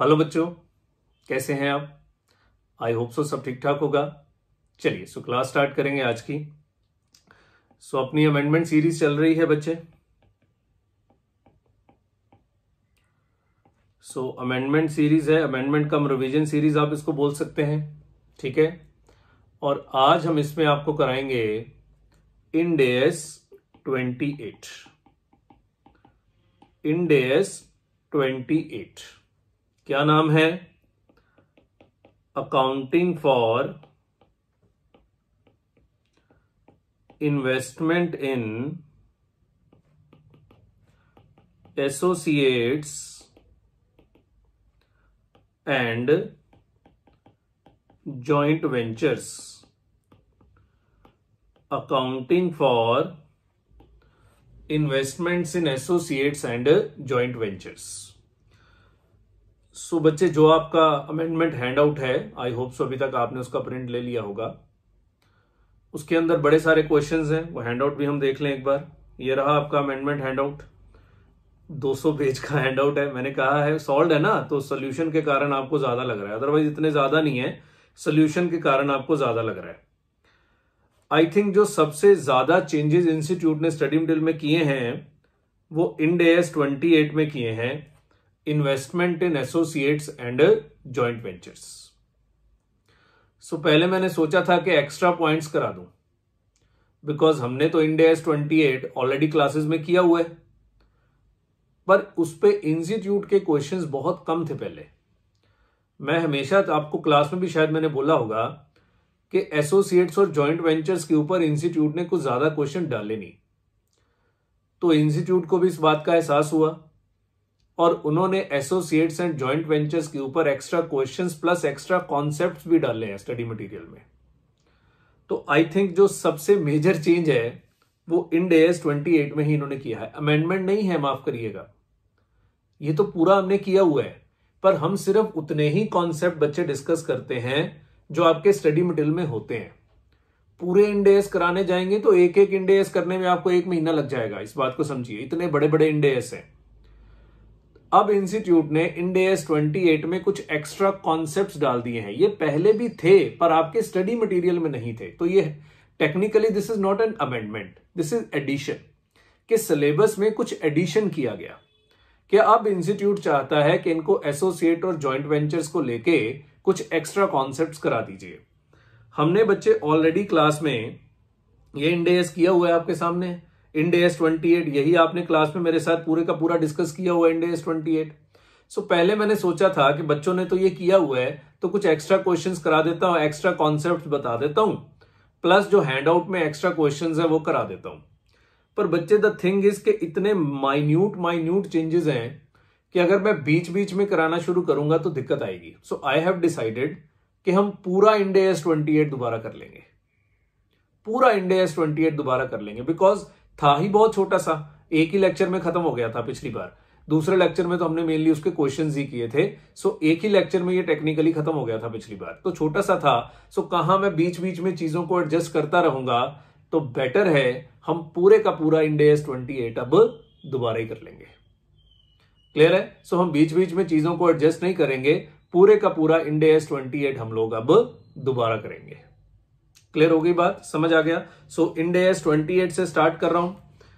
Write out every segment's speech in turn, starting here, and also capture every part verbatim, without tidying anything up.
Hello बच्चों, कैसे हैं आप? आई होप सो सब ठीक ठाक होगा। चलिए सो क्लास स्टार्ट करेंगे आज की। सो so, अपनी अमेंडमेंट सीरीज चल रही है बच्चे। सो अमेंडमेंट सीरीज है, अमेंडमेंट कम रिवीजन सीरीज आप इसको बोल सकते हैं, ठीक है। और आज हम इसमें आपको कराएंगे Ind AS twenty eight. Ind AS twenty eight क्या नाम है? Accounting for investment in associates and joint ventures. Accounting for investments in associates and joint ventures. So बच्चे, जो आपका अमेंडमेंट हैंडआउट है, आई होप सो अभी तक आपने उसका प्रिंट ले लिया होगा। उसके अंदर बड़े सारे क्वेश्चंस हैं, वो हैंडआउट भी हम देख लें एक बार। ये रहा आपका अमेंडमेंट हैंडआउट, दो सौ पेज का हैंडआउट है। मैंने कहा है सॉल्व है ना, तो सोल्यूशन के कारण आपको ज्यादा लग रहा है, अदरवाइज इतने ज्यादा नहीं है, सोल्यूशन के कारण आपको ज्यादा लग रहा है। आई थिंक जो सबसे ज्यादा चेंजेस इंस्टीट्यूट ने स्टडी मटेरियल में किए हैं वो इंड एस ट्वेंटी एट में किए हैं, investment in associates and joint ventures. So पहले मैंने सोचा था कि एक्स्ट्रा पॉइंट्स करा दूं, बिकॉज हमने तो Ind AS twenty eight already classes में किया हुआ है, पर उस पे इंस्टीट्यूट के क्वेश्चंस बहुत कम थे पहले। मैं हमेशा आपको क्लास में भी शायद मैंने बोला होगा कि एसोसिएट्स और जॉइंट वेंचर्स के ऊपर इंस्टीट्यूट ने कुछ ज्यादा क्वेश्चन डाले नहीं। तो इंस्टीट्यूट को भी इस बात का एहसास हुआ और उन्होंने एसोसिएट्स एंड जॉइंट वेंचर्स के ऊपर extra questions plus extra concepts भी डाले हैं स्टडी मटेरियल में। तो आई थिंक जो सबसे मेजर चेंज है वो इंड एस ट्वेंटी एट में ही इन्होंने किया है। अमेंडमेंट नहीं है, माफ करिएगा, ये तो पूरा हमने किया हुआ है, पर हम सिर्फ उतने ही कॉन्सेप्ट बच्चे डिस्कस करते हैं जो आपके स्टडी मटेरियल में होते हैं। पूरे इंड एस कराने जाएंगे तो एक एक इंड एस करने में आपको एक महीना लग जाएगा, इस बात को समझिए, इतने बड़े बड़े इंड एस हैं। अब इंस्टीट्यूट ने इंड एस ट्वेंटी एट में कुछ एक्स्ट्रा कॉन्सेप्ट्स डाल दिए हैं। ये पहले भी थे पर आपके स्टडी मटेरियल में नहीं थे, तो ये technically this is not an amendment, this is addition. के सिलेबस में कुछ एडिशन किया गया कि अब इंस्टीट्यूट चाहता है कि इनको एसोसिएट और जॉइंट वेंचर्स को लेके कुछ एक्स्ट्रा कॉन्सेप्ट्स करा दीजिए। हमने बच्चे ऑलरेडी क्लास में ये इंड एस किया हुआ है आपके सामने, इंड एस ट्वेंटी एट, यही आपने क्लास में मेरे साथ पूरे का पूरा डिस्कस किया हुआ है Ind AS twenty eight. So पहले मैंने सोचा था कि बच्चों ने तो ये किया हुआ है तो कुछ एक्स्ट्रा क्वेश्चंस करा देता हूं, एक्स्ट्रा कॉन्सेप्ट्स बता देता हूं, प्लस जो हैंडआउट में एक्स्ट्रा क्वेश्चंस है वो करा देता हूं। पर बच्चे द थिंग इज के इतने माइन्यूट माइन्यूट चेंजेस हैं कि अगर मैं बीच बीच में कराना शुरू करूंगा तो दिक्कत आएगी। सो आई हैव डिसाइडेड कि हम पूरा इंड एस ट्वेंटी एट दोबारा कर लेंगे, पूरा इंड एस ट्वेंटी एट दोबारा कर लेंगे, बिकॉज था ही बहुत छोटा सा, एक ही लेक्चर में खत्म हो गया था पिछली बार। दूसरे लेक्चर में तो हमने मेनली उसके क्वेश्चंस ही किए थे, सो एक ही लेक्चर में ये टेक्निकली खत्म हो गया था पिछली बार, तो छोटा सा था। सो कहां मैं बीच बीच में चीजों को एडजस्ट करता रहूंगा, तो बेटर है हम पूरे का पूरा इंड एस ट्वेंटी एट अब दोबारा ही कर लेंगे। क्लियर है? सो हम बीच बीच में चीजों को एडजस्ट नहीं करेंगे, पूरे का पूरा इंड एस ट्वेंटी एट हम लोग अब दोबारा करेंगे। क्लियर हो गई बात? समझ आ गया? So Ind AS twenty eight से स्टार्ट कर रहा हूं।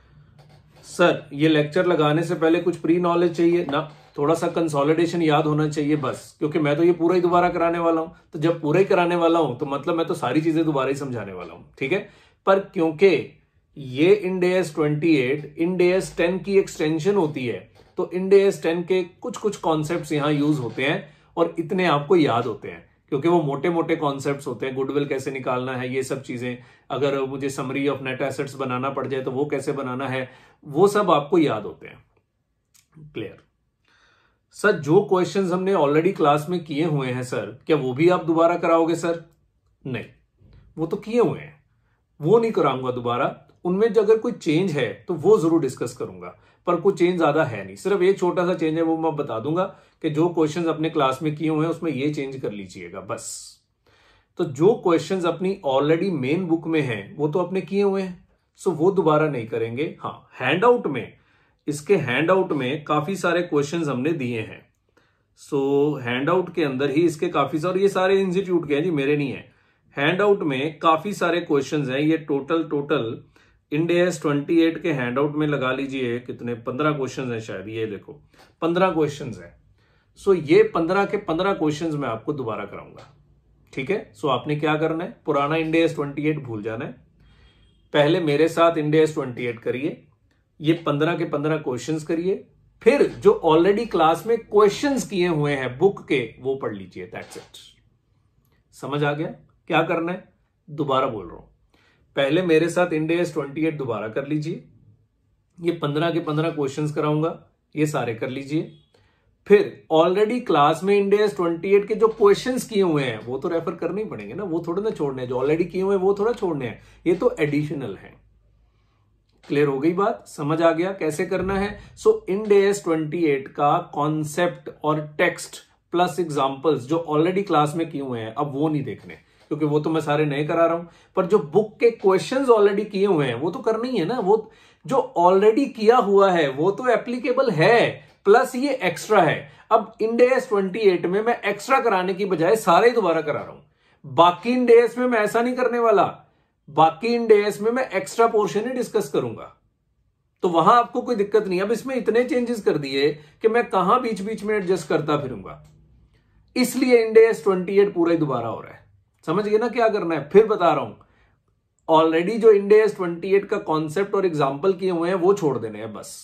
सर ये लेक्चर लगाने से पहले कुछ प्री नॉलेज चाहिए ना, थोड़ा सा कंसोलिडेशन याद होना चाहिए बस, क्योंकि मैं तो ये पूरा ही दोबारा कराने वाला हूं। तो जब पूरा ही कराने वाला हूं तो मतलब मैं तो सारी चीजें दोबारा ही समझाने वाला हूं, ठीक है। पर क्योंकि ये Ind AS twenty eight Ind AS ten की एक्सटेंशन होती है, तो इंड एस टेन के कुछ कुछ कॉन्सेप्ट्स यहां यूज होते हैं और इतने आपको याद होते हैं, क्योंकि वो मोटे मोटे कॉन्सेप्ट्स होते हैं। गुडविल कैसे निकालना है, ये सब चीजें, अगर मुझे समरी ऑफ नेट एसेट्स बनाना पड़ जाए तो वो कैसे बनाना है, वो सब आपको याद होते हैं। क्लियर? सर जो क्वेश्चंस हमने ऑलरेडी क्लास में किए हुए हैं सर, क्या वो भी आप दोबारा कराओगे? सर नहीं, वो तो किए हुए हैं, वो नहीं कराऊंगा दोबारा। उनमें जो अगर कोई चेंज है तो वो जरूर डिस्कस करूंगा, पर कोई चेंज ज्यादा है नहीं, सिर्फ एक छोटा सा चेंज है, वो मैं बता दूंगा कि जो क्वेश्चंस अपने क्लास में किए हुए हैं उसमें ये चेंज कर लीजिएगा बस। तो जो क्वेश्चंस अपनी ऑलरेडी मेन बुक में हैं वो तो अपने किए हुए हैं, सो वो दोबारा नहीं करेंगे। हाँ, हैंडआउट में, इसके हैंडआउट में काफी सारे क्वेश्चंस हमने दिए हैं, सो हैंड आउट के अंदर ही इसके काफी सारे, ये सारे इंस्टीट्यूट के हैं जी, मेरे नहीं है। हैंड आउट में काफी सारे क्वेश्चंस हैं। ये टोटल टोटल इंडेस अट्ठाईस के हैंड आउट में लगा लीजिए कितने, पंद्रह क्वेश्चंस हैं शायद, ये देखो पंद्रह क्वेश्चंस हैं। सो ये पंद्रह के पंद्रह क्वेश्चंस मैं आपको दोबारा कराऊंगा, ठीक है। सो आपने क्या करना है, पुराना इंडेस अट्ठाईस भूल जाना है, पहले मेरे साथ इंडेस अट्ठाईस करिए, ये पंद्रह के पंद्रह क्वेश्चंस करिए, फिर जो ऑलरेडी क्लास में क्वेश्चंस किए हुए हैं बुक के वो पढ़ लीजिए, दैट्स इट। समझ आ गया क्या करना है? दोबारा बोल रहा हूं, पहले मेरे साथ इंडेस अट्ठाईस दोबारा कर लीजिए, ये पंद्रह के पंद्रह क्वेश्चंस कराऊंगा, ये सारे कर लीजिए, फिर ऑलरेडी क्लास में इंडेस अट्ठाईस के जो क्वेश्चंस किए हुए हैं वो तो रेफर करने ही पड़ेंगे ना, वो थोड़े ना छोड़ने हैं, जो ऑलरेडी किए हुए हैं वो थोड़ा छोड़ने हैं, ये तो एडिशनल है। क्लियर हो गई बात? समझ आ गया कैसे करना है? सो इंडेस अट्ठाईस का कॉन्सेप्ट और टेक्स्ट प्लस एग्जांपल्स जो ऑलरेडी क्लास में किए हुए हैं अब वो नहीं देखने, क्योंकि वो तो मैं सारे नए करा रहा हूं, पर जो बुक के क्वेश्चंस ऑलरेडी किए हुए हैं वो तो करना ही है ना, वो जो ऑलरेडी किया हुआ है वो तो एप्लीकेबल है, प्लस ये एक्स्ट्रा है। अब इंडेस अट्ठाईस में मैं एक्स्ट्रा कराने की बजाय सारे दोबारा करा रहा हूं। बाकी इंडेस में मैं ऐसा नहीं करने वाला, बाकी इंडेस में मैं एक्स्ट्रा पोर्शन ही डिस्कस करूंगा, तो वहां आपको कोई दिक्कत नहीं। अब इसमें इतने चेंजेस कर दिए कि मैं कहां बीच बीच में एडजस्ट करता फिरूंगा, इसलिए इंडेस अट्ठाईस पूरा ही दोबारा हो रहा है। समझ गए ना क्या करना है? फिर बता रहा हूं, ऑलरेडी जो इंडेस अट्ठाईस का कॉन्सेप्ट और एग्जाम्पल किए हुए हैं वो छोड़ देने हैं बस।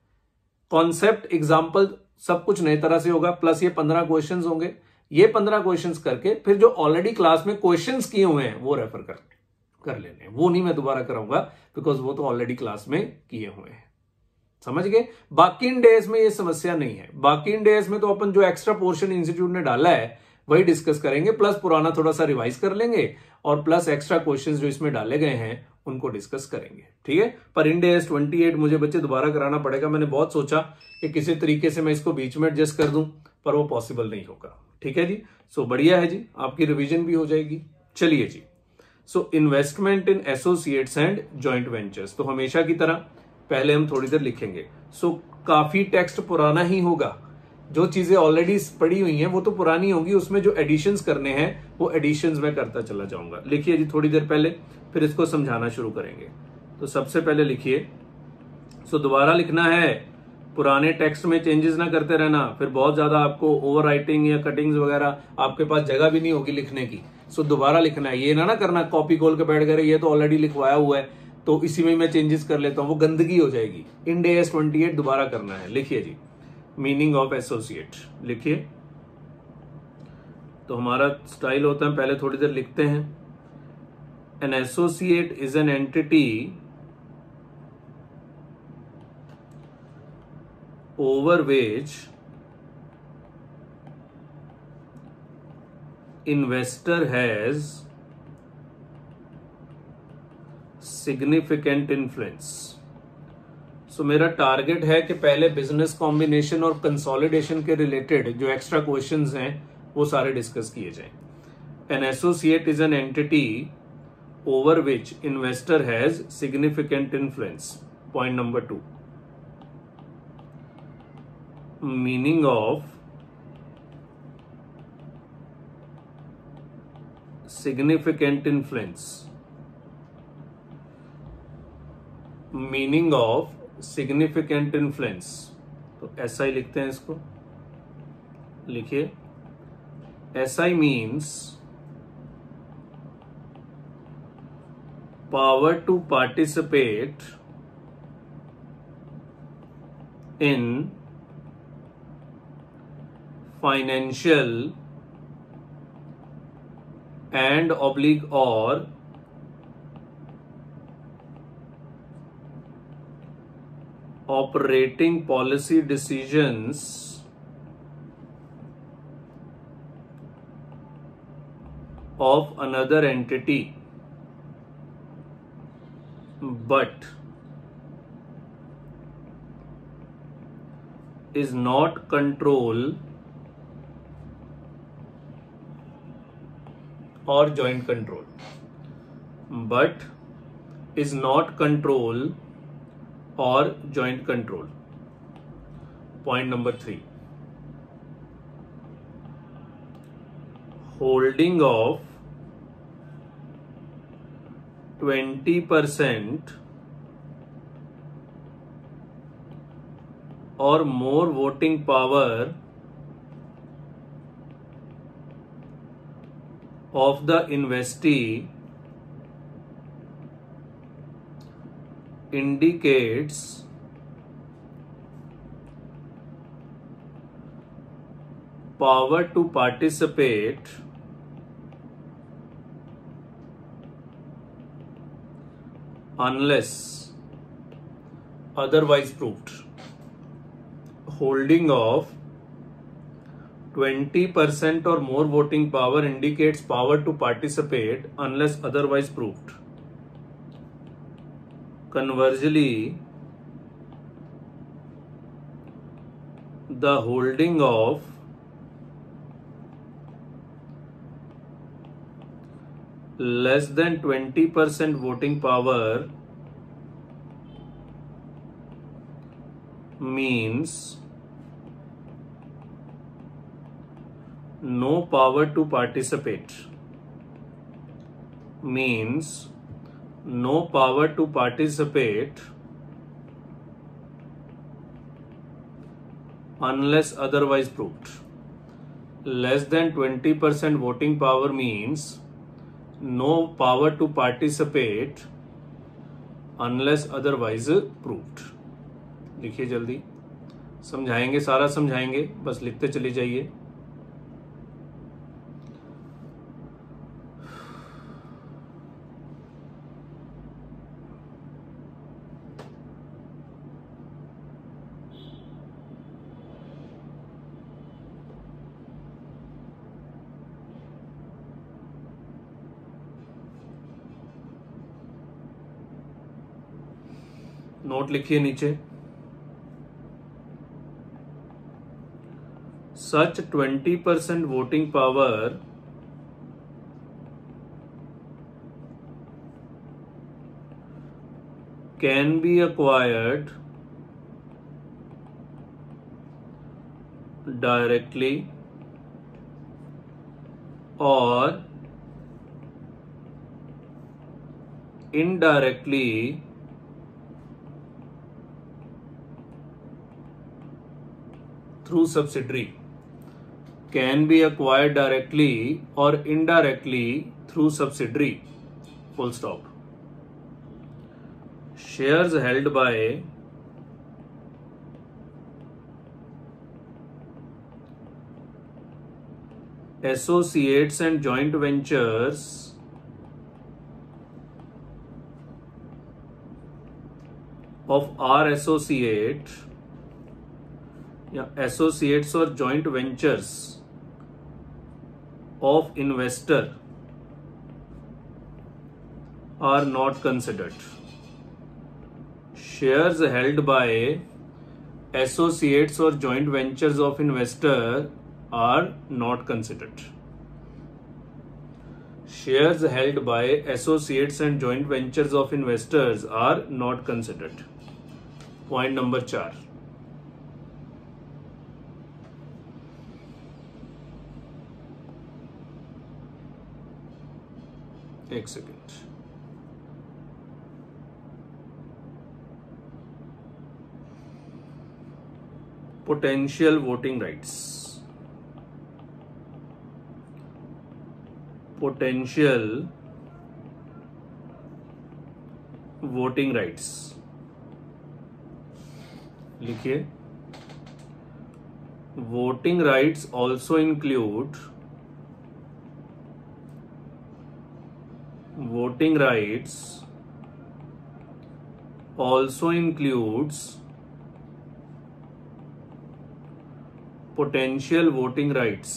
कॉन्सेप्ट एग्जाम्पल सब कुछ नई तरह से होगा, प्लस ये पंद्रह क्वेश्चंस होंगे, ये पंद्रह क्वेश्चंस करके फिर जो ऑलरेडी क्लास में क्वेश्चंस किए हुए हैं वो रेफर कर कर लेने, वो नहीं मैं दोबारा कराऊंगा, बिकॉज वो तो ऑलरेडी क्लास में किए हुए हैं। समझ गए? बाकी इंडेस में ये समस्या नहीं है, बाकी इंडेस में तो अपन जो एक्स्ट्रा पोर्शन इंस्टीट्यूट ने डाला है वही डिस्कस करेंगे, प्लस पुराना थोड़ा सा रिवाइज कर लेंगे और प्लस एक्स्ट्रा क्वेश्चंस जो इसमें डाले गए हैं उनको डिस्कस करेंगे, ठीक है। पर इंडेस अट्ठाईस मुझे बच्चे दोबारा कराना पड़ेगा। मैंने बहुत सोचा कि किसी तरीके से मैं इसको बीच में एडजस्ट कर दूं, पर वो पॉसिबल नहीं होगा, ठीक है जी। सो बढ़िया है जी, आपकी रिवीजन भी हो जाएगी। चलिए जी, so investment in associates and joint ventures, तो हमेशा की तरह पहले हम थोड़ी देर लिखेंगे। सो काफी टेक्स्ट पुराना ही होगा, जो चीजें ऑलरेडी पड़ी हुई हैं वो तो पुरानी होगी, उसमें जो एडिशंस करने हैं वो एडिशंस मैं करता चला जाऊंगा। लिखिए जी थोड़ी देर पहले, फिर इसको समझाना शुरू करेंगे। तो सबसे पहले लिखिए, सो दोबारा लिखना है, पुराने टेक्स्ट में चेंजेस ना करते रहना, फिर बहुत ज्यादा आपको ओवर राइटिंग या कटिंग्स वगैरह आपके पास जगह भी नहीं होगी लिखने की। सो दोबारा लिखना है, ये ना ना करना कॉपी खोल के बैठ गए, ये तो ऑलरेडी लिखवाया हुआ है तो इसी में मैं चेंजेस कर लेता हूं, वो गंदगी हो जाएगी। इंडेस अट्ठाईस दोबारा करना है। लिखिए जी, मीनिंग ऑफ एसोसिएट लिखिए। तो हमारा स्टाइल होता है पहले थोड़ी देर लिखते हैं। An associate is an entity over which investor has significant influence. So मेरा टारगेट है कि पहले बिजनेस कॉम्बिनेशन और कंसोलिडेशन के रिलेटेड जो एक्स्ट्रा क्वेश्चंस हैं वो सारे डिस्कस किए जाएं। An associate is an entity over which investor has significant influence. Point number two, meaning of significant influence, meaning of significant influence. तो ऐसा ही लिखते हैं इसको। लिखिए, SI means power to participate in financial and ऑब्लिग और operating policy decisions of another entity, but is not control or joint control, but is not control और joint control. Point number three, holding of twenty percent or more voting power of the investee indicates power to participate unless otherwise proved. Holding of twenty percent or more voting power indicates power to participate unless otherwise proved. Conversely, the holding of less than twenty percent voting power means no power to participate. Means no power to participate unless otherwise proved. Less than twenty percent voting power means no power to participate unless otherwise proved. लिखिए जल्दी, समझाएंगे, सारा समझाएंगे, बस लिखते चले जाइए. Note लिखिए नीचे. Such twenty percent voting power can be acquired directly or indirectly through subsidiary. Can be acquired directly or indirectly through subsidiary. Full stop. Shares held by associates and joint ventures of our associate या associates or joint ventures of investor are not considered. Shares held by associates or joint ventures of investor are not considered. Shares held by associates and joint ventures of investors are not considered. Point number four. एक second. Potential voting rights. Potential voting rights. लिखिए. Voting rights also include voting rights also includes potential voting rights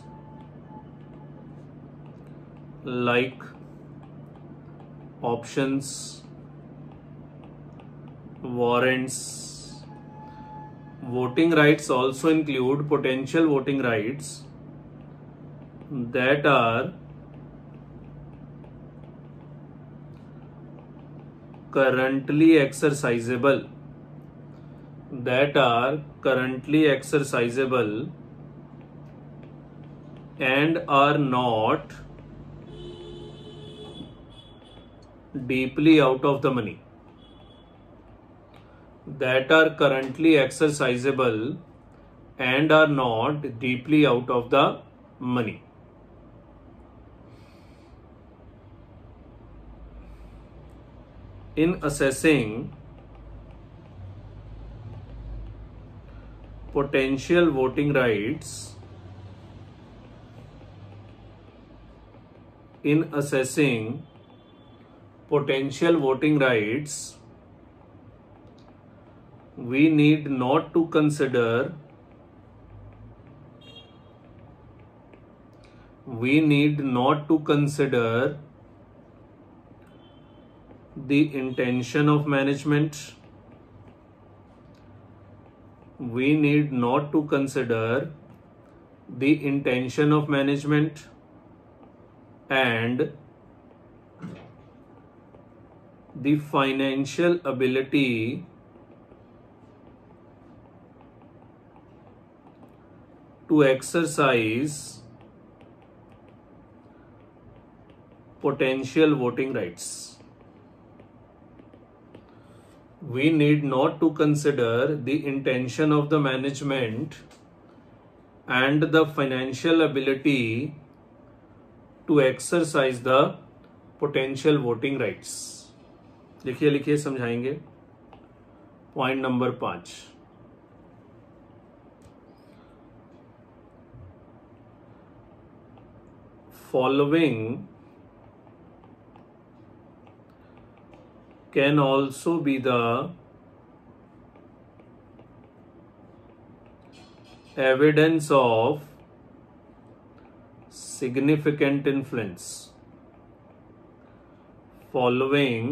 like options, warrants. Voting rights also include potential voting rights that are currently exercisable that are currently exercisable and are not deeply out of the money, that are currently exercisable and are not deeply out of the money. In assessing potential voting rights, in assessing potential voting rights, we need not to consider we need not to consider the intention of management. We need not to consider the intention of management and the financial ability to exercise potential voting rights. We need not to consider the intention of the management and the financial ability to exercise the potential voting rights. लिखिए लिखिए समझाएंगे. Point number पांच, following can also be the evidence of significant influence. Following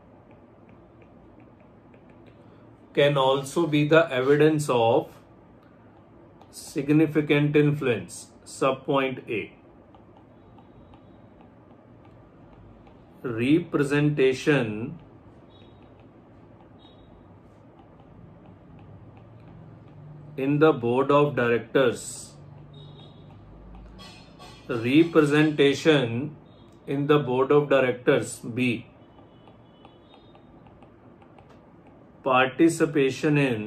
can also be the evidence of significant influence. Subpoint A. Representation in the board of directors. Representation in the board of directors. B. Participation in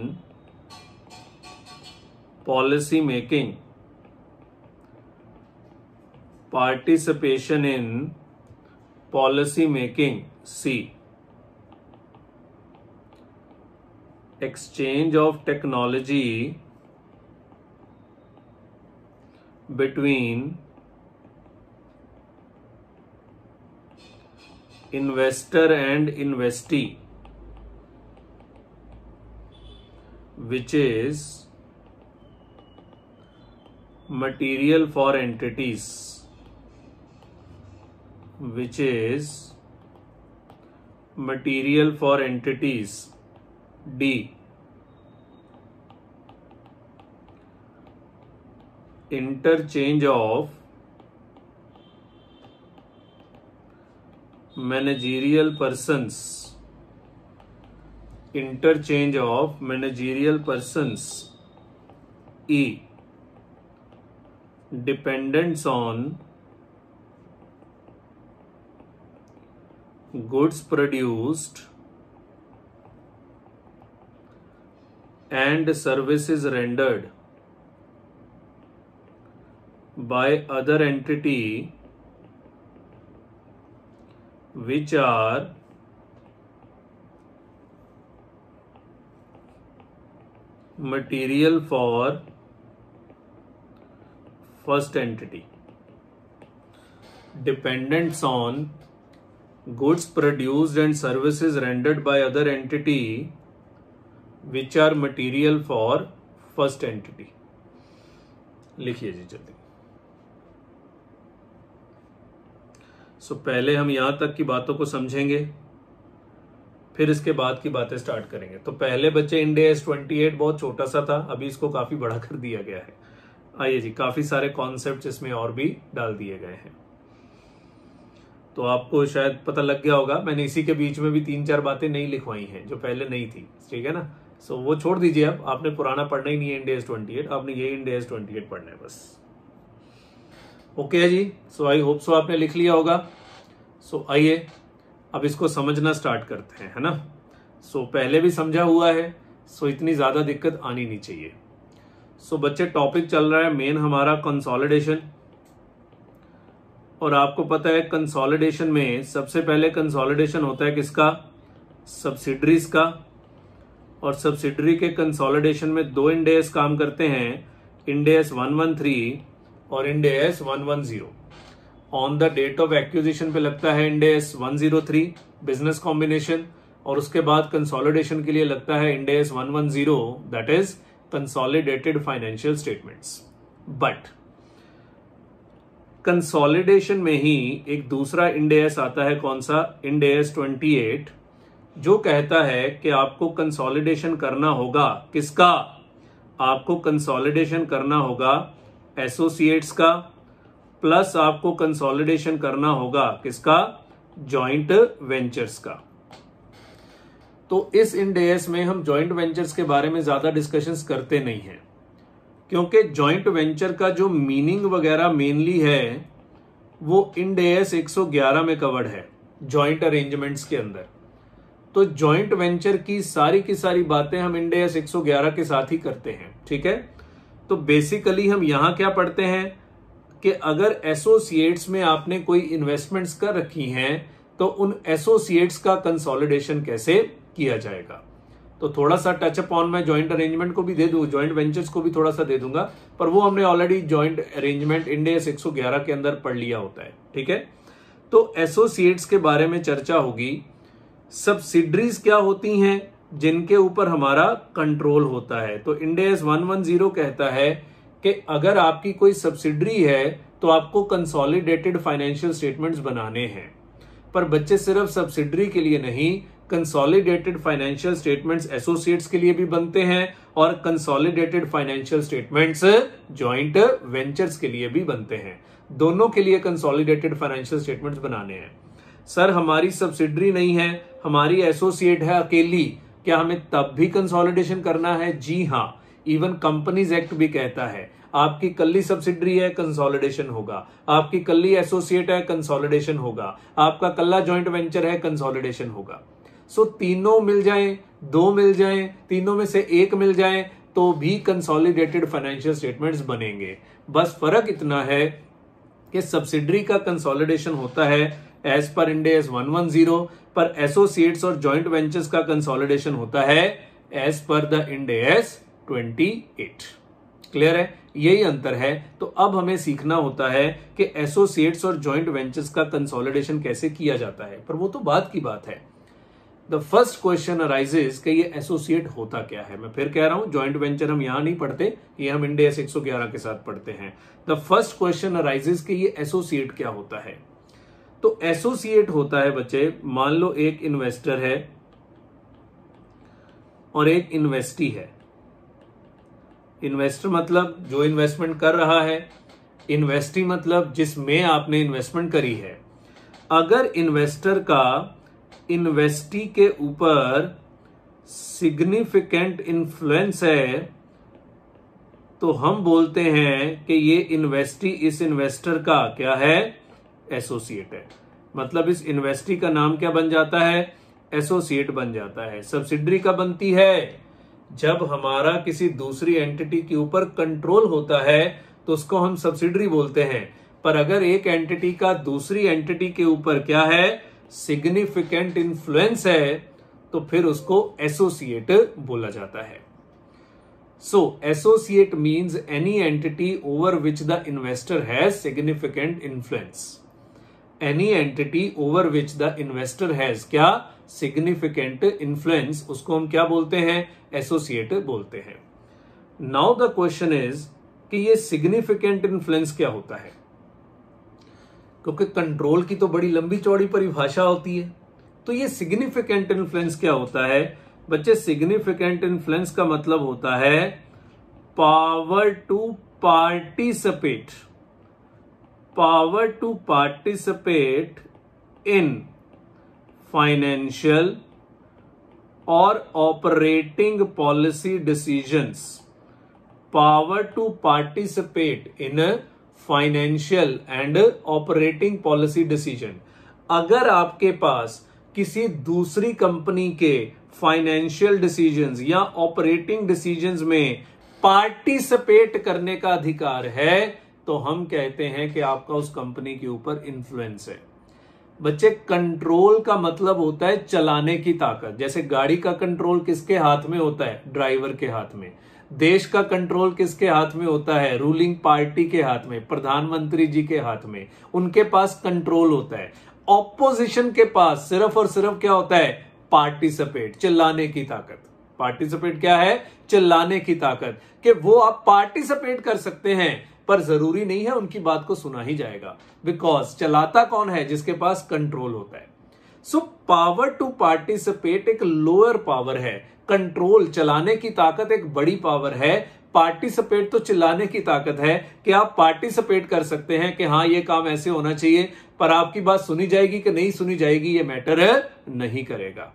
policy making. Participation in policy making. C. Exchange of technology between investor and investee, which is material for entities, which is material for entities. D. Interchange of managerial persons. Interchange of managerial persons. E. Dependence on goods produced and services rendered by other entity which are material for first entity. Dependence on goods produced and services rendered by other entity which are material for first entity. लिखिए जी जल्दी. So so, पहले हम यहां तक की बातों को समझेंगे, फिर इसके बाद की बातें स्टार्ट करेंगे. तो पहले बच्चे इंड ए एस ट्वेंटी एट बहुत छोटा सा था, अभी इसको काफी बड़ा कर दिया गया है. आइए जी, काफी सारे कॉन्सेप्ट इसमें और भी डाल दिए गए हैं. तो आपको शायद पता लग गया होगा, मैंने इसी के बीच में भी तीन चार बातें नहीं लिखवाई हैं जो पहले नहीं थी. ठीक है ना. सो so, वो छोड़ दीजिए. अब आपने पुराना पढ़ना ही नहीं है इंड ए एस ट्वेंटी एट, आपने ये इंड ए एस ट्वेंटी एट पढ़ना है बस. ओके है जी, सो आई होप सो आपने लिख लिया होगा। सो so, आइए अब इसको समझना स्टार्ट करते हैं, है ना। सो so, पहले भी समझा हुआ है, सो so, इतनी ज्यादा दिक्कत आनी नहीं चाहिए। सो so, बच्चे टॉपिक चल रहा है मेन हमारा कंसोलिडेशन, और आपको पता है कंसोलिडेशन में सबसे पहले कंसोलिडेशन होता है किसका, सब्सिडरीज का। और सब्सिडरी के कंसोलिडेशन में दो इंड एस काम करते हैं, Ind S one one three और Ind S one one zero. On the date of acquisition पे लगता है Ind S one zero three business combination, और उसके बाद कंसोलिडेशन के लिए लगता है Ind S one one zero, that is consolidated financial statements. But consolidation में ही एक दूसरा इंड एस आता है, कौन सा, इंड एस ट्वेंटी एट, जो कहता है कि आपको कंसोलिडेशन करना होगा किसका, आपको कंसोलिडेशन करना होगा एसोसिएट्स का, प्लस आपको कंसोलिडेशन करना होगा किसका, जॉइंट वेंचर्स का। तो इस इंड एस में हम जॉइंट वेंचर्स के बारे में ज्यादा डिस्कशंस करते नहीं हैं, क्योंकि जॉइंट वेंचर का जो मीनिंग वगैरह मेनली है वो इंड एस एक सौ ग्यारह में कवर्ड है जॉइंट अरेंजमेंट्स के अंदर। तो जॉइंट वेंचर की सारी की सारी बातें हम इंड एस एक सौ ग्यारह के साथ ही करते हैं, ठीक है। तो बेसिकली हम यहां क्या पढ़ते हैं कि अगर एसोसिएट्स में आपने कोई इन्वेस्टमेंट्स कर रखी हैं तो उन एसोसिएट्स का कंसोलिडेशन कैसे किया जाएगा। तो थोड़ा सा टच अपॉन मैं जॉइंट अरेंजमेंट को भी दे दूं, जॉइंट वेंचर्स को भी थोड़ा सा दे दूंगा, पर वो हमने already joint arrangement Ind AS एक सौ ग्यारह के अंदर पढ़ लिया होता है, ठीक है। तो एसोसिएट्स के बारे में चर्चा होगी। सब्सिडरीज क्या होती हैं, जिनके ऊपर हमारा कंट्रोल होता है। तो Ind S one one zero कहता है कि अगर आपकी कोई सब्सिडरी है तो आपको कंसोलिडेटेड फाइनेंशियल स्टेटमेंट्स बनाने हैं। पर बच्चे सिर्फ सब्सिडरी के लिए नहीं, कंसोलिडेटेड फाइनेंशियल स्टेटमेंट्स एसोसिएट्स के लिए भी बनते हैं और consolidated financial statements joint ventures के लिए भी बनते हैं। दोनों के लिए कंसोलिडेटेड फाइनेंशियल स्टेटमेंट्स बनाने हैं। सर हमारी सब्सिडरी नहीं है, हमारी एसोसिएट है अकेली, क्या हमें तब भी कंसोलिडेशन करना है? जी हाँ, इवन कंपनीज एक्ट भी कहता है आपकी कल्ली सब्सिडरी है कंसोलिडेशन होगा, आपकी कल्ली एसोसिएट है कंसोलिडेशन होगा, आपका कल्ला जॉइंट वेंचर है कंसोलिडेशन होगा। सो तीनों मिल जाएं, दो मिल जाएं, तीनों में से एक मिल जाएं तो भी कंसोलिडेटेड फाइनेंशियल स्टेटमेंट्स बनेंगे। बस फर्क इतना है कि सब्सिडरी का कंसोलिडेशन होता है as per Ind S one one zero, per associates और जॉइंट वेंचर्स का कंसोलिडेशन होता है as per the Ind AS twenty eight. Clear है, यही अंतर है। तो अब हमें सीखना होता है कि एसोसिएट्स और जॉइंट वेंचर्स का कंसोलिडेशन कैसे किया जाता है, पर वो तो बात की बात है। द फर्स्ट क्वेश्चन अराइजेस कि ये एसोसिएट होता क्या है। मैं फिर कह रहा हूं, जॉइंट वेंचर हम यहां नहीं पढ़ते, ये हम इंड एस एक सौ ग्यारह के साथ पढ़ते हैं। द फर्स्ट क्वेश्चन अराइजेस कि ये एसोसिएट क्या होता है। तो एसोसिएट होता है बच्चे, मान लो एक इन्वेस्टर है और एक इन्वेस्टी है। इन्वेस्टर मतलब जो इन्वेस्टमेंट कर रहा है, इन्वेस्टी मतलब जिसमें आपने इन्वेस्टमेंट करी है। अगर इन्वेस्टर का इन्वेस्टी के ऊपर सिग्निफिकेंट इन्फ्लुएंस है तो हम बोलते हैं कि ये इन्वेस्टी इस इन्वेस्टर का क्या है, एसोसिएट है। मतलब इस इन्वेस्टी का नाम क्या बन जाता है, एसोसिएट बन जाता है। सब्सिडरी का बनती है जब हमारा किसी दूसरी एंटिटी के ऊपर कंट्रोल होता है तो उसको हम सब्सिडरी बोलते हैं। पर अगर एक एंटिटी का दूसरी एंटिटी के ऊपर क्या है, सिग्निफिकेंट इन्फ्लुएंस है, तो फिर उसको एसोसिएट बोला जाता है। So associate means any entity over which the investor has significant influence. Any entity over which the investor has क्या, सिग्निफिकेंट इन्फ्लुएंस, उसको हम क्या बोलते हैं, एसोसिएट बोलते हैं। नाउ द क्वेश्चन इज कि ये सिग्निफिकेंट इन्फ्लुएंस क्या होता है, क्योंकि कंट्रोल की तो बड़ी लंबी चौड़ी परिभाषा होती है। तो ये सिग्निफिकेंट इन्फ्लुएंस क्या होता है बच्चे? सिग्निफिकेंट इन्फ्लुएंस का मतलब होता है power to participate, power to participate in financial और operating policy decisions, power to participate in financial and operating policy decision. अगर आपके पास किसी दूसरी कंपनी के फाइनेंशियल डिसीजंस या ऑपरेटिंग डिसीजंस में पार्टिसिपेट करने का अधिकार है तो हम कहते हैं कि आपका उस कंपनी के ऊपर इन्फ्लुएंस है। बच्चे, कंट्रोल का मतलब होता है चलाने की ताकत। जैसे गाड़ी का कंट्रोल किसके हाथ में होता है? ड्राइवर के हाथ में। देश का कंट्रोल किसके हाथ में होता है? रूलिंग पार्टी के हाथ में, प्रधानमंत्री जी के हाथ में। उनके पास कंट्रोल होता है। ऑपोजिशन के पास सिर्फ और सिर्फ क्या होता है? पार्टिसिपेट, चिल्लाने की ताकत। पार्टिसिपेट क्या है? चिल्लाने की ताकत। कि वो आप पार्टिसिपेट कर सकते हैं पर जरूरी नहीं है उनकी बात को सुना ही जाएगा, बिकॉज चलाता कौन है? जिसके पास कंट्रोल होता है। सो पावर टू पार्टिसिपेट एक लोअर पावर है, कंट्रोल चलाने की ताकत एक बड़ी पावर है। पार्टिसिपेट तो चिल्लाने की ताकत है कि आप पार्टिसिपेट कर सकते हैं कि हाँ ये काम ऐसे होना चाहिए, पर आपकी बात सुनी जाएगी कि नहीं सुनी जाएगी ये मैटर नहीं करेगा।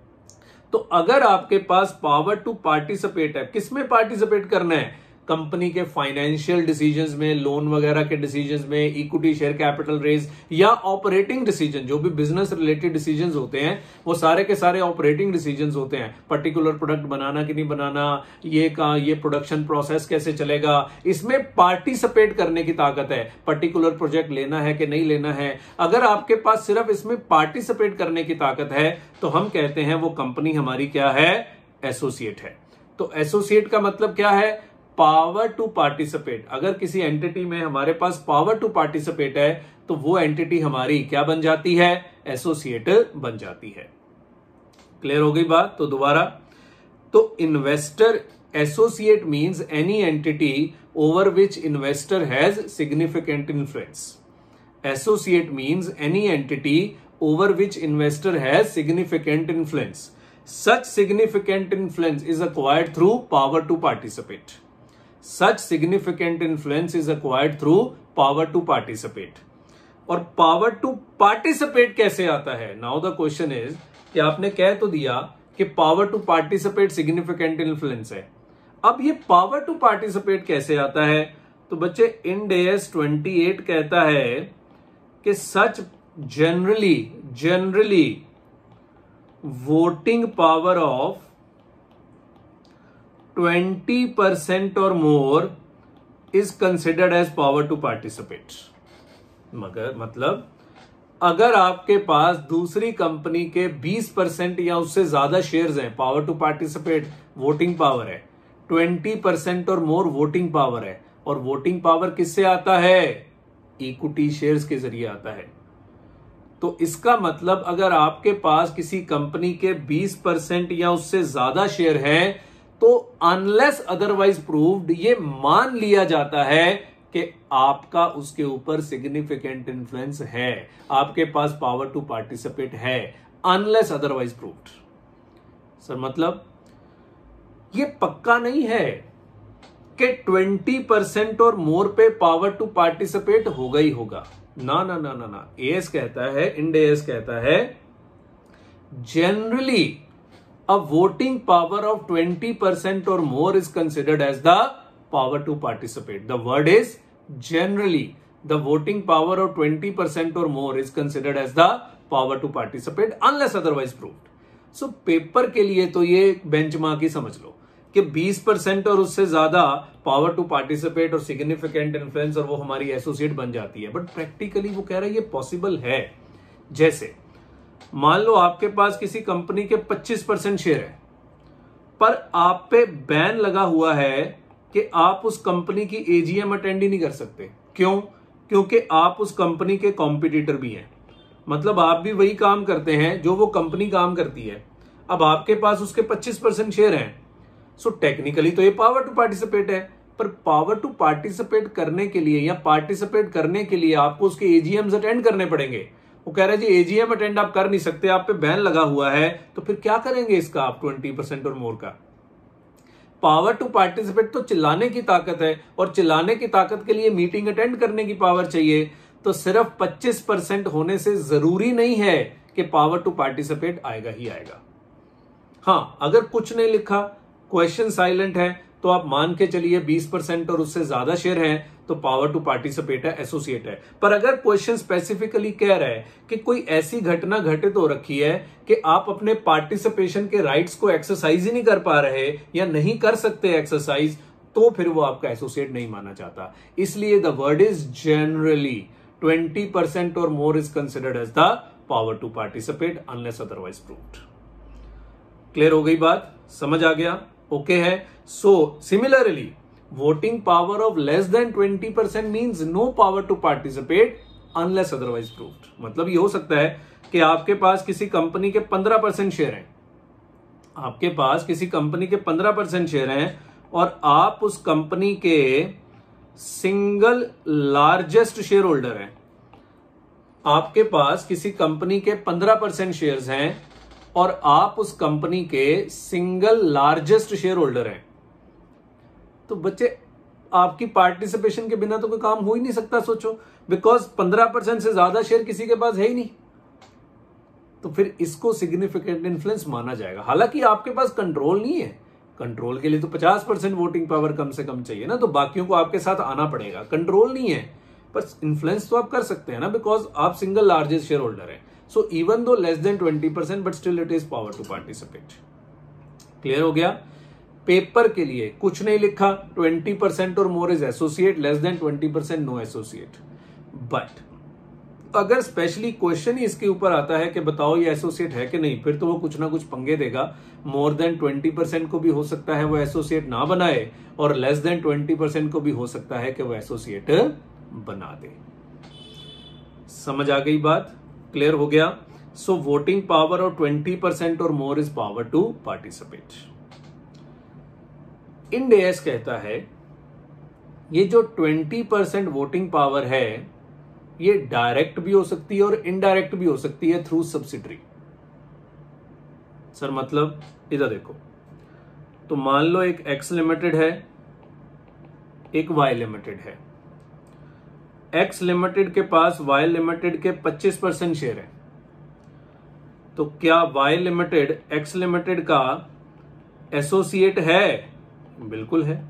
तो अगर आपके पास पावर टू पार्टिसिपेट है, किसमें पार्टिसिपेट करना है? कंपनी के फाइनेंशियल डिसीजंस में, लोन वगैरह के डिसीजंस में, इक्विटी शेयर कैपिटल रेज या ऑपरेटिंग डिसीजन, जो भी बिजनेस रिलेटेड डिसीजंस होते हैं वो सारे के सारे ऑपरेटिंग डिसीजंस होते हैं। पर्टिकुलर प्रोडक्ट बनाना कि नहीं बनाना, ये का ये प्रोडक्शन प्रोसेस कैसे चलेगा, इसमें पार्टिसिपेट करने की ताकत है। पर्टिकुलर प्रोजेक्ट लेना है कि नहीं लेना है, अगर आपके पास सिर्फ इसमें पार्टिसिपेट करने की ताकत है तो हम कहते हैं वो कंपनी हमारी क्या है? एसोसिएट है। तो एसोसिएट का मतलब क्या है? Power to participate. अगर किसी एंटिटी में हमारे पास पावर टू पार्टिसिपेट है तो वो एंटिटी हमारी क्या बन जाती है? एसोसिएट बन जाती है। क्लियर हो गई बात? तो दोबारा, तो investor associate means any entity over which investor has significant influence. Associate means any entity over which investor has significant influence. Such significant influence is acquired through power to participate. Such significant influence is acquired through power to participate. और power to participate कैसे आता है? Now the question is कि आपने कह तो दिया कि power to participate significant influence है। अब ये power to participate कैसे आता है? तो बच्चे Ind AS अट्ठाईस कहता है कि such generally generally voting power of twenty percent or more is considered as power to participate। मगर मतलब अगर आपके पास दूसरी कंपनी के बीस परसेंट या उससे ज्यादा शेयर्स हैं, power to participate voting power है, twenty percent or more voting power है। और वोटिंग पावर किससे आता है? इक्विटी शेयर्स के जरिए आता है। तो इसका मतलब अगर आपके पास किसी कंपनी के बीस परसेंट या उससे ज्यादा शेयर है तो अनलेस अदरवाइज प्रूव्ड ये मान लिया जाता है कि आपका उसके ऊपर सिग्निफिकेंट इन्फ्लुएंस है, आपके पास पावर टू पार्टिसिपेट है, अनलेस अदरवाइज प्रूव्ड। सर मतलब ये पक्का नहीं है कि ट्वेंटी परसेंट और मोर पे पावर टू पार्टिसिपेट होगा ही होगा। ना ना ना ना ना एएस कहता है, इंड एएस कहता है generally a voting power of twenty percent or more is considered as the power to participate. The word is generally the voting power of twenty percent or more is considered as the power to participate unless otherwise proved. So paper के लिए तो ये benchmark ही समझ लो कि बीस percent और उससे ज्यादा पावर टू पार्टिसिपेट और सिग्निफिकेंट इन्फ्लुएंस और वो हमारी एसोसिएट बन जाती है। बट प्रैक्टिकली वो कह रहा है ये पॉसिबल है। जैसे मान लो आपके पास किसी कंपनी के पच्चीस परसेंट शेयर है पर आप पे बैन लगा हुआ है कि आप उस कंपनी की एजीएम अटेंड ही नहीं कर सकते। क्यों? क्योंकि आप उस कंपनी के कॉम्पिटिटर भी हैं। मतलब आप भी वही काम करते हैं जो वो कंपनी काम करती है। अब आपके पास उसके पच्चीस परसेंट शेयर हैं, सो टेक्निकली तो ये पावर टू पार्टिसिपेट है, पर पावर टू पार्टिसिपेट करने के लिए या पार्टिसिपेट करने के लिए आपको उसके एजीएम्स अटेंड करने पड़ेंगे। वो कह रहा है जी एजीएम अटेंड आप कर नहीं सकते, आप पे बैन लगा हुआ है, तो फिर क्या करेंगे इसका आप ट्वेंटी परसेंट और मोर का? पावर टू पार्टिसिपेट तो चिल्लाने की ताकत है और चिल्लाने की ताकत के लिए मीटिंग अटेंड करने की पावर चाहिए। तो सिर्फ पच्चीस परसेंट होने से जरूरी नहीं है कि पावर टू पार्टिसिपेट आएगा ही आएगा। हाँ, अगर कुछ नहीं लिखा, क्वेश्चन साइलेंट है, तो आप मान के चलिए बीस परसेंट और उससे ज्यादा शेयर हैं तो पावर टू पार्टिसिपेट है, एसोसिएट है। पर अगर क्वेश्चन स्पेसिफिकली कह रहा है कि कोई ऐसी घटना घटित हो रखी है कि आप अपने पार्टिसिपेशन के राइट्स को एक्सरसाइज ही नहीं कर पा रहे या नहीं कर सकते एक्सरसाइज, तो फिर वो आपका एसोसिएट नहीं माना जाता। इसलिए the word is generally twenty percent or more is considered as the power to participate unless otherwise proved. Clear हो गई बात, समझ आ गया, ओके okay है। So similarly voting power of less than twenty percent means no power to participate unless otherwise proved. मतलब ये हो सकता है कि आपके पास किसी कंपनी के पंद्रह परसेंट शेयर हैं, आपके पास किसी कंपनी के पंद्रह परसेंट शेयर हैं और आप उस कंपनी के सिंगल लार्जेस्ट शेयर होल्डर हैं। आपके पास किसी कंपनी के पंद्रह परसेंट शेयर्स हैं और आप उस कंपनी के सिंगल लार्जेस्ट शेयर होल्डर हैं। तो बच्चे आपकी पार्टिसिपेशन के बिना तो कोई काम हो ही नहीं सकता, सोचो, बिकॉज पंद्रह परसेंट से ज्यादा शेयर किसी के पास है ही नहीं। तो फिर इसको सिग्निफिकेंट इन्फ्लुएंस माना जाएगा। हालांकि आपके पास कंट्रोल नहीं है, कंट्रोल के लिए तो पचास परसेंट वोटिंग पावर कम से कम चाहिए ना, तो बाकियों को आपके साथ आना पड़ेगा। कंट्रोल नहीं है पर इन्फ्लुएंस तो आप कर सकते हैं ना, बिकॉज आप सिंगल लार्जेस्ट शेयर होल्डर है। So even though less than twenty percent but still it is power to participate. Clear हो गया। पेपर के लिए कुछ नहीं लिखा, twenty percent or more is associate, less than twenty percent no associate. But अगर specially question ही इसके ऊपर आता है कि बताओ ये एसोसिएट है कि नहीं, फिर तो वो कुछ ना कुछ पंगे देगा। मोर देन ट्वेंटी परसेंट को भी हो सकता है वो एसोसिएट ना बनाए और लेस देन ट्वेंटी परसेंट को भी हो सकता है कि वो एसोसिएट बना दे। समझ आ गई बात, क्लियर हो गया। सो वोटिंग पावर और twenty percent or more is power to participate. Ind AS कहता है ये जो ट्वेंटी परसेंट वोटिंग पावर है ये डायरेक्ट भी हो सकती है और इनडायरेक्ट भी हो सकती है थ्रू सब्सिडरी। सर मतलब इधर देखो, तो मान लो एक एक्स लिमिटेड है, एक वाई लिमिटेड है। एक्स लिमिटेड के पास वाई लिमिटेड के पच्चीस परसेंट शेयर है, तो क्या वाई लिमिटेड एक्स लिमिटेड का एसोसिएट है? बिल्कुल है।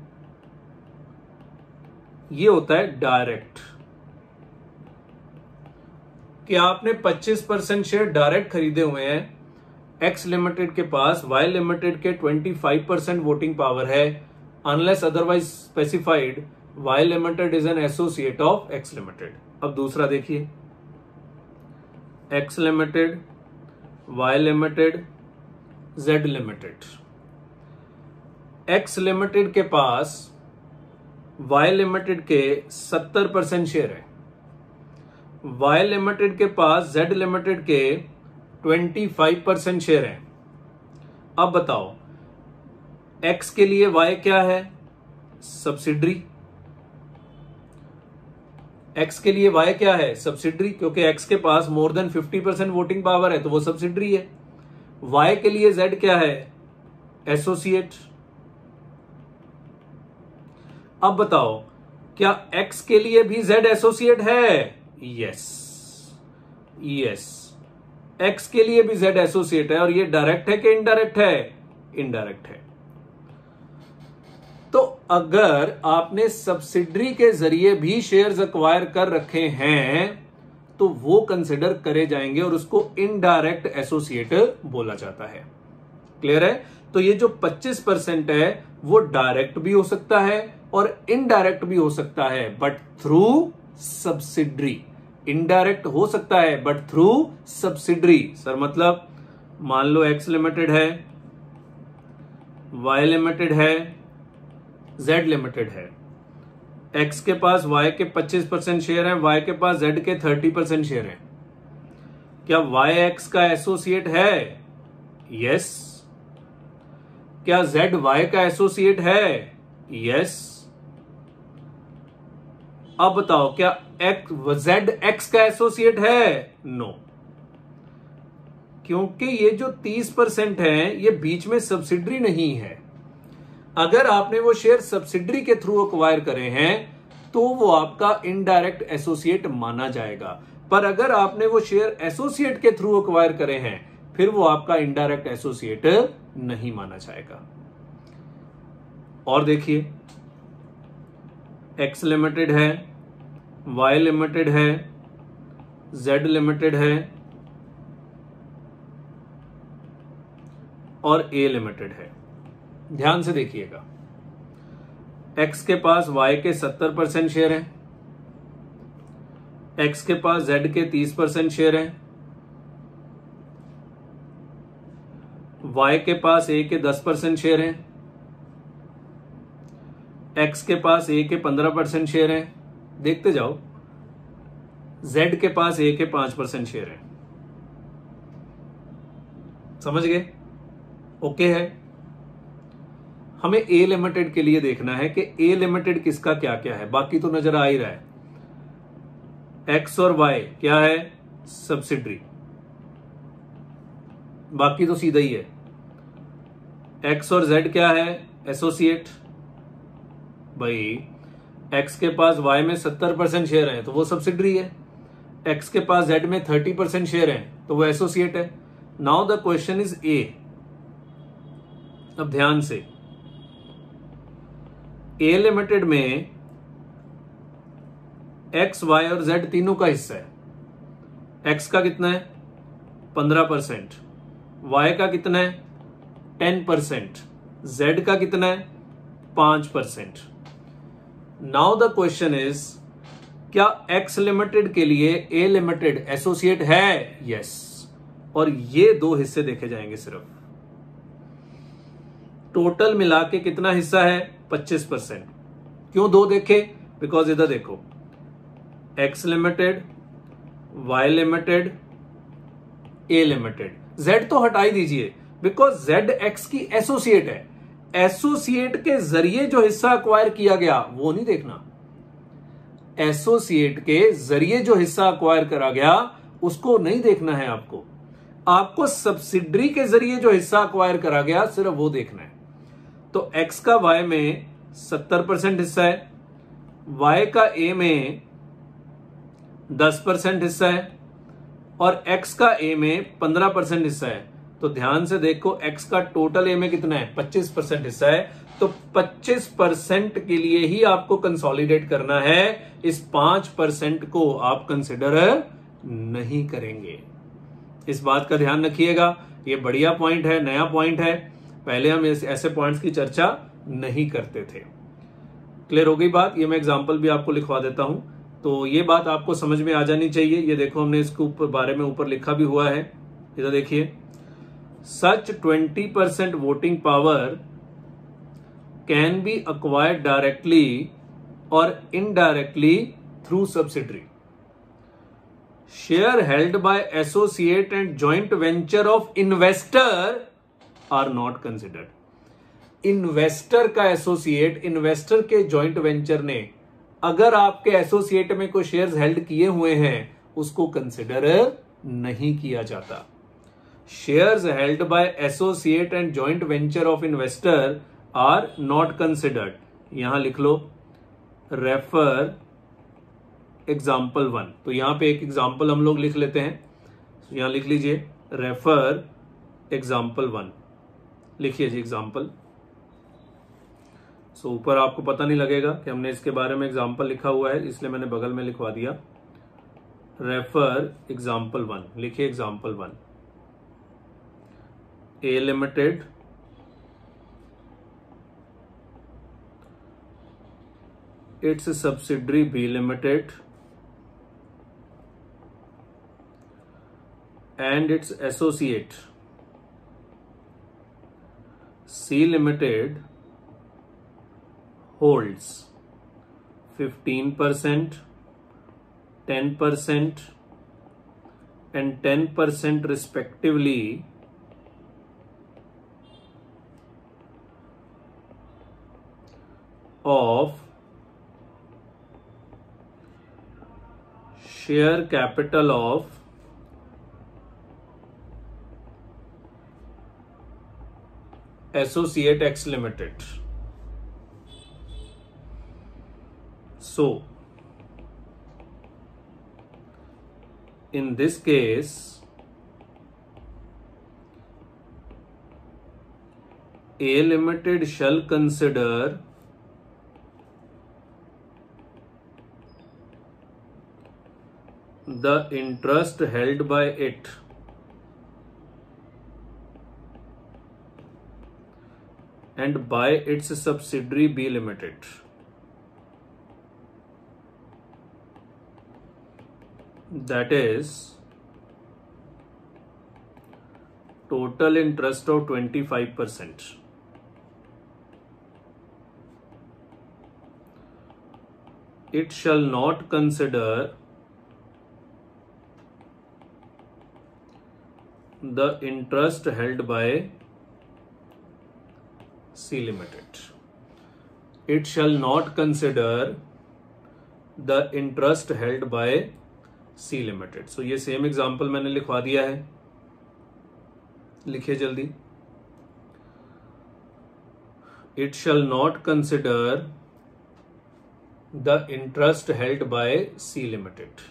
ये होता है डायरेक्ट, कि आपने पच्चीस परसेंट शेयर डायरेक्ट खरीदे हुए हैं, एक्स लिमिटेड के पास वाई लिमिटेड के पच्चीस परसेंट वोटिंग पावर है, unless otherwise specified Y limited is an associate of X limited. अब दूसरा देखिए, X limited, Y limited, Z limited. X limited के पास वाई लिमिटेड के सत्तर परसेंट शेयर है, वाई लिमिटेड के पास जेड लिमिटेड के पच्चीस परसेंट शेयर है। अब बताओ एक्स के लिए वाई क्या है? सब्सिडरी। एक्स के लिए वाई क्या है? सब्सिडरी, क्योंकि एक्स के पास मोर देन पचास परसेंट वोटिंग पावर है तो वो सब्सिडरी है। वाई के लिए जेड क्या है? एसोसिएट। अब बताओ क्या एक्स के लिए भी जेड एसोसिएट है? यस यस, एक्स के लिए भी जेड एसोसिएट है। और ये डायरेक्ट है कि इनडायरेक्ट है? इनडायरेक्ट है। तो अगर आपने सब्सिडरी के जरिए भी शेयर्स एक्वायर कर रखे हैं तो वो कंसिडर करे जाएंगे और उसको इनडायरेक्ट एसोसिएट बोला जाता है। क्लियर है? तो ये जो पच्चीस परसेंट है वो डायरेक्ट भी हो सकता है और इनडायरेक्ट भी हो सकता है, बट थ्रू सब्सिडरी। इनडायरेक्ट हो सकता है बट थ्रू सब्सिडरी। सर मतलब मान लो एक्स लिमिटेड है, वाई लिमिटेड है, जेड लिमिटेड है। एक्स के पास वाई के पच्चीस परसेंट शेयर है, वाई के पास जेड के तीस परसेंट शेयर है। क्या वाई एक्स का एसोसिएट है? यस। क्या जेड वाई का एसोसिएट है? यस। अब बताओ क्या एक्स जेड एक्स का एसोसिएट है? नो, क्योंकि ये जो तीस परसेंट है ये बीच में सब्सिडरी नहीं है। अगर आपने वो शेयर सब्सिडरी के थ्रू एक्वायर करे हैं तो वो आपका इनडायरेक्ट एसोसिएट माना जाएगा, पर अगर आपने वो शेयर एसोसिएट के थ्रू एक्वायर करे हैं फिर वो आपका इनडायरेक्ट एसोसिएट नहीं माना जाएगा। और देखिए एक्स लिमिटेड है, वाई लिमिटेड है, जेड लिमिटेड है और ए लिमिटेड है। ध्यान से देखिएगा, एक्स के पास वाई के सत्तर परसेंट शेयर हैं, एक्स के पास जेड के तीस परसेंट शेयर हैं, वाई के पास ए के दस परसेंट शेयर हैं, एक्स के पास ए के पंद्रह परसेंट शेयर हैं, देखते जाओ, जेड के पास ए के पांच परसेंट शेयर हैं। समझ गए? ओके है। हमें ए लिमिटेड के लिए देखना है कि ए लिमिटेड किसका क्या क्या है, बाकी तो नजर आ ही रहा है। एक्स और वाई क्या है? सब्सिडरी, बाकी तो सीधा ही है। एक्स और जेड क्या है? एसोसिएट। भाई एक्स के पास वाई में सत्तर परसेंट शेयर है तो वो सब्सिडरी है, एक्स के पास जेड में थर्टी परसेंट शेयर है तो वो एसोसिएट है। Now the question is A. अब ध्यान से, ए लिमिटेड में एक्स, वाई और जेड तीनों का हिस्सा है। एक्स का कितना है? पंद्रह परसेंट। वाई का कितना है? Ten percent. जेड का कितना है? पांच percent. Now the question is, क्या एक्स लिमिटेड के लिए ए लिमिटेड एसोसिएट है? यस। और ये दो हिस्से देखे जाएंगे सिर्फ। टोटल मिला के कितना हिस्सा है? पच्चीस परसेंट। क्यों दो देखे? बिकॉज इधर देखो, X limited, Y limited, A limited. Z तो हटा ही दीजिए बिकॉज जेड एक्स की एसोसिएट है। एसोसिएट के जरिए जो हिस्सा अक्वायर किया गया वो नहीं देखना, एसोसिएट के जरिए जो हिस्सा अक्वायर करा गया उसको नहीं देखना है आपको। आपको सब्सिडरी के जरिए जो हिस्सा अक्वायर करा गया सिर्फ वो देखना है। तो एक्स का वाई में सत्तर परसेंट हिस्सा है, वाई का ए में दस परसेंट हिस्सा है और एक्स का ए में पंद्रह परसेंट हिस्सा है। तो ध्यान से देखो, एक्स का टोटल ए में कितना है? पच्चीस परसेंट हिस्सा है। तो पच्चीस परसेंट के लिए ही आपको कंसोलिडेट करना है, इस पांच परसेंट को आप कंसिडर नहीं करेंगे। इस बात का ध्यान रखिएगा, ये बढ़िया पॉइंट है, नया पॉइंट है। पहले हम ऐसे पॉइंट्स की चर्चा नहीं करते थे। क्लियर हो गई बात? ये मैं एग्जांपल भी आपको लिखवा देता हूं, तो ये बात आपको समझ में आ जानी चाहिए। ये देखो, हमने इसके ऊपर बारे में ऊपर लिखा भी हुआ है, इधर देखिए। Such twenty percent voting power can be acquired directly or indirectly through subsidiary. Share held by associate and joint venture of investor are not considered. Investor का एसोसिएट, इन्वेस्टर के जॉइंट वेंचर ने अगर आपके एसोसिएट में कोई shares held किए हुए हैं उसको कंसिडर नहीं किया जाता। Shares held by associate and joint venture of investor are not considered. यहां लिख लो, रेफर एग्जाम्पल वन। तो यहां पे एक एग्जाम्पल हम लोग लिख लेते हैं, तो यहां लिख लीजिए रेफर एग्जाम्पल वन। लिखिए जी एग्जाम्पल। सो ऊपर आपको पता नहीं लगेगा कि हमने इसके बारे में एग्जाम्पल लिखा हुआ है, इसलिए मैंने बगल में लिखवा दिया रेफर एग्जाम्पल वन। लिखिए example one. A limited its subsidiary B Limited and its associate C Limited holds fifteen percent, ten percent and ten percent respectively of share capital of Associate X Limited. So, in this case, A Limited shall consider the interest held by it and by its subsidiary B Limited that is total interest of twenty-five percent. It shall not consider the interest held by C Limited. It shall not consider the interest held by C Limited. So ये same example मैंने लिखवा दिया है, लिखिए जल्दी. It shall not consider the interest held by C Limited.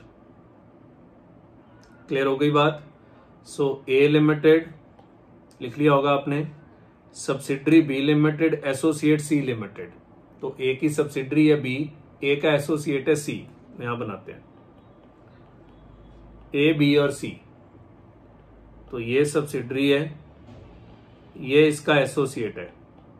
Clear हो गई बात. सो ए लिमिटेड लिख लिया होगा आपने, subsidiary B limited, associate C limited. तो ए की सब्सिडरी है बी, ए का एसोसिएट है सी. यहां बनाते हैं ए बी और सी. तो ये सब्सिडरी है, ये इसका एसोसिएट है.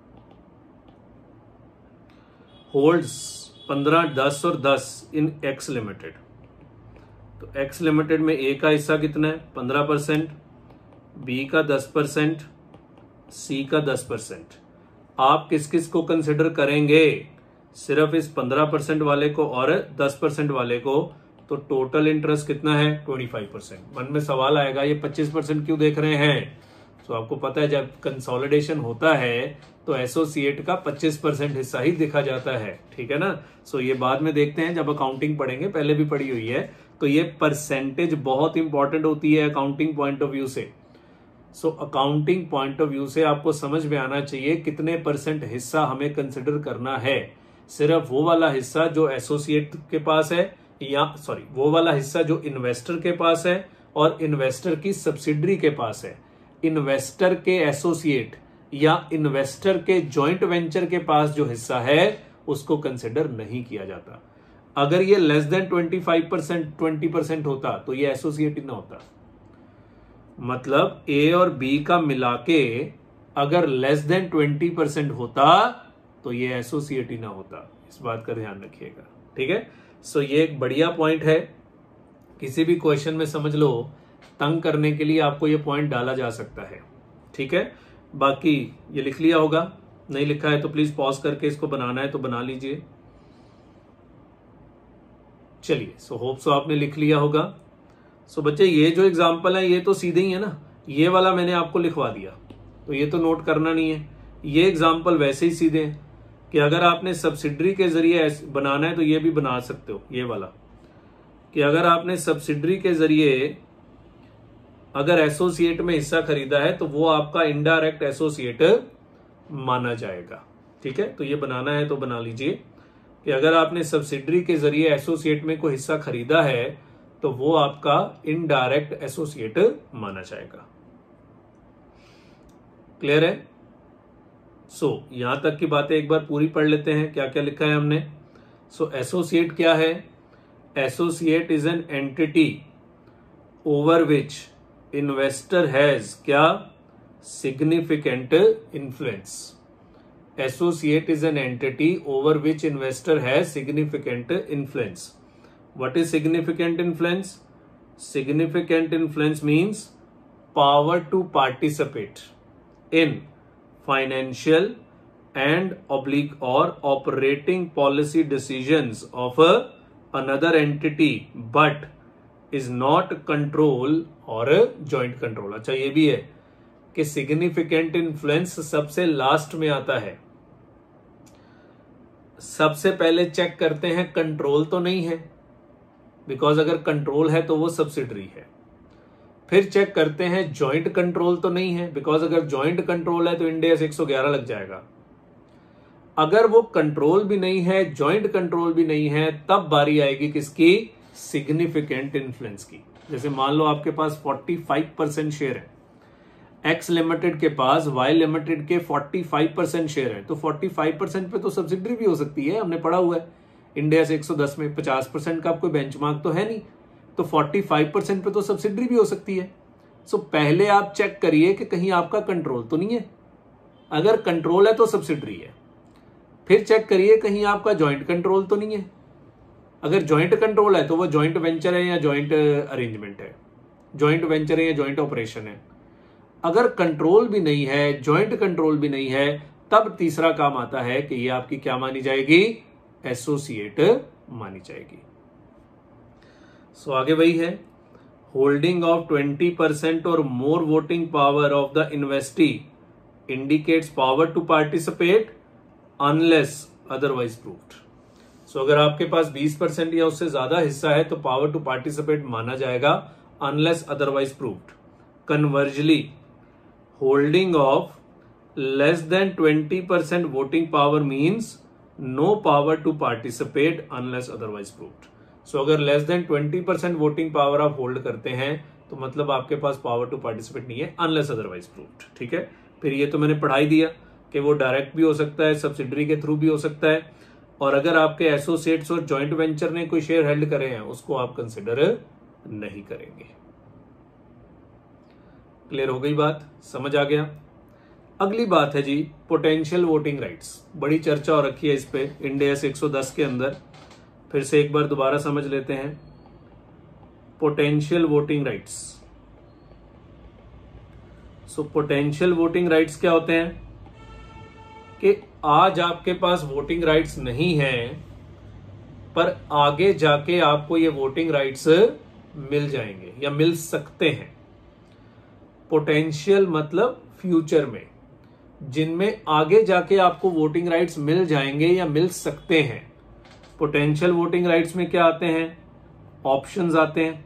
होल्ड्स पंद्रह, दस और दस इन एक्स लिमिटेड. तो एक्स लिमिटेड में ए का हिस्सा कितना है? पंद्रह परसेंट, बी का दस परसेंट, सी का दस परसेंट. आप किस किस को कंसिडर करेंगे? सिर्फ इस पंद्रह परसेंट वाले को और दस परसेंट वाले को. तो टोटल इंटरेस्ट कितना है? पच्चीस परसेंट. मन में सवाल आएगा ये पच्चीस परसेंट क्यों देख रहे हैं? तो आपको पता है जब कंसोलिडेशन होता है तो एसोसिएट का पच्चीस परसेंट हिस्सा ही देखा जाता है. ठीक है ना. सो ये बाद में देखते हैं जब अकाउंटिंग पढ़ेंगे, पहले भी पढ़ी हुई है. तो ये परसेंटेज बहुत इंपॉर्टेंट होती है अकाउंटिंग पॉइंट ऑफ व्यू से. So accounting point of view से आपको समझ में आना चाहिए कितने परसेंट हिस्सा हमें कंसिडर करना है. सिर्फ वो वाला हिस्सा जो एसोसिएट के पास है, या सॉरी वो वाला हिस्सा जो इन्वेस्टर के पास है और इन्वेस्टर की सब्सिडरी के पास है. इन्वेस्टर के एसोसिएट या इन्वेस्टर के जॉइंट वेंचर के पास जो हिस्सा है उसको कंसिडर नहीं किया जाता. अगर ये less than twenty five percent twenty percent होता तो ये एसोसिएट ही ना होता. मतलब ए और बी का मिलाके अगर लेस देन ट्वेंटी परसेंट होता तो ये एसोसिएट ही ना होता. इस बात का ध्यान रखिएगा. ठीक है. सो ये एक बढ़िया पॉइंट है. किसी भी क्वेश्चन में समझ लो तंग करने के लिए आपको ये पॉइंट डाला जा सकता है. ठीक है. बाकी ये लिख लिया होगा, नहीं लिखा है तो प्लीज पॉज करके इसको बनाना है तो बना लीजिए. चलिए. सो होप सो आपने लिख लिया होगा. सो बच्चे ये जो एग्जांपल है ये तो सीधे ही है ना. ये वाला मैंने आपको लिखवा दिया तो ये तो नोट करना नहीं है. ये एग्जांपल वैसे ही सीधे हैं कि अगर आपने सब्सिडरी के जरिए बनाना है तो ये भी बना सकते हो. ये वाला कि अगर आपने सब्सिडरी के जरिए अगर एसोसिएट में हिस्सा खरीदा है तो वो आपका इनडायरेक्ट एसोसिएट माना जाएगा. ठीक है. तो ये बनाना है तो बना लीजिए कि अगर आपने सब्सिडरी के जरिए एसोसिएट में कोई हिस्सा खरीदा है तो वो आपका इनडायरेक्ट एसोसिएट माना जाएगा. क्लियर है. सो so, यहां तक की बातें एक बार पूरी पढ़ लेते हैं. क्या क्या लिखा है हमने. सो so, एसोसिएट क्या है? Associate is an entity over which investor has क्या? Significant influence. Associate is an entity over which investor has significant influence. What is significant influence? Significant influence means power to participate in financial and oblique or operating policy decisions of a, another entity but is not control or a joint control. अच्छा ये भी है कि significant influence सबसे last में आता है. सबसे पहले चेक करते हैं कंट्रोल तो नहीं है, बिकॉज अगर कंट्रोल है तो वो सब्सिडरी है. फिर चेक करते हैं जॉइंट कंट्रोल तो नहीं है, बिकॉज अगर जॉइंट कंट्रोल है तो इंड एस एक सौ ग्यारह लग जाएगा. अगर वो कंट्रोल भी नहीं है, जॉइंट कंट्रोल भी नहीं है, तब बारी आएगी किसकी? सिग्निफिकेंट इन्फ्लुएंस की. जैसे मान लो आपके पास पैंतालीस परसेंट शेयर है, एक्स लिमिटेड के पास वाई लिमिटेड के पैंतालीस परसेंट शेयर है, तो पैंतालीस परसेंट पे तो सब्सिडरी भी हो सकती है, हमने पढ़ा हुआ है इंडिया एक सौ दस में पचास परसेंट का कोई बेंचमार्क तो है नहीं, तो पैंतालीस परसेंट पे तो सब्सिडरी भी हो सकती है। सो पहले आप चेक करिए कि कहीं आपका कंट्रोल तो नहीं है, अगर कंट्रोल है तो सब्सिडरी है। फिर चेक करिए कहीं आपका जॉइंट कंट्रोल तो नहीं है, अगर जॉइंट कंट्रोल है तो वो जॉइंट वेंचर है या जॉइंट अरेंजमेंट है, जॉइंट वेंचर है या जॉइंट ऑपरेशन है। अगर कंट्रोल भी नहीं है, जॉइंट कंट्रोल भी नहीं है, तब तीसरा काम आता है कि ये आपकी क्या मानी जाएगी, एसोसिएट मानी जाएगी। सो आगे वही है, holding of twenty percent or more voting power of the investee indicates power to participate unless otherwise proved. So अगर आपके पास बीस परसेंट या उससे ज्यादा हिस्सा है तो पावर टू पार्टिसिपेट माना जाएगा unless otherwise proved. Conversely holding of less than twenty percent voting power means no power to participate unless otherwise proved. So अगर less than twenty percent voting power आप होल्ड करते हैं तो मतलब आपके पास पावर टू पार्टिसिपेट नहीं है अनलेस अदरवाइज प्रूव्ड। ठीक है, फिर ये तो मैंने पढ़ाई दिया कि वो डायरेक्ट भी हो सकता है, सब्सिडरी के थ्रू भी हो सकता है, और अगर आपके एसोसिएट्स और जॉइंट वेंचर ने कोई शेयर हेल्ड करे हैं उसको आप कंसिडर नहीं करेंगे। क्लियर हो गई बात, समझ आ गया। अगली बात है जी पोटेंशियल वोटिंग राइट्स, बड़ी चर्चा हो रखी है इस पे इंडिया एक सौ दस के अंदर, फिर से एक बार दोबारा समझ लेते हैं। Potential voting rights, so potential voting rights क्या होते हैं कि आज आपके पास वोटिंग राइट्स नहीं है पर आगे जाके आपको ये वोटिंग राइट्स मिल जाएंगे या मिल सकते हैं। पोटेंशियल मतलब फ्यूचर में, जिनमें आगे जाके आपको वोटिंग राइट्स मिल जाएंगे या मिल सकते हैं। पोटेंशियल वोटिंग राइट्स में क्या आते हैं, ऑप्शंस आते हैं,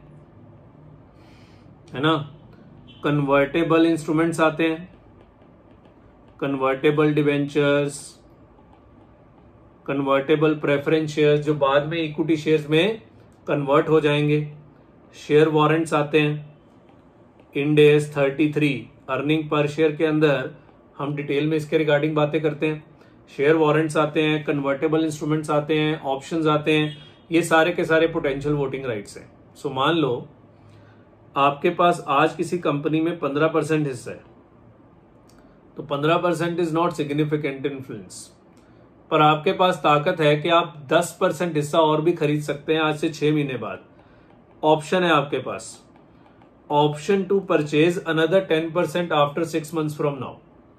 है ना, कन्वर्टेबल इंस्ट्रूमेंट्स आते हैं, convertible debentures, convertible preference shares जो बाद में इक्विटी शेयर्स में कन्वर्ट हो जाएंगे, शेयर वारंट्स आते हैं, Ind AS thirty three earning पर शेयर के अंदर हम डिटेल में इसके रिगार्डिंग बातें करते हैं, शेयर वारंट्स आते हैं, कन्वर्टेबल इंस्ट्रूमेंट्स आते हैं, ऑप्शंस आते हैं, ये सारे के सारे पोटेंशियल वोटिंग राइट्स हैं। सो मान लो आपके पास आज किसी कंपनी में पंद्रह परसेंट हिस्सा है, तो पंद्रह percent is not significant influence, पर आपके पास ताकत है कि आप दस परसेंट हिस्सा और भी खरीद सकते हैं आज से छह महीने बाद। ऑप्शन है आपके पास, option to purchase another ten percent after six months from now.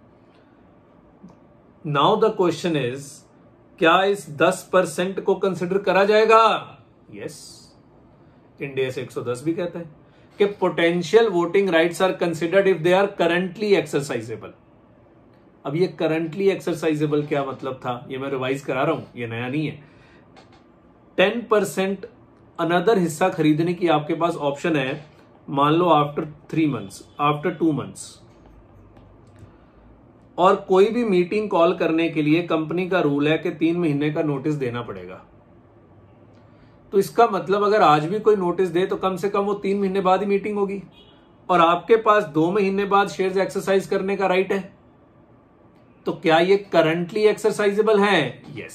Now the question is, क्या इस दस परसेंट को कंसिडर करा जाएगा? यस, इंडिया एक सौ दस भी कहता है कि potential voting rights are considered if they are currently exercisable. अब ये करंटली एक्सरसाइजेबल क्या मतलब था, ये मैं रिवाइज करा रहा हूं, ये नया नहीं है। टेन परसेंट अनदर हिस्सा खरीदने की आपके पास ऑप्शन है, मान लो after three months, after two months, और कोई भी मीटिंग कॉल करने के लिए कंपनी का रूल है कि तीन महीने का नोटिस देना पड़ेगा। तो इसका मतलब अगर आज भी कोई नोटिस दे तो कम से कम वो तीन महीने बाद ही मीटिंग होगी, और आपके पास दो महीने बाद शेयर्स एक्सरसाइज करने का राइट है। तो क्या ये करंटली एक्सरसाइजेबल है? यस।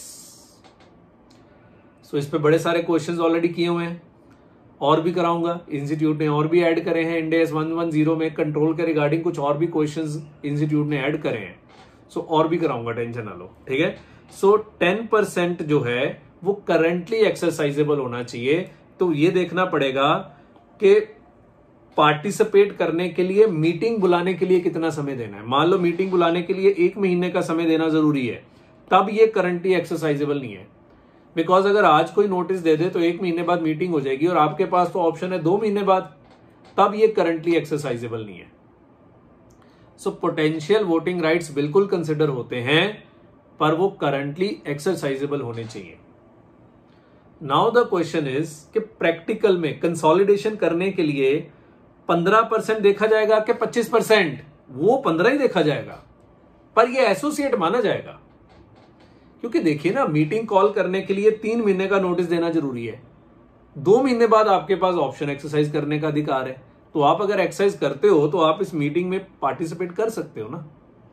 सो इस पे बड़े सारे क्वेश्चंस ऑलरेडी किए हुए हैं, और भी कराऊंगा, इंस्टीट्यूट ने और भी ऐड करे हैं। इंडेस वन वन जीरो में कंट्रोल के रिगार्डिंग कुछ और भी क्वेश्चंस इंस्टीट्यूट ने ऐड करे हैं, सो so, और भी कराऊंगा, टेंशन ना लो, ठीक है। सो टेन परसेंट जो है वो करंटली एक्सरसाइजेबल होना चाहिए। तो ये देखना पड़ेगा कि पार्टिसिपेट करने के लिए मीटिंग बुलाने के लिए कितना समय देना है। मान लो मीटिंग बुलाने के लिए एक महीने का समय देना जरूरी है, तब ये करंटली एक्सरसाइजेबल नहीं है। बिकॉज अगर आज कोई नोटिस दे दे तो एक महीने बाद मीटिंग हो जाएगी, और आपके पास तो ऑप्शन है दो महीने बाद, तब ये करंटली एक्सरसाइजेबल नहीं है। सो पोटेंशियल वोटिंग राइट्स बिल्कुल कंसिडर होते हैं, पर वो करंटली एक्सरसाइजेबल होने चाहिए। नाउ द क्वेश्चन इज कि प्रैक्टिकल में कंसोलिडेशन करने के लिए पंद्रह परसेंट देखा जाएगा कि पच्चीस परसेंट? वो पंद्रह ही देखा जाएगा, पर ये एसोसिएट माना जाएगा। क्योंकि देखिए ना, मीटिंग कॉल करने के लिए तीन महीने का नोटिस देना जरूरी है, दो महीने बाद आपके पास ऑप्शन एक्सरसाइज करने का अधिकार है, तो आप अगर एक्सरसाइज करते हो तो आप इस मीटिंग में पार्टिसिपेट कर सकते हो ना।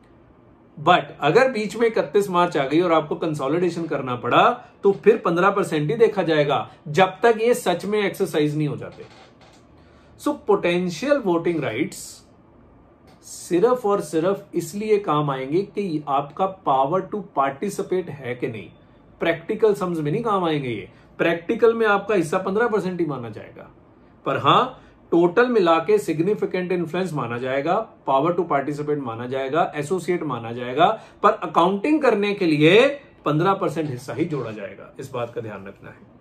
बट अगर बीच में इकतीस मार्च आ गई और आपको कंसोलिडेशन करना पड़ा तो फिर पंद्रह परसेंट ही देखा जाएगा, जब तक ये सच में एक्सरसाइज नहीं हो जाते। सो पोटेंशियल वोटिंग राइट्स सिर्फ और सिर्फ इसलिए काम आएंगे कि आपका पावर टू पार्टिसिपेट है कि नहीं। प्रैक्टिकल सम्स में नहीं काम आएंगे ये। प्रैक्टिकल में आपका हिस्सा पंद्रह परसेंट ही माना जाएगा, पर हां टोटल मिला के सिग्निफिकेंट इन्फ्लुएंस माना जाएगा, पावर टू पार्टिसिपेट माना जाएगा, एसोसिएट माना जाएगा, पर अकाउंटिंग करने के लिए पंद्रह परसेंट हिस्सा ही जोड़ा जाएगा। इस बात का ध्यान रखना है।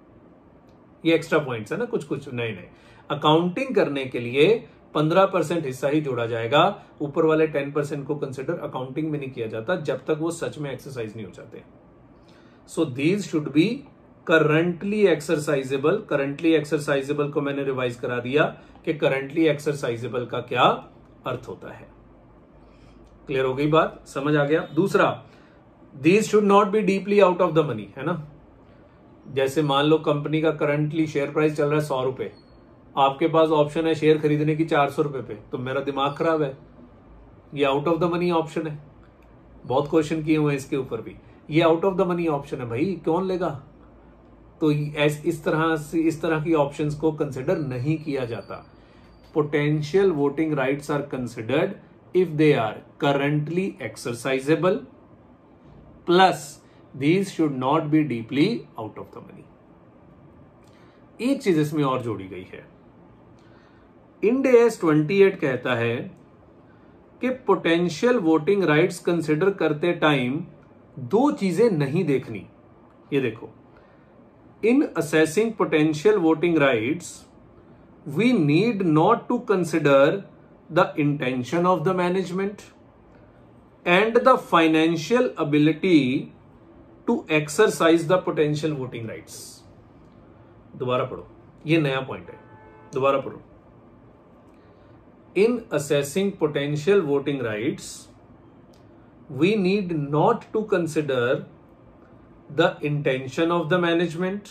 ये एक्स्ट्रा पॉइंट्स है ना, कुछ कुछ नए नए। अकाउंटिंग करने के लिए पंद्रह परसेंट हिस्सा ही जोड़ा जाएगा। ऊपर वाले टेन परसेंट को कंसिडर अकाउंटिंग में नहीं किया जाता जब तक वो सच में एक्सरसाइज नहीं हो जाते। So these should be currently exercisable. Currently exercisable को मैंने रिवाइज करा दिया कि करंटली एक्सरसाइजेबल का क्या अर्थ होता है। क्लियर हो गई बात, समझ आ गया। दूसरा, these should not be deeply out of the money, है ना। जैसे मान लो कंपनी का करंटली शेयर प्राइस चल रहा है सौ रुपए, आपके पास ऑप्शन है शेयर खरीदने की चार सौ रुपए पे, तो मेरा दिमाग खराब है, ये out of the money option है। बहुत क्वेश्चन किए हुए हैं इसके ऊपर भी, ये out of the money option है भाई, कौन लेगा। तो इस तरह से इस तरह की ऑप्शंस को कंसिडर नहीं किया जाता। Potential voting rights are considered if they are currently exercisable plus these should not be deeply out of the money. एक चीज इसमें और जोड़ी गई है। इंड एस अट्ठाईस कहता है कि पोटेंशियल वोटिंग राइट्स कंसिडर करते टाइम दो चीजें नहीं देखनी। ये देखो, in assessing potential voting rights we need not to consider the intention of the management and the financial ability to exercise the potential voting rights. दोबारा पढ़ो, ये नया पॉइंट है, दोबारा पढ़ो। In assessing potential voting rights, we need not to consider the intention of the management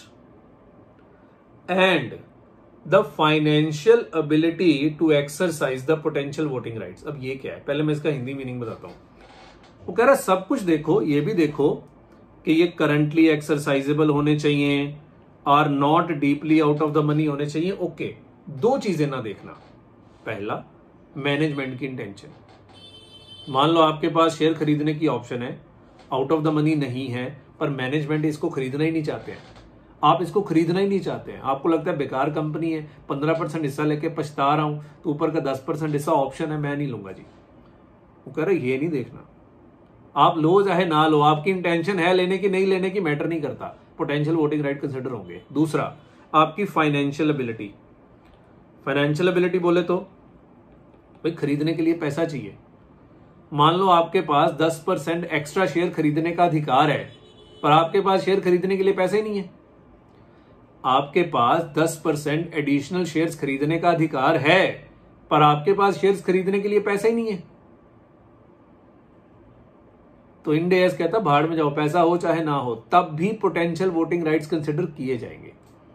and the financial ability to exercise the potential voting rights। अब ये क्या है, पहले मैं इसका हिंदी मीनिंग बताता हूं। वो कह रहा है सब कुछ देखो, ये भी देखो कि ये करंटली एक्सरसाइजेबल होने चाहिए और not deeply out of the money होने चाहिए। ओके, दो चीजें ना देखना। पहला, मैनेजमेंट की इंटेंशन। मान लो आपके पास शेयर खरीदने की ऑप्शन है, आउट ऑफ द मनी नहीं है, पर मैनेजमेंट इसको खरीदना ही नहीं चाहते हैं। आप इसको खरीदना ही नहीं चाहते हैं, आपको लगता है बेकार कंपनी है, पंद्रह परसेंट हिस्सा लेके पछता रहा हूं, तो ऊपर का दस परसेंट हिस्सा ऑप्शन है, मैं नहीं लूंगा जी। वो कह रहे ये नहीं देखना, आप लो चाहे ना लो, आपकी इंटेंशन है लेने की नहीं लेने की मैटर नहीं करता, पोटेंशियल वोटिंग राइट कंसिडर होंगे। दूसरा, आपकी फाइनेंशियल एबिलिटी। फाइनेंशियल एबिलिटी बोले तो भाई खरीदने के लिए पैसा चाहिए। मान लो आपके पास दस परसेंट एक्स्ट्रा शेयर खरीदने का अधिकार है, पर आपके पास शेयर खरीदने के लिए पैसे ही नहीं है। आपके पास दस परसेंट एडिशनल शेयर्स खरीदने का अधिकार है, पर आपके पास शेयर्स खरीदने के लिए पैसा ही नहीं है। तो इंड एस कहता भाड़ में जाओ, पैसा हो चाहे ना हो, तब भी पोटेंशियल वोटिंग राइट्स कंसिडर किए जाएंगे।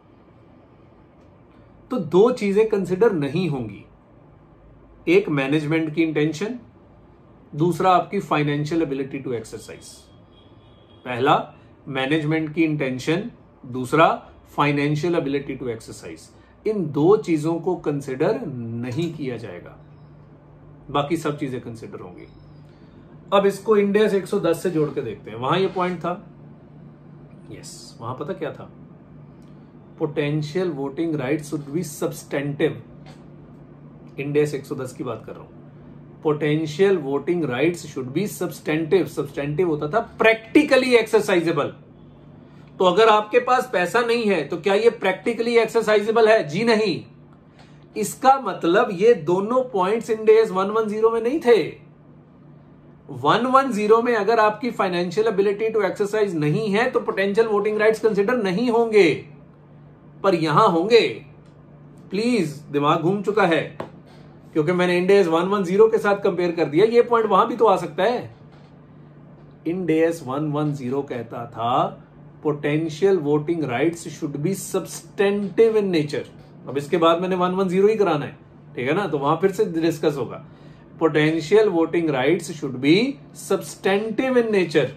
तो दो चीजें कंसिडर नहीं होंगी, एक मैनेजमेंट की इंटेंशन, दूसरा आपकी फाइनेंशियल एबिलिटी टू एक्सरसाइज। पहला मैनेजमेंट की इंटेंशन, दूसरा फाइनेंशियल एबिलिटी टू एक्सरसाइज। इन दो चीजों को कंसिडर नहीं किया जाएगा, बाकी सब चीजें कंसिडर होंगी। अब इसको इंडेस एक सौ दस से जोड़ के देखते हैं। वहां ये पॉइंट था, यस, वहां पता क्या था, potential voting rights should be substantive. Ind AS एक सौ दस की बात कर रहा हूं। Potential voting rights should be substantive. Substantive होता था प्रैक्टिकली एक्सरसाइजेबल। तो अगर आपके पास पैसा नहीं है तो क्या ये प्रैक्टिकली एक्सरसाइजेबल है? जी नहीं। इसका मतलब ये दोनों points Ind AS one one zero में नहीं थे। वन वन जीरो में अगर आपकी फाइनेंशियल एबिलिटी टू एक्सरसाइज नहीं है तो पोटेंशियल वोटिंग राइट्स कंसिडर नहीं होंगे, पर यहां होंगे। प्लीज, दिमाग घूम चुका है क्योंकि मैंने इंडेस वन वन जीरो के साथ कंपेयर कर दिया। ये पॉइंट वहां भी तो आ सकता है। इंडेस वन वन जीरो कहता था potential voting rights should be substantive in nature. अब इसके बाद मैंने वन वन जीरो ही कराना है, ठीक है ना, तो वहां फिर से डिस्कस होगा। Potential voting rights should be substantive in nature.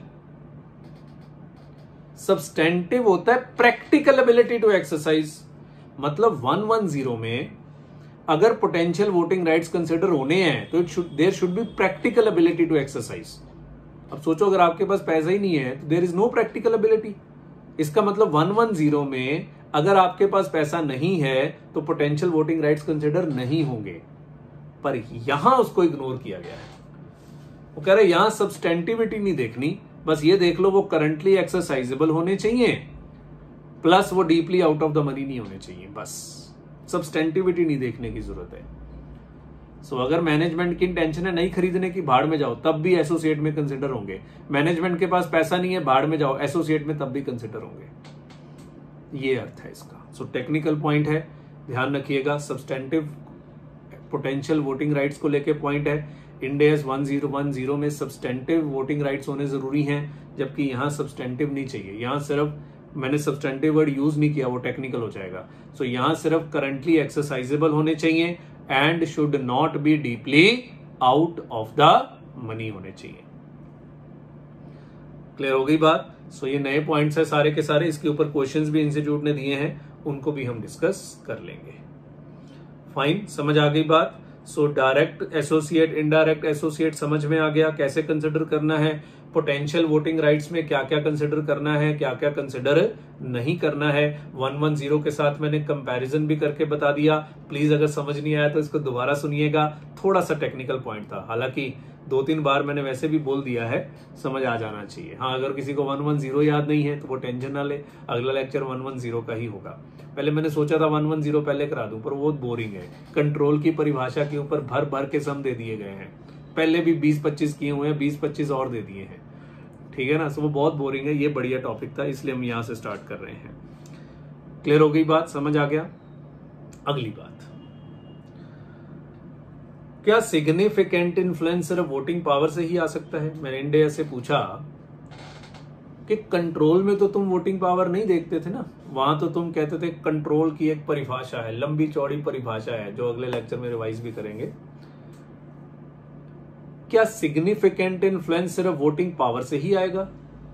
Substantive होता है प्रैक्टिकल एबिलिटी टू एक्सरसाइज, मतलब वन वन जीरो में अगर पोटेंशियल वोटिंग राइट्स कंसिडर होने हैं तो it should there should be practical ability to exercise. अब सोचो अगर आपके पास पैसा ही नहीं है तो there is no practical ability. इसका मतलब वन वन जीरो में अगर आपके पास पैसा नहीं है तो पोटेंशियल वोटिंग राइट्स कंसिडर नहीं होंगे, पर यहां उसको इग्नोर किया गया है। वो कह रहे यहां सब्सटेंटिविटी नहीं देखनी, बस ये देख लो वो करंटली एक्सरसाइजेबल होने चाहिए, प्लस वो deeply out of the money नहीं होने चाहिए, बस सब्सटेंटिविटी नहीं देखने की जरूरत है। सो so, अगर मैनेजमेंट की इंटेंशन है नहीं खरीदने की, भाड़ में जाओ, तब भी एसोसिएट में कंसिडर होंगे। मैनेजमेंट के पास पैसा नहीं है, भाड़ में जाओ, एसोसिएट में तब भी कंसिडर होंगे। ये अर्थ है इसका। सो टेक्निकल पॉइंट है, ध्यान रखिएगा। सब्सटेंटिव पोटेंशियल वोटिंग राइट्स को लेके पॉइंट है। Ind S one zero one zero में सब्सटेंटिव वोटिंग राइट्स होने जरूरी हैं, जबकि यहां सब्सटेंटिव नहीं चाहिए। यहां सिर्फ मैंने सब्सटेंटिव वर्ड यूज नहीं किया, वो टेक्निकल हो जाएगा। सो so, यहां सिर्फ करंटली एक्सरसाइजेबल होने चाहिए and should not be deeply out of the money होने चाहिए। क्लियर हो गई बात? सो so, ये नए पॉइंट्स है सारे के सारे, इसके ऊपर क्वेश्चंस भी इंस्टीट्यूट ने दिए हैं, उनको भी हम डिस्कस कर लेंगे। फाइन, समझ आ गई बात? So direct associate, indirect associate समझ में आ गया, कैसे कंसिडर करना है। पोटेंशियल वोटिंग राइट्स में क्या क्या कंसिडर करना है, क्या क्या कंसिडर नहीं करना है। वन वन जीरो के साथ मैंने कंपैरिजन भी करके बता दिया। प्लीज अगर समझ नहीं आया तो इसको दोबारा सुनिएगा, थोड़ा सा टेक्निकल पॉइंट था, हालांकि दो तीन बार मैंने वैसे भी बोल दिया है, समझ आ जाना चाहिए। हाँ, अगर किसी को वन वन जीरो याद नहीं है तो वो टेंशन ना ले, अगला लेक्चर वन वन जीरो का ही होगा। पहले मैंने सोचा था वन वन जीरो पहले करा दूं, पर वो बोरिंग है। कंट्रोल की परिभाषा के ऊपर भर भर के सम दे दिए गए हैं, पहले भी बीस पच्चीस किए हुए हैं, बीस पच्चीस और दे दिए हैं, ठीक है ना। सो वो बहुत बोरिंग है, ये बढ़िया टॉपिक था, इसलिए हम यहां से स्टार्ट कर रहे हैं। क्लियर हो गई बात? समझ आ गया? अगली बात, क्या सिग्निफिकेंट इन्फ्लुएंस सिर्फ वोटिंग पावर से ही आ सकता है? मैंने इंडिया से पूछा कि कंट्रोल में तो तुम वोटिंग पावर नहीं देखते थे ना, वहां तो तुम कहते थे कंट्रोल की एक परिभाषा है, लंबी चौड़ी परिभाषा है, जो अगले लेक्चर में रिवाइज भी करेंगे। क्या सिग्निफिकेंट इन्फ्लुएंस सिर्फ वोटिंग पावर से ही आएगा,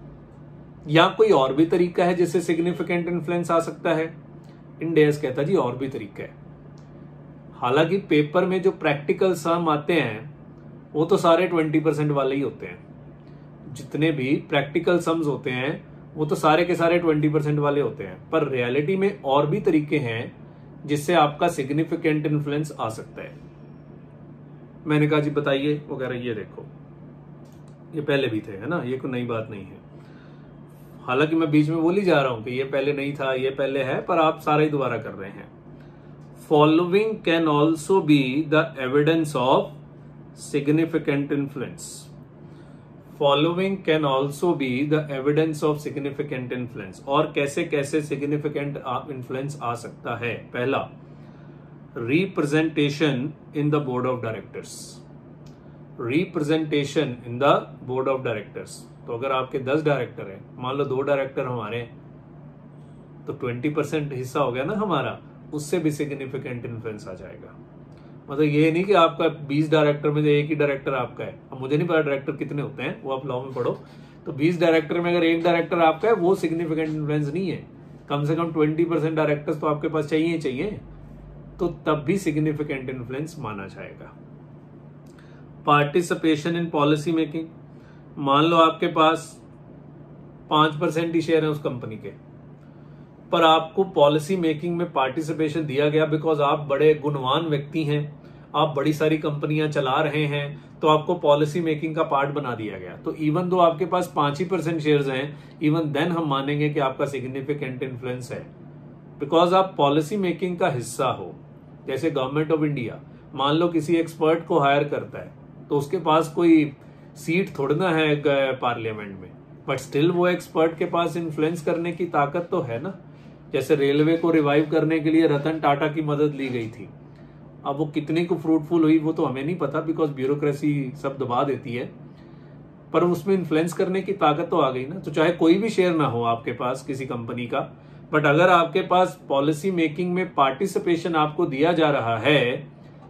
या कोई और भी तरीका है जिससे सिग्निफिकेंट इन्फ्लुएंस आ सकता है? इंडेस कहता जी और भी तरीका है। हालांकि पेपर में जो प्रैक्टिकल सम आते हैं वो तो सारे ट्वेंटी परसेंट वाले ही होते हैं, जितने भी प्रैक्टिकल सम्स होते हैं वो तो सारे के सारे ट्वेंटी परसेंट वाले होते हैं, पर रियलिटी में और भी तरीके हैं जिससे आपका सिग्निफिकेंट इन्फ्लुएंस आ सकता है। मैंने कहा जी बताइए, वो कह रहे ये देखो, ये पहले भी थे, है ना, ये कोई नई बात नहीं है। हालांकि मैं बीच में बोल ही जा रहा हूं कि ये पहले नहीं था, ये पहले है, पर आप सारा ही दोबारा कर रहे हैं। Following can also be the evidence of significant influence. Following can also be the evidence of significant influence. और कैसे कैसे सिग्निफिकेंट इन्फ्लुएंस आ सकता है? पहला, representation in the board of directors. Representation in the board of directors. तो अगर आपके दस डायरेक्टर हैं, मान लो दो डायरेक्टर हमारे हैं, तो ट्वेंटी परसेंट हिस्सा हो गया ना हमारा, उससे भी सिग्निफिकेंट इन्फ्लुएंस आ जाएगा। मतलब ये नहीं कि आपका बीस डायरेक्टर में एक ही डायरेक्टर आपका है। अब मुझे नहीं पता डायरेक्टर कितने होते हैं, वो आप लॉ में पढ़ो, तो बीस डायरेक्टर में अगर एक डायरेक्टर आपका है, वो सिग्निफिकेंट इन्फ्लुएंस नहीं है। कम से कम ट्वेंटी परसेंट डायरेक्टर्स तो आपके पास चाहिए चाहिए, तो तब भी सिग्निफिकेंट इन्फ्लुएंस माना जाएगा। Participation in policy making. मान लो आपके पास पांच परसेंट ही शेयर है उस कंपनी के, पर आपको पॉलिसी मेकिंग में पार्टिसिपेशन दिया गया बिकॉज आप बड़े गुणवान व्यक्ति हैं, आप बड़ी सारी कंपनियां चला रहे हैं, तो आपको पॉलिसी मेकिंग का पार्ट बना दिया गया। तो इवन दो आपके पास पांच ही परसेंट शेयर्स हैं, इवन देन हम मानेंगे कि आपका सिग्निफिकेंट इन्फ्लुएंस है, बिकॉज आप पॉलिसी मेकिंग का हिस्सा हो। जैसे गवर्नमेंट ऑफ इंडिया मान लो किसी एक्सपर्ट को हायर करता है, तो उसके पास कोई सीट थोड़ी ना है पार्लियामेंट में, बट स्टिल वो एक्सपर्ट के पास इन्फ्लुएंस करने की ताकत तो है ना। जैसे रेलवे को रिवाइव करने के लिए रतन टाटा की मदद ली गई थी, अब वो कितनी को फ्रूटफुल हुई वो तो हमें नहीं पता, बिकॉज ब्यूरोक्रेसी सब दबा देती है, पर उसमें इन्फ्लुएंस करने की ताकत तो आ गई ना। तो चाहे कोई भी शेयर ना हो आपके पास किसी कंपनी का, बट अगर आपके पास पॉलिसी मेकिंग में पार्टिसिपेशन आपको दिया जा रहा है,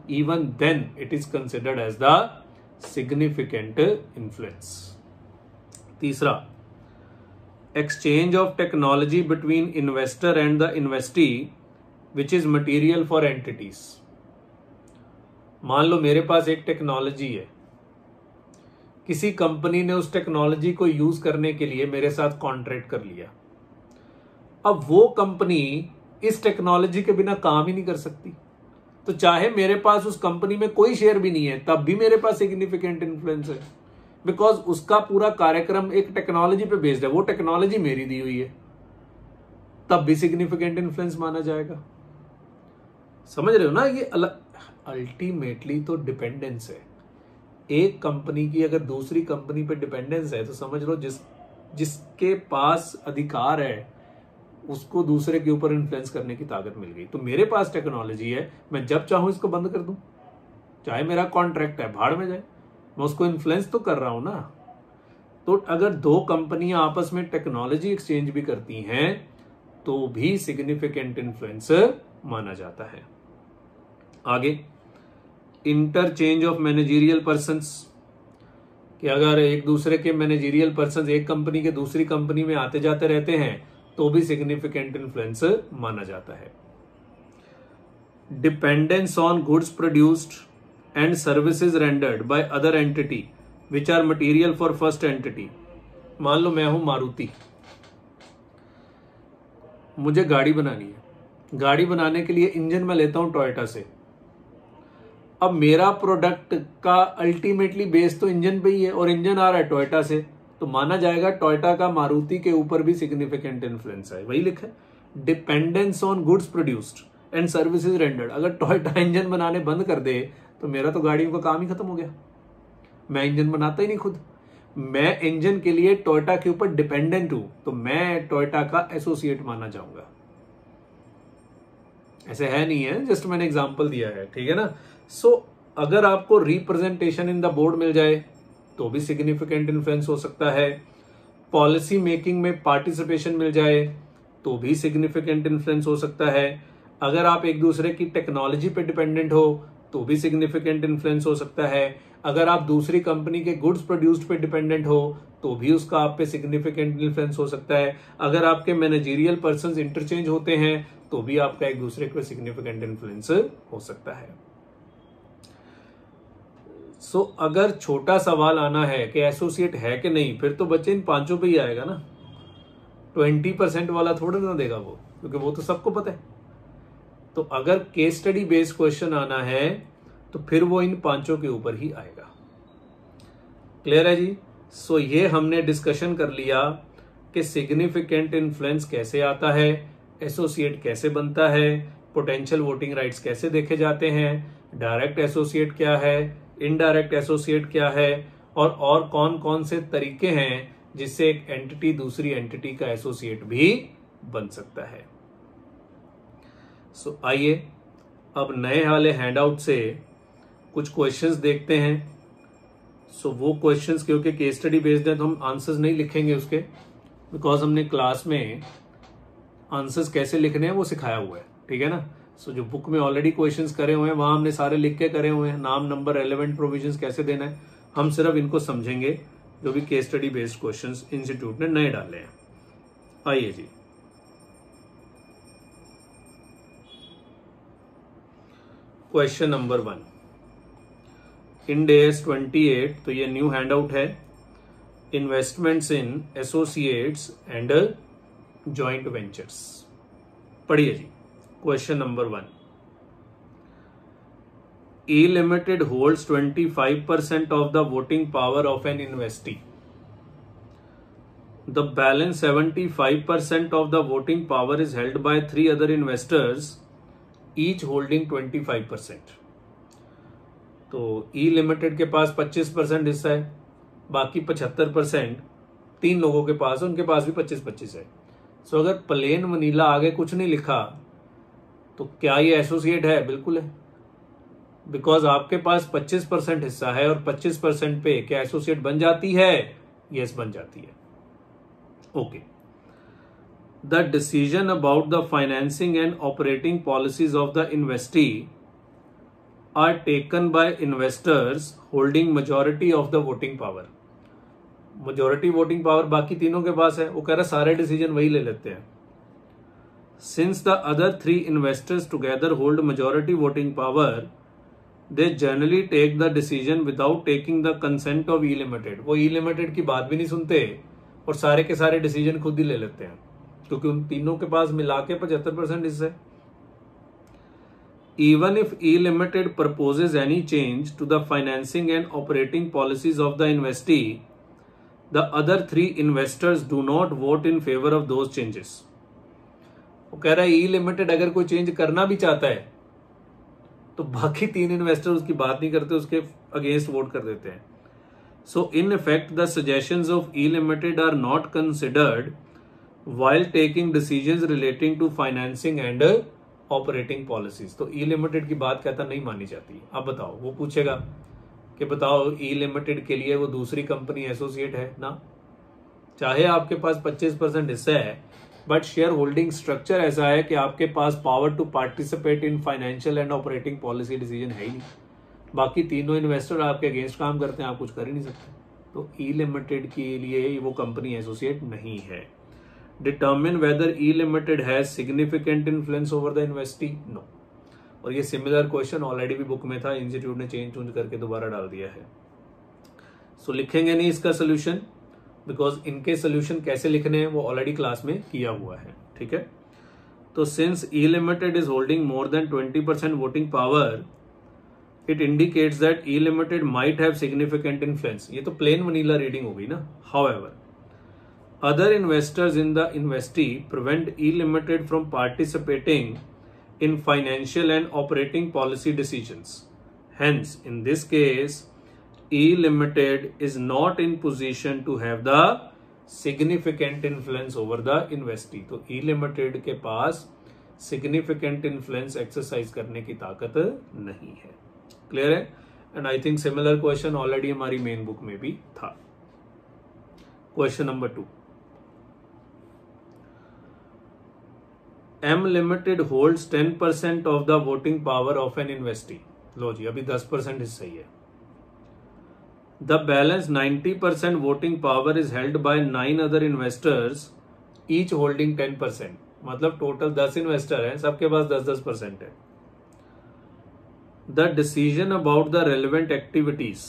even then it is considered as the significant influence. तीसरा, exchange of technology between investor and the investee which is material for entities. मान लो मेरे पास एक टेक्नोलॉजी है, किसी कंपनी ने उस टेक्नोलॉजी को यूज करने के लिए मेरे साथ कॉन्ट्रैक्ट कर लिया। अब वो कंपनी इस टेक्नोलॉजी के बिना काम ही नहीं कर सकती, तो चाहे मेरे पास उस कंपनी में कोई शेयर भी नहीं है तब भी मेरे पास सिग्निफिकेंट इन्फ्लुएंस है, बिकॉज उसका पूरा कार्यक्रम एक टेक्नोलॉजी पे बेस्ड है, वो टेक्नोलॉजी मेरी दी हुई है, तब भी सिग्निफिकेंट इन्फ्लुएंस माना जाएगा। समझ रहे हो ना? ये अल्टीमेटली तो डिपेंडेंस है। एक कंपनी की अगर दूसरी कंपनी पे डिपेंडेंस है तो समझ लो जिस जिसके पास अधिकार है उसको दूसरे के ऊपर इन्फ्लुएंस करने की ताकत मिल गई। तो मेरे पास टेक्नोलॉजी है, मैं जब चाहूं इसको बंद कर दूं, चाहे मेरा कॉन्ट्रैक्ट है भाड़ में जाए, मैं उसको इन्फ्लुएंस तो कर रहा हूं ना। तो अगर दो कंपनियां आपस में टेक्नोलॉजी एक्सचेंज भी करती हैं तो भी सिग्निफिकेंट इन्फ्लुएंस माना जाता है। आगे, इंटरचेंज ऑफ मैनेजरियल पर्सन्स, कि अगर एक दूसरे के मैनेजरियल पर्सन्स एक कंपनी के दूसरी कंपनी में आते जाते रहते हैं तो भी सिग्निफिकेंट इन्फ्लुएंस माना जाता है। Dependence on goods produced and services rendered by other entity which are material for first entity. मान लो मैं हूं मारुति, मुझे गाड़ी बनानी है, गाड़ी बनाने के लिए इंजन मैं लेता हूं टोयोटा से। अब मेरा प्रोडक्ट का अल्टीमेटली बेस तो इंजन पे ही है और इंजन आ रहा है टोयोटा से, तो माना जाएगा टोयोटा का मारुति के ऊपर भी सिग्निफिकेंट इन्फ्लुएंस है। वही लिखा है, dependence on goods produced and services rendered. अगर टोयोटा इंजन बनाने बंद कर दे तो मेरा तो गाड़ियों का काम ही खत्म हो गया, मैं इंजन बनाता ही नहीं खुद। मैं इंजन के लिए टोयोटा के ऊपर डिपेंडेंट हूं तो मैं टोयोटा का एसोसिएट माना जाऊंगा। ऐसे है नहीं है, जस्ट मैंने एग्जांपल दिया है, ठीक है ना। सो so, अगर आपको रिप्रेजेंटेशन इन द बोर्ड मिल जाए तो भी सिग्निफिकेंट इन्फ्लुएंस हो सकता है। पॉलिसी मेकिंग में पार्टिसिपेशन मिल जाए तो भी सिग्निफिकेंट इन्फ्लुएंस हो सकता है। अगर आप एक दूसरे की टेक्नोलॉजी पे डिपेंडेंट हो तो भी सिग्निफिकेंट इन्फ्लुएंस हो सकता है। अगर आप दूसरी कंपनी के गुड्स प्रोड्यूस्ड पे डिपेंडेंट हो तो भी उसका आप पे सिग्निफिकेंट इन्फ्लुएंस हो सकता है। अगर आपके मैनेजरियल पर्सन्स इंटरचेंज होते हैं तो भी आपका एक दूसरे पे सिग्निफिकेंट इन्फ्लुएंस हो सकता है। सो so, अगर छोटा सवाल आना है कि एसोसिएट है कि नहीं, फिर तो बच्चे इन पांचों पे ही आएगा ना। ट्वेंटी परसेंट वाला थोड़ा ना देगा वो, क्योंकि वो तो सबको पता है। तो अगर केस स्टडी बेस्ड क्वेश्चन आना है तो फिर वो इन पांचों के ऊपर ही आएगा। क्लियर है जी? सो so, ये हमने डिस्कशन कर लिया कि सिग्निफिकेंट इन्फ्लुएंस कैसे आता है, एसोसिएट कैसे बनता है, पोटेंशियल वोटिंग राइट्स कैसे देखे जाते हैं, डायरेक्ट एसोसिएट क्या है, इनडायरेक्ट एसोसिएट क्या है, और और कौन कौन से तरीके हैं जिससे एक एंटिटी दूसरी एंटिटी का एसोसिएट भी बन सकता है। सो so, आइए अब नए वाले हैंडआउट से कुछ क्वेश्चंस देखते हैं। सो so, वो क्वेश्चंस क्योंकि केस स्टडी बेस्ड है तो हम आंसर्स नहीं लिखेंगे उसके, बिकॉज हमने क्लास में आंसर्स कैसे लिखने हैं वो सिखाया हुआ है, ठीक है ना। सो so, जो बुक में ऑलरेडी क्वेश्चंस करे हुए हैं वहां हमने सारे लिख के करे हुए हैं, नाम नंबर रेलेवेंट प्रोविजंस कैसे देना है, हम सिर्फ इनको समझेंगे जो भी case study based questions institute ने नए डाले हैं। आइए जी, question number one, Ind AS twenty eight, तो ये न्यू हैंडआउट है, investments in associates and joint ventures. पढ़िए जी, question number one, E Limited holds twenty-five percent of the voting power of an investee. The balance seventy-five percent of the voting power is held by three other investors, each holding twenty-five percent. तो E Limited के पास पच्चीस percent हिस्सा है, बाकी पचहत्तर percent तीन लोगों के पास, उनके पास भी पच्चीस पच्चीस है। सो so, अगर प्लेन वनीला आगे कुछ नहीं लिखा तो क्या ये एसोसिएट है? बिल्कुल है, बिकॉज आपके पास पच्चीस परसेंट हिस्सा है और पच्चीस परसेंट पे क्या एसोसिएट बन जाती है? यस, बन जाती है। Okay, the decision about the financing and operating policies of the investee are taken by investors holding majority of the voting power. Majority voting power बाकी तीनों के पास है, वो कह रहा है सारे डिसीजन वही ले लेते हैं। Since the other three investors together hold majority voting power, they generally take the decision without taking the consent of E Limited. वो ई लिमिटेड की बात भी नहीं सुनते और सारे के सारे डिसीजन खुद ही ले लेते हैं, क्योंकि उन तीनों के पास मिला के पचहत्तर परसेंट हिस्से। Even if E Limited proposes any change to the financing and operating policies of the investee, the other three investors do not vote in favor of those changes. वो कह रहा है E Limited अगर कोई change करना भी चाहता है तो बाकी तीन इन्वेस्टर उसकी बात नहीं करते, उसके अगेंस्ट वोट कर देते हैं। So in effect, the suggestions of E Limited are not considered while taking decisions relating to financing and operating policies. तो ई लिमिटेड की बात कहता नहीं मानी जाती। अब बताओ, वो पूछेगा कि बताओ ई लिमिटेड के लिए वो दूसरी कंपनी एसोसिएट है ना, चाहे आपके पास पच्चीस परसेंट हिस्सा है, बट शेयर होल्डिंग स्ट्रक्चर ऐसा है कि आपके पास power to participate in financial and operating policy decision है ही नहीं। बाकी तीनों इन्वेस्टर आपके अगेंस्ट काम करते हैं, आप कुछ कर ही नहीं सकते। तो ई लिमिटेड के लिए वो कंपनी एसोसिएट नहीं है। Determine whether E Limited has significant influence over the investee, no. और ये सिमिलर क्वेश्चन ऑलरेडी भी बुक में था, इंस्टीट्यूट ने चेंज चूंज करके दोबारा डाल दिया है। सो so, लिखेंगे नहीं इसका सोल्यूशन, बिकॉज इनके सोल्यूशन कैसे लिखने हैं वो ऑलरेडी क्लास में किया हुआ है, ठीक है। तो since E Limited is holding more than twenty percent voting power, it indicates that E Limited might have significant influence. ये तो प्लेन वनीला रीडिंग हो गई ना। However, other investors in the investee prevent E Limited from participating in financial and operating policy decisions. Hence, in this case, E Limited is not in position to have the significant influence over the investee. तो E Limited के पास significant influence exercise करने की ताकत नहीं है। Clear है? And I think similar question already हमारी main book में भी था। Question number two. M Limited holds ten percent of the voting power of an investee. लो जी, अभी ten percent हिस्सा ही है। The balance ninety percent voting power is held by nine other investors, each holding ten percent. मतलब total ten investor हैं, सबके पास ten ten percent है। The decision about the relevant activities,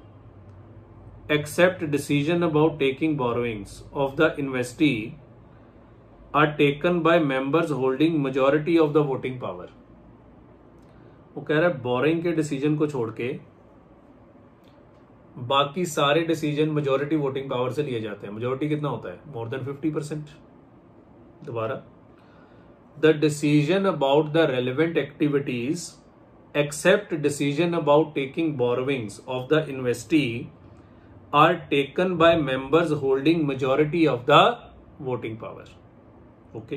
except decision about taking borrowings of the investee, are taken by members holding majority of the voting power. वो कह रहा है boring के decision को छोड़ के बाकी सारे डिसीजन मेजॉरिटी वोटिंग पावर से लिए जाते हैं। मेजॉरिटी कितना होता है? More than fifty percent. दोबारा, the decision about the relevant activities except decision about taking borrowings of the investee are taken by members holding majority of the voting power. Okay.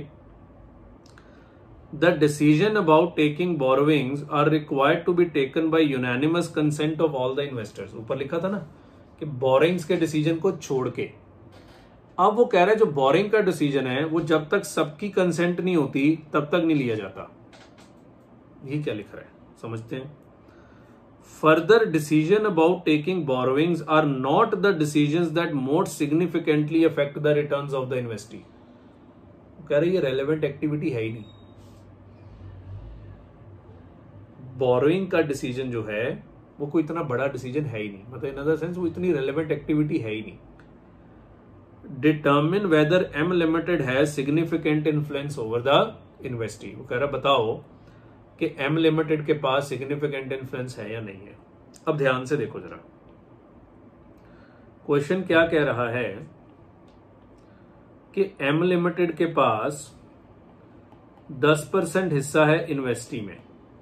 The decision about taking borrowings are required to be taken by unanimous consent of all the investors. ऊपर लिखा था ना कि borings के decision को छोड़ के। अब वो कह रहे हैं जो बोरिंग का डिसीजन है वो जब तक सबकी कंसेंट नहीं होती तब तक नहीं लिया जाता। ये क्या लिख रहा है समझते हैं। Further, decision about taking borrowings are not the decisions that most significantly affect the returns of the investee. कह रही है रेलेवेंट एक्टिविटी है ही नहीं। बोरोइंग का डिसीजन जो है वो कोई इतना बड़ा डिसीजन है ही नहीं, मतलब इन अदर सेंस वो इतनी रेलेवेंट एक्टिविटी है ही नहीं। Determine whether M Limited has significant influence over the investee. वो कह रहा बताओ कि एम लिमिटेड के पास सिग्निफिकेंट इन्फ्लुएंस है या नहीं है। अब ध्यान से देखो जरा, क्वेश्चन क्या कह रहा है कि एम लिमिटेड के पास ten परसेंट हिस्सा है इन्वेस्टी में।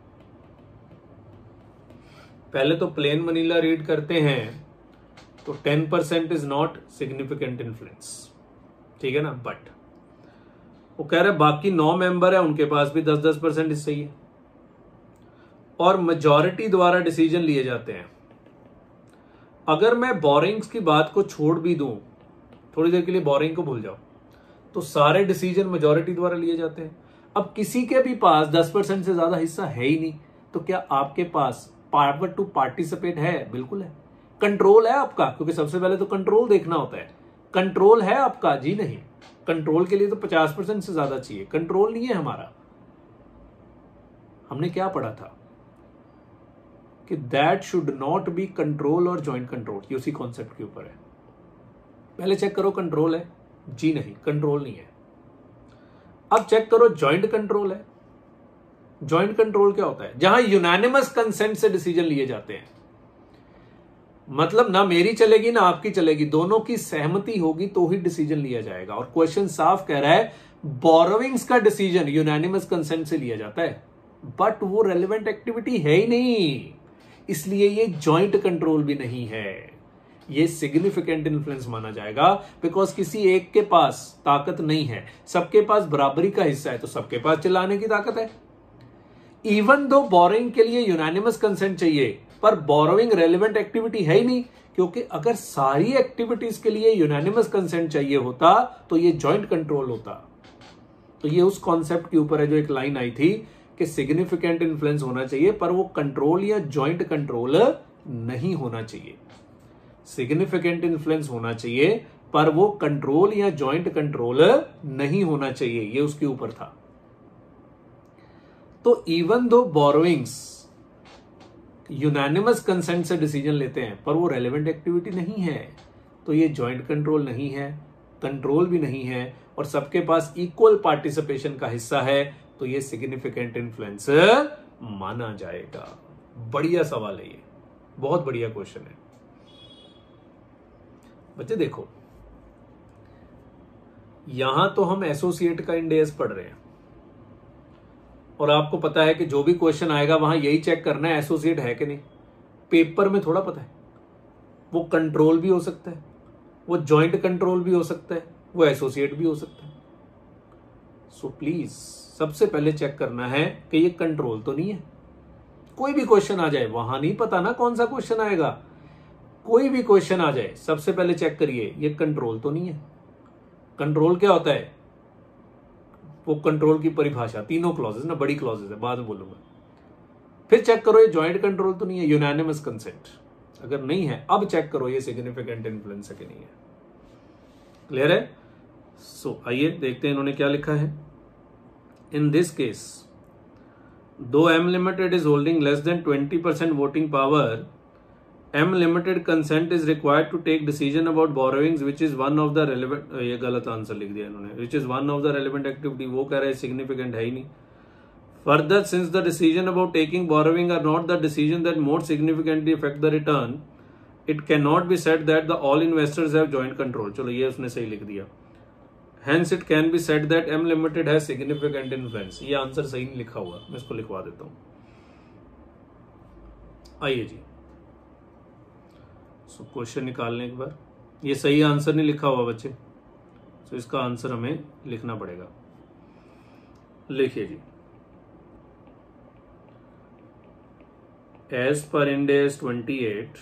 पहले तो प्लेन वनीला रीड करते हैं तो ten percent is not significant influence, ठीक है ना। बट वो कह रहे बाकी नौ मेंबर है उनके पास भी दस दस परसेंट हिस्सा ही है और मेजॉरिटी द्वारा डिसीजन लिए जाते हैं। अगर मैं बोरिंग्स की बात को छोड़ भी दूं, थोड़ी देर के लिए बोरिंग को भूल जाओ, तो सारे डिसीजन मेजॉरिटी द्वारा लिए जाते हैं। अब किसी के भी पास दस परसेंट से ज्यादा हिस्सा है ही नहीं, तो क्या आपके पास पावर टू पार्टिसिपेट है? बिल्कुल है। कंट्रोल है आपका, क्योंकि सबसे पहले तो कंट्रोल देखना होता है। कंट्रोल है आपका? जी नहीं। कंट्रोल के लिए तो पचास परसेंट से ज्यादा चाहिए, कंट्रोल नहीं है हमारा। हमने क्या पढ़ा था कि that should not be control और ज्वाइंट कंट्रोल, ये उसी कॉन्सेप्ट के ऊपर है। पहले चेक करो कंट्रोल है? जी नहीं, कंट्रोल नहीं है। अब चेक करो ज्वाइंट कंट्रोल है। ज्वाइंट कंट्रोल क्या होता है? जहां यूनानिमस कंसेंट से डिसीजन लिए जाते हैं, मतलब ना मेरी चलेगी ना आपकी चलेगी, दोनों की सहमति होगी तो ही डिसीजन लिया जाएगा। और क्वेश्चन साफ कह रहा है बोरोविंग्स का डिसीजन यूनानिमस कंसेंट से लिया जाता है, बट वो रेलेवेंट एक्टिविटी है ही नहीं, इसलिए ये ज्वाइंट कंट्रोल भी नहीं है, ये सिग्निफिकेंट इन्फ्लुएंस माना जाएगा। बिकॉज किसी एक के पास ताकत नहीं है, सबके पास बराबरी का हिस्सा है, तो सबके पास चलाने की ताकत है। इवन दो बोरोइंग के लिए यूनानिमस कंसेंट चाहिए, पर बोरोइंग रेलेवेंट एक्टिविटी है ही नहीं, क्योंकि अगर सारी एक्टिविटीज के लिए यूनानिमस कंसेंट चाहिए होता तो ये ज्वाइंट कंट्रोल होता। तो ये उस कॉन्सेप्ट के ऊपर है जो एक लाइन आई थी कि सिग्निफिकेंट इन्फ्लुएंस होना चाहिए, पर वो कंट्रोल या ज्वाइंट कंट्रोल नहीं होना चाहिए। सिग्निफिकेंट इन्फ्लुएंस होना चाहिए, पर वो कंट्रोल या ज्वाइंट कंट्रोल नहीं होना चाहिए, ये उसके ऊपर था। तो even though borrowings unanimous consent से डिसीजन लेते हैं, पर वो रेलेवेंट एक्टिविटी नहीं है, तो ये ज्वाइंट कंट्रोल नहीं है, कंट्रोल भी नहीं है, और सबके पास इक्वल पार्टिसिपेशन का हिस्सा है, तो ये सिग्निफिकेंट इन्फ्लुएंस माना जाएगा। बढ़िया सवाल है ये, बहुत बढ़िया क्वेश्चन है। बच्चे देखो, यहां तो हम एसोसिएट का इंडेस पढ़ रहे हैं, और आपको पता है कि जो भी क्वेश्चन आएगा वहां यही चेक करना है एसोसिएट है कि नहीं। पेपर में थोड़ा पता है, वो कंट्रोल भी हो सकता है, वो ज्वाइंट कंट्रोल भी हो सकता है, वो एसोसिएट भी हो सकता है। सो प्लीज सबसे पहले चेक करना है कि ये कंट्रोल तो नहीं है। कोई भी क्वेश्चन आ जाए, वहां नहीं पता ना कौन सा क्वेश्चन आएगा, कोई भी क्वेश्चन आ जाए सबसे पहले चेक करिए ये कंट्रोल तो नहीं है। कंट्रोल क्या होता है? वो कंट्रोल की परिभाषा, तीनों क्लॉजेस ना, बड़ी क्लॉजेस है, बाद में बोलूंगा। फिर चेक करो ये ज्वाइंट कंट्रोल तो नहीं है, यूनानिमस कंसेंट अगर नहीं है, अब चेक करो ये सिग्निफिकेंट इन्फ्लुएंस है कि नहीं है। क्लियर है? सो so, आइए देखते हैं इन्होंने क्या लिखा है। In this case, though M Limited is holding less than twenty percent voting power, M limited consent is required to take decision about borrowings which is one of the relevant, ये गलत answer लिख दिया इन्होंने, which is one of the relevant activity, वो कह रहे हैं significant है ही नहीं। Further, since the decision about taking borrowing are not the decision that more significantly affect the return, it cannot be said that the all investors have joint control। चलो ये उसने सही लिख दिया। Hence it can be said that M limited has significant influence। ये answer सही नहीं लिखा हुआ, मैं इसको लिखवा देता हूँ। आइए जी, सो क्वेश्चन निकालने के बाद, ये सही आंसर नहीं लिखा हुआ बच्चे, तो इसका आंसर हमें लिखना पड़ेगा। लिखिए जी, एज पर इंडेस ट्वेंटी एट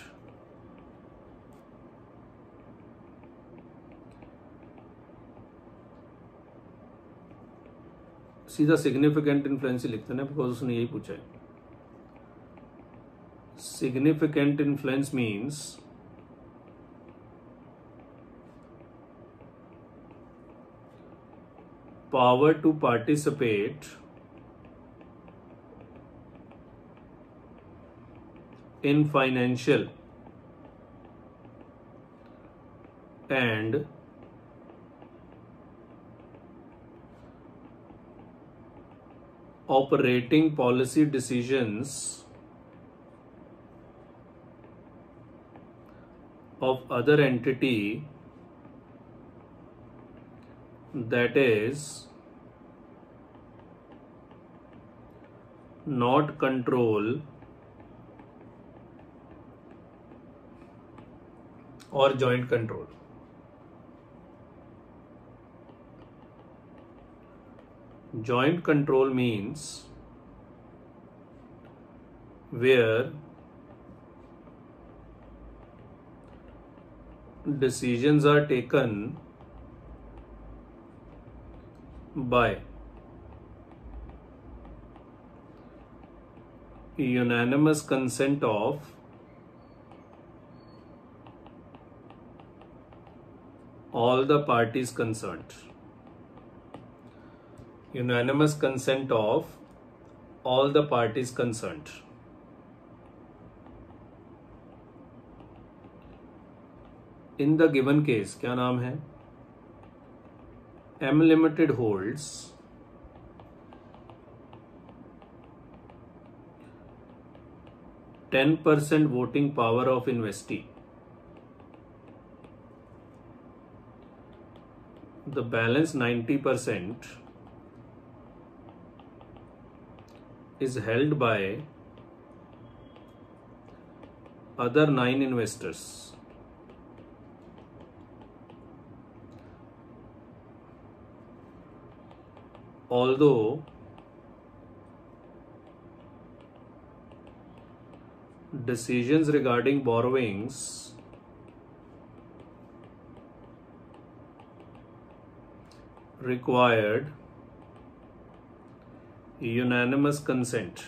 सीधा सिग्निफिकेंट इन्फ्लुएंस ही लिखते ना, बिकॉज उसने यही पूछा है। Significant influence means power to participate in financial and operating policy decisions of other entity that is not control or joint control। Joint control means where decisions are taken by unanimous consent of all the parties concerned. Unanimous consent of all the parties concerned. In the given case, क्या नाम है? M Limited holds ten percent voting power of investee. The balance ninety percent is held by other nine investors. Although decisions regarding borrowings required unanimous consent,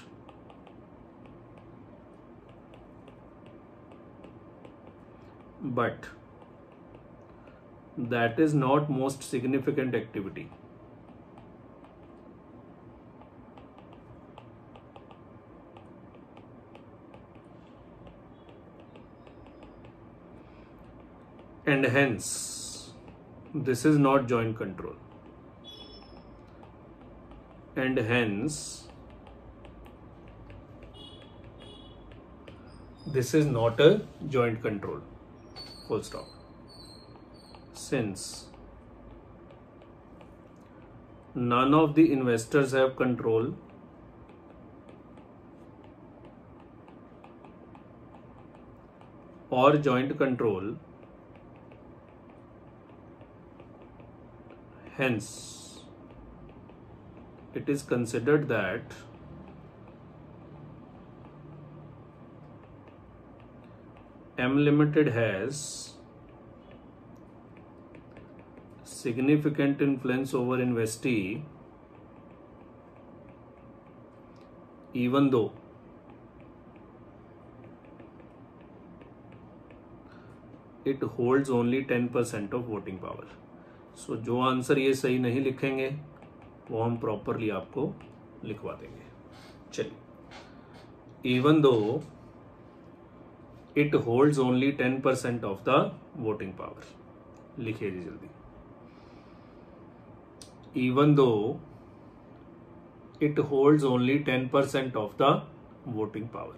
but that is not most significant activity. And hence, this is not joint control. And hence, this is not a joint control. Full stop. Since none of the investors have control, or joint control, hence it is considered that M Limited has significant influence over investee, even though it holds only ten percent of voting power. So so, जो answer ये सही नहीं लिखेंगे वो हम properly आपको लिखवा देंगे. चलिए, even though it holds only ten percent of the voting power, लिखिए जी जल्दी. Even though it holds only ten percent of the voting power.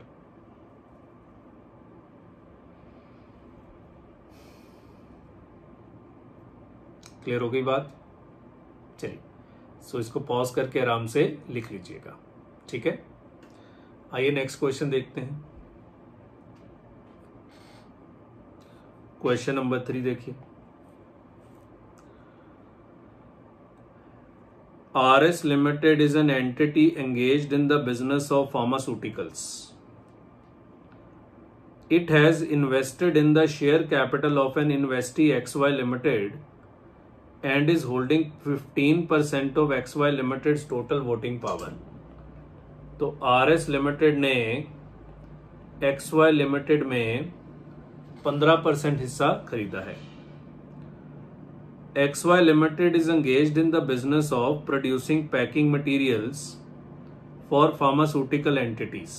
Clear हो गई बात? चलिए, सो इसको पॉज करके आराम से लिख लीजिएगा. ठीक है, आइए नेक्स्ट क्वेश्चन देखते हैं. क्वेश्चन नंबर थ्री देखिए. R S Limited is an entity engaged in the business of pharmaceuticals. It has invested in the share capital of an investee X Y Limited and is holding fifteen percent of X Y Limited's total voting power. तो R S Limited ने X Y Limited में पंद्रह percent हिस्सा खरीदा है. X Y Limited is engaged in the business of producing packing materials for pharmaceutical entities.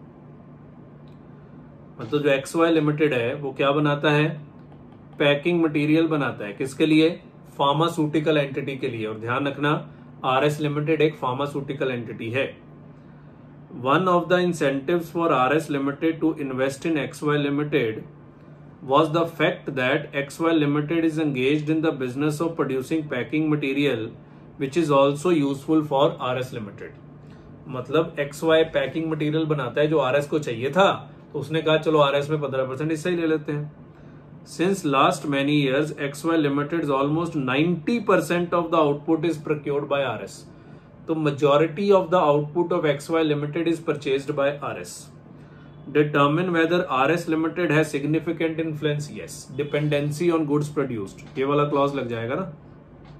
मतलब जो X Y Limited है वो क्या बनाता है? पैकिंग मटेरियल बनाता है. किसके लिए? फार्मास्यूटिकल एंटिटी के लिए. और ध्यान रखना, R S Limited एक फार्मास्यूटिकल एंटिटी है. One of the incentives for R S Limited to invest in X Y Limited was the fact that X Y Limited is engaged in the business of producing packing material which is also useful for R S Limited. मतलब X Y packing material बनाता है जो R S को चाहिए था, तो उसने कहा चलो R S में पंद्रह परसेंट हिस्सा ही ले लेते हैं. Since last many years, X Y Limited is almost ninety percent of the output is procured by R S. तो majority of the output of X Y Limited is purchased by R S. Determine whether R S Limited has significant influence. Yes. Dependency on goods produced. ये वाला clause लग जाएगा ना,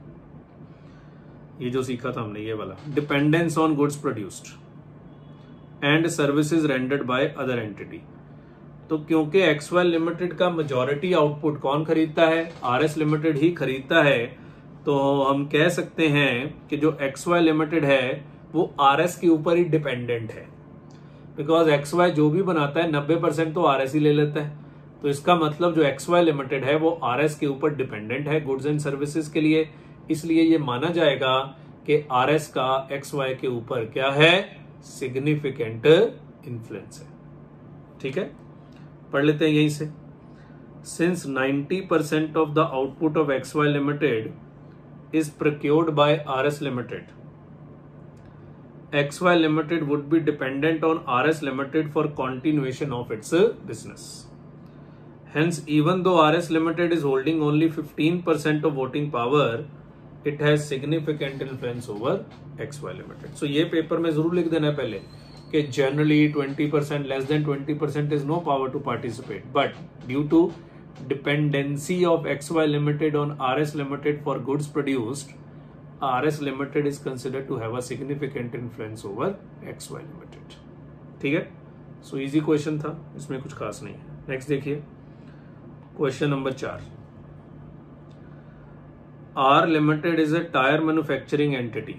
ये जो सीखा था हमने, ये वाला dependence on goods produced. And services rendered by other entity. तो क्योंकि एक्स वाई लिमिटेड का मेजॉरिटी आउटपुट कौन खरीदता है, आर एस लिमिटेड ही खरीदता है, तो हम कह सकते हैं कि जो एक्स वाई लिमिटेड है वो आर एस के ऊपर ही डिपेंडेंट है, बिकॉज एक्स वाई जो भी बनाता है नब्बे परसेंट तो आर एस ही ले लेता है। तो इसका मतलब जो एक्स वाई लिमिटेड है वो आर एस के ऊपर डिपेंडेंट है गुड्स एंड सर्विसेज के लिए, इसलिए ये माना जाएगा कि आर एस का एक्स वाई के ऊपर क्या है, सिग्निफिकेंट इन्फ्लुएंस है। ठीक है, पढ़ लेते हैं यहीं से। Since ninety percent of the output of X Y Limited is procured by R S Limited, X Y Limited would be dependent on R S Limited for continuation of its business. Hence, even though R S Limited is holding only fifteen percent of voting power, it has significant influence over X Y Limited. So ये paper में जरूर लिख देना पहले कि generally twenty percent, less than twenty percent is no power to participate, but due to dependency of X Y Limited on R S Limited for goods produced, R S Limited is considered to have a significant influence over X Y Limited. ठीक है, so easy question था, इसमें कुछ खास नहीं है। Next देखिए question number चार। R Limited is a tire manufacturing entity.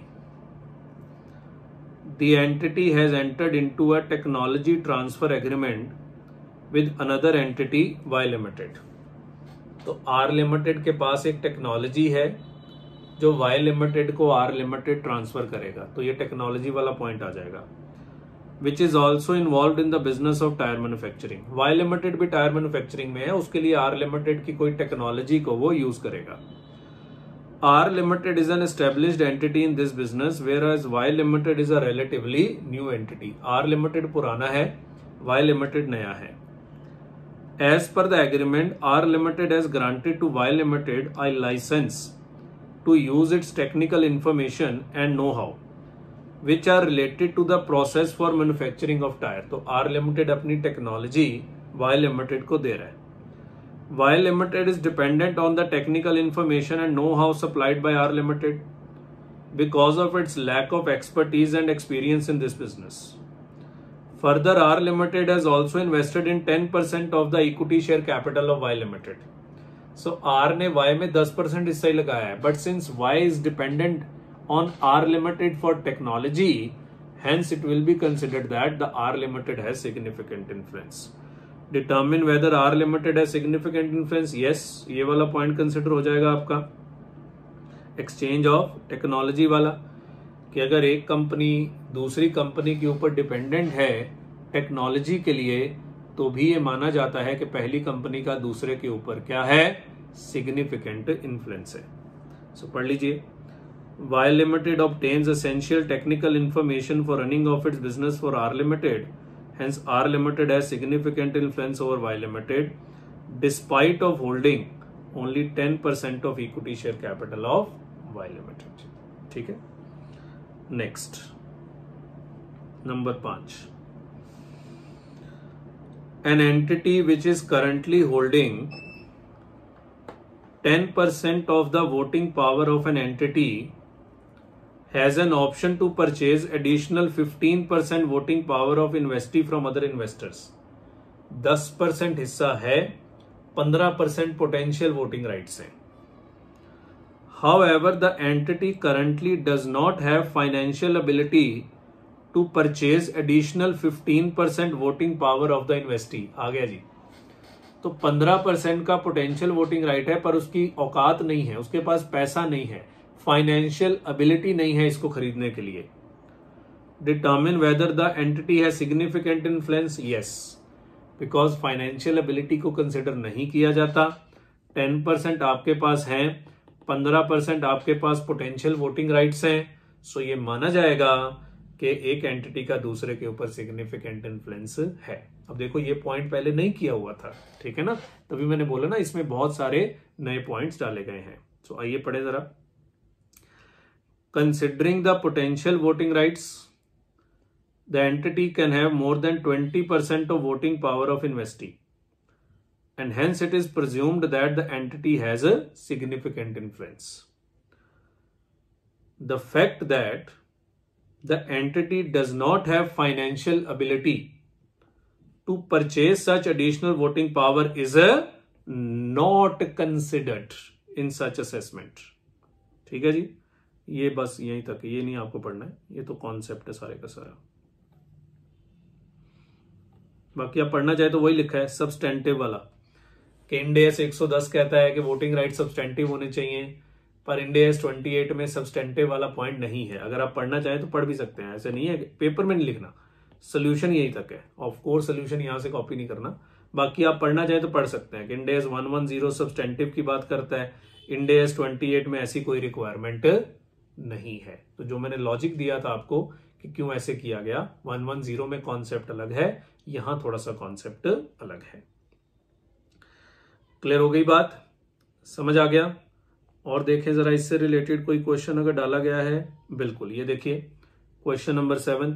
The entity has entered into a technology transfer agreement with another entity Y Limited. तो R लिमिटेड के पास एक टेक्नोलॉजी है जो Y लिमिटेड को R लिमिटेड ट्रांसफर करेगा, तो ये टेक्नोलॉजी वाला पॉइंट आ जाएगा। Which is also involve in the business of tyre manufacturing. Y Limited भी टायर मैन्युफैक्चरिंग में है, उसके लिए R लिमिटेड की कोई टेक्नोलॉजी को वो यूज करेगा। R Limited is an established entity in this business, whereas Y Limited is a relatively new entity. R Limited पुराना है, Y लिमिटेड नया है। As per the agreement, R Limited has granted to Y Limited a license to use its technical information and know-how, which are related to the process for manufacturing of tire. तो R Limited अपनी technology Y Limited को दे रहा है। Y Limited is dependent on the technical information and know-how supplied by R Limited because of its lack of expertise and experience in this business. Further, R Limited has also invested in ten percent of the equity share capital of Y Limited. So R ने Y में ten percent हिस्सा ही लगाया है, but since Y is dependent on R Limited for technology, hence it will be considered that the R Limited has significant influence. Determine whether R Limited has significant influence. Yes, ये वाला point consider हो जाएगा आपका exchange of technology वाला, कि अगर एक company दूसरी कंपनी के ऊपर डिपेंडेंट है टेक्नोलॉजी के लिए, तो भी ये माना जाता है कि पहली कंपनी का दूसरे के ऊपर क्या है, सिग्निफिकेंट इन्फ्लुएंस है। सो so, पढ़ लीजिए। Y Limited obtains essential technical information for running of its business for R Limited. Hence, R Limited has significant influence over Y Limited, despite of holding only ten percent of equity share capital of Y Limited. ठीक है, next number पांच। An entity which is currently holding ten percent of the voting power of an entity has an option to purchase additional fifteen percent voting power of investee from other investors. ten percent हिस्सा है, fifteen percent potential voting rights हैं। However, the entity currently does not have financial ability to purchase additional fifteen percent voting power of the investee. आ गया जी। तो पंद्रह percent का potential voting right है, पर उसकी औकात नहीं है, उसके पास पैसा नहीं है, फाइनेंशियल एबिलिटी नहीं है इसको खरीदने के लिए। Determine whether the entity has significant influence. Yes, because financial ability को कंसिडर नहीं किया जाता। टेन परसेंट आपके पास है, पंद्रह परसेंट आपके पास पोटेंशियल वोटिंग राइट्स हैं, सो ये माना जाएगा कि एक एंटिटी का दूसरे के ऊपर सिग्निफिकेंट इन्फ्लुएंस है। अब देखो ये पॉइंट पहले नहीं किया हुआ था, ठीक है ना, तभी मैंने बोला ना इसमें बहुत सारे नए पॉइंट्स डाले गए हैं। सो आइए पढ़े जरा। Considering the potential voting rights, the entity can have more than twenty percent of voting power of investee, and hence it is presumed that the entity has a significant influence. The fact that the entity does not have financial ability to purchase such additional voting power is not considered in such assessment. ठीक है जी, ये बस यहीं तक, ये नहीं आपको पढ़ना है, ये तो कॉन्सेप्ट है सारे का सारा। बाकी आप पढ़ना चाहे तो वही लिखा है सब्सटेंटिव वाला कि इंडेस एक सौ दस कहता है कि वोटिंग राइट सब्सटेंटिव होने चाहिए, पर इंडेस अट्ठाईस में सब्सटेंटिव वाला पॉइंट नहीं है। अगर आप पढ़ना चाहें तो पढ़ भी सकते हैं, ऐसे नहीं है, पेपर में नहीं लिखना, सोल्यूशन यही तक है। ऑफ कोर्स सोल्यूशन यहां से कॉपी नहीं करना, बाकी आप पढ़ना चाहें तो पढ़ सकते हैं कि इंडेस एक सौ दस सब्सटेंटिव की बात करता है, इंडेस अट्ठाईस में ऐसी कोई रिक्वायरमेंट नहीं है। तो जो मैंने लॉजिक दिया था आपको कि क्यों ऐसे किया गया, एक सौ दस में कॉन्सेप्ट अलग है, यहां थोड़ा सा कॉन्सेप्ट अलग है। क्लियर हो गई बात, समझ आ गया? और देखें जरा इससे रिलेटेड कोई क्वेश्चन अगर डाला गया है, बिल्कुल ये देखिए question number seven,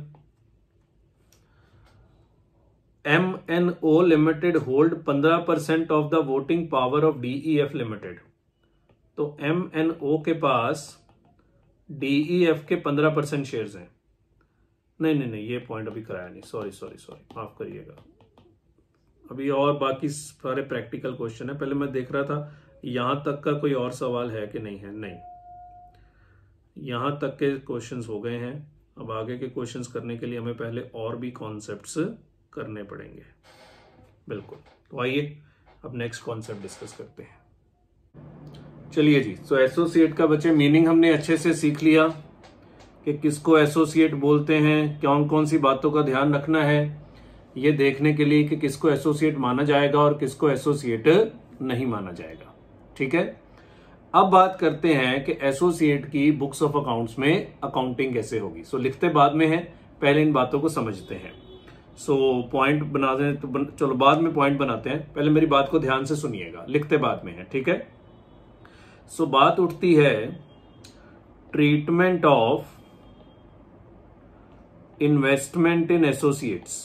M N O Limited hold पंद्रह percent of the voting power of DEF Limited. तो एम एन ओ के पास डीईएफ के पंद्रह परसेंट शेयर हैं। नहीं नहीं नहीं, ये पॉइंट अभी कराया नहीं, सॉरी सॉरी सॉरी माफ करिएगा, अभी और बाकी सारे प्रैक्टिकल क्वेश्चन है। पहले मैं देख रहा था यहां तक का कोई और सवाल है कि नहीं है, नहीं, यहां तक के क्वेश्चंस हो गए हैं। अब आगे के क्वेश्चंस करने के लिए हमें पहले और भी कॉन्सेप्ट्स करने पड़ेंगे। बिल्कुल, तो आइए अब नेक्स्ट कॉन्सेप्ट डिस्कस करते हैं। चलिए जी, तो एसोसिएट का बच्चे मीनिंग हमने अच्छे से सीख लिया कि किसको एसोसिएट बोलते हैं, कौन कौन सी बातों का ध्यान रखना है, ये देखने के लिए कि किसको एसोसिएट माना जाएगा और किसको एसोसिएट नहीं माना जाएगा। ठीक है, अब बात करते हैं कि एसोसिएट की बुक्स ऑफ अकाउंट्स में अकाउंटिंग कैसे होगी। सो लिखते बाद में है, पहले इन बातों को समझते हैं। सो पॉइंट बना दें तो बन, चलो बाद में पॉइंट बनाते हैं, पहले मेरी बात को ध्यान से सुनिएगा, लिखते बाद में है। ठीक है, सो बात उठती है treatment of investment in associates,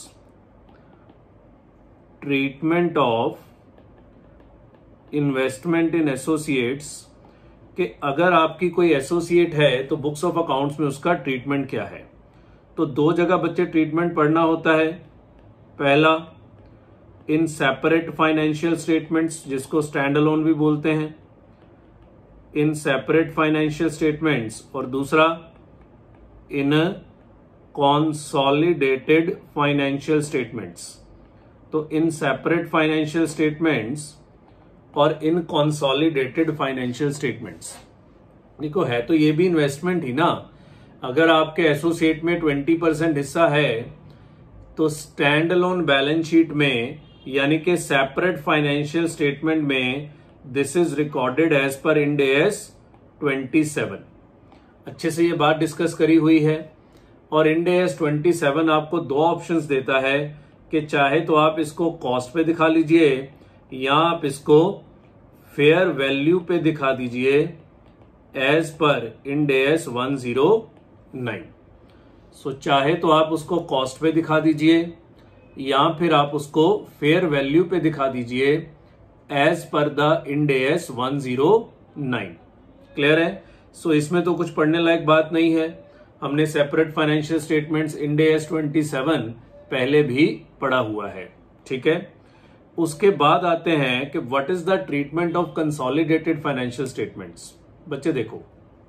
treatment of investment in associates, कि अगर आपकी कोई एसोसिएट है तो बुक्स ऑफ अकाउंट्स में उसका ट्रीटमेंट क्या है। तो दो जगह बच्चे ट्रीटमेंट पढ़ना होता है। पहला इन सेपरेट फाइनेंशियल स्टेटमेंट्स, जिसको स्टैंड अलोन भी बोलते हैं, इन सेपरेट फाइनेंशियल स्टेटमेंट्स, और दूसरा इन कॉन्सॉलिडेटेड फाइनेंशियल स्टेटमेंट्स। तो इन सेपरेट फाइनेंशियल स्टेटमेंट्स और इन कॉन्सॉलिडेटेड फाइनेंशियल स्टेटमेंट्स, देखो है तो ये भी इन्वेस्टमेंट ही ना। अगर आपके एसोसिएट में ट्वेंटी परसेंट हिस्सा है तो स्टैंड अलोन बैलेंस शीट में यानी कि सेपरेट फाइनेंशियल स्टेटमेंट में this is recorded as per Ind AS twenty seven. अच्छे से ये बात डिस्कस करी हुई है। और इंड एस ट्वेंटी सेवन आपको दो ऑप्शंस देता है कि चाहे तो आप इसको कॉस्ट पे दिखा लीजिए या आप इसको फेयर वैल्यू पे दिखा दीजिए as per Ind S one zero nine. So चाहे तो आप उसको कॉस्ट पे दिखा दीजिए या फिर आप उसको फेयर वैल्यू पे दिखा दीजिए as per the Ind S one zero nine. Clear है? सो इसमें तो कुछ पढ़ने लायक बात नहीं है, हमने separate financial statements Ind AS twenty seven पहले भी पढ़ा हुआ है। ठीक है, उसके बाद आते हैं कि what is the treatment of consolidated financial statements. बच्चे देखो,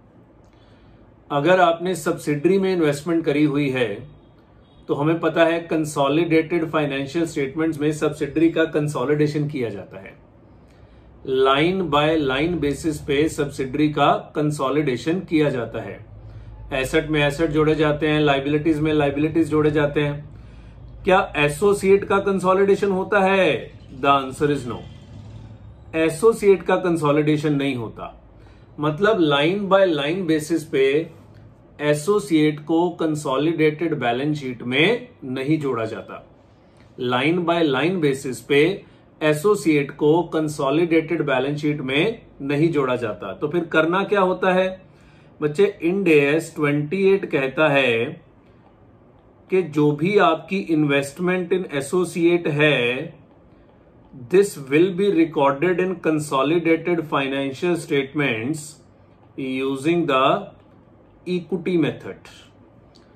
अगर आपने सब्सिडरी में इन्वेस्टमेंट करी हुई है तो हमें पता है कंसोलिडेटेड फाइनेंशियल स्टेटमेंट्स में सब्सिडरी का कंसोलिडेशन किया जाता है, लाइन बाय लाइन बेसिस पे सब्सिडरी का कंसोलिडेशन किया जाता है। एसेट में एसेट जोड़े जाते हैं, लाइबिलिटीज में लाइबिलिटीज जोड़े जाते हैं। क्या एसोसिएट का कंसोलिडेशन होता है? The answer is no. Associate का कंसोलिडेशन नहीं होता, मतलब लाइन बाय लाइन बेसिस पे एसोसिएट को कंसोलिडेटेड बैलेंस शीट में नहीं जोड़ा जाता। लाइन बाय लाइन बेसिस पे एसोसिएट को कंसोलिडेटेड बैलेंस शीट में नहीं जोड़ा जाता। तो फिर करना क्या होता है बच्चे? इंड एस ट्वेंटी एट कहता है कि जो भी आपकी इन्वेस्टमेंट इन एसोसिएट है this will be recorded in consolidated financial statements using the equity method.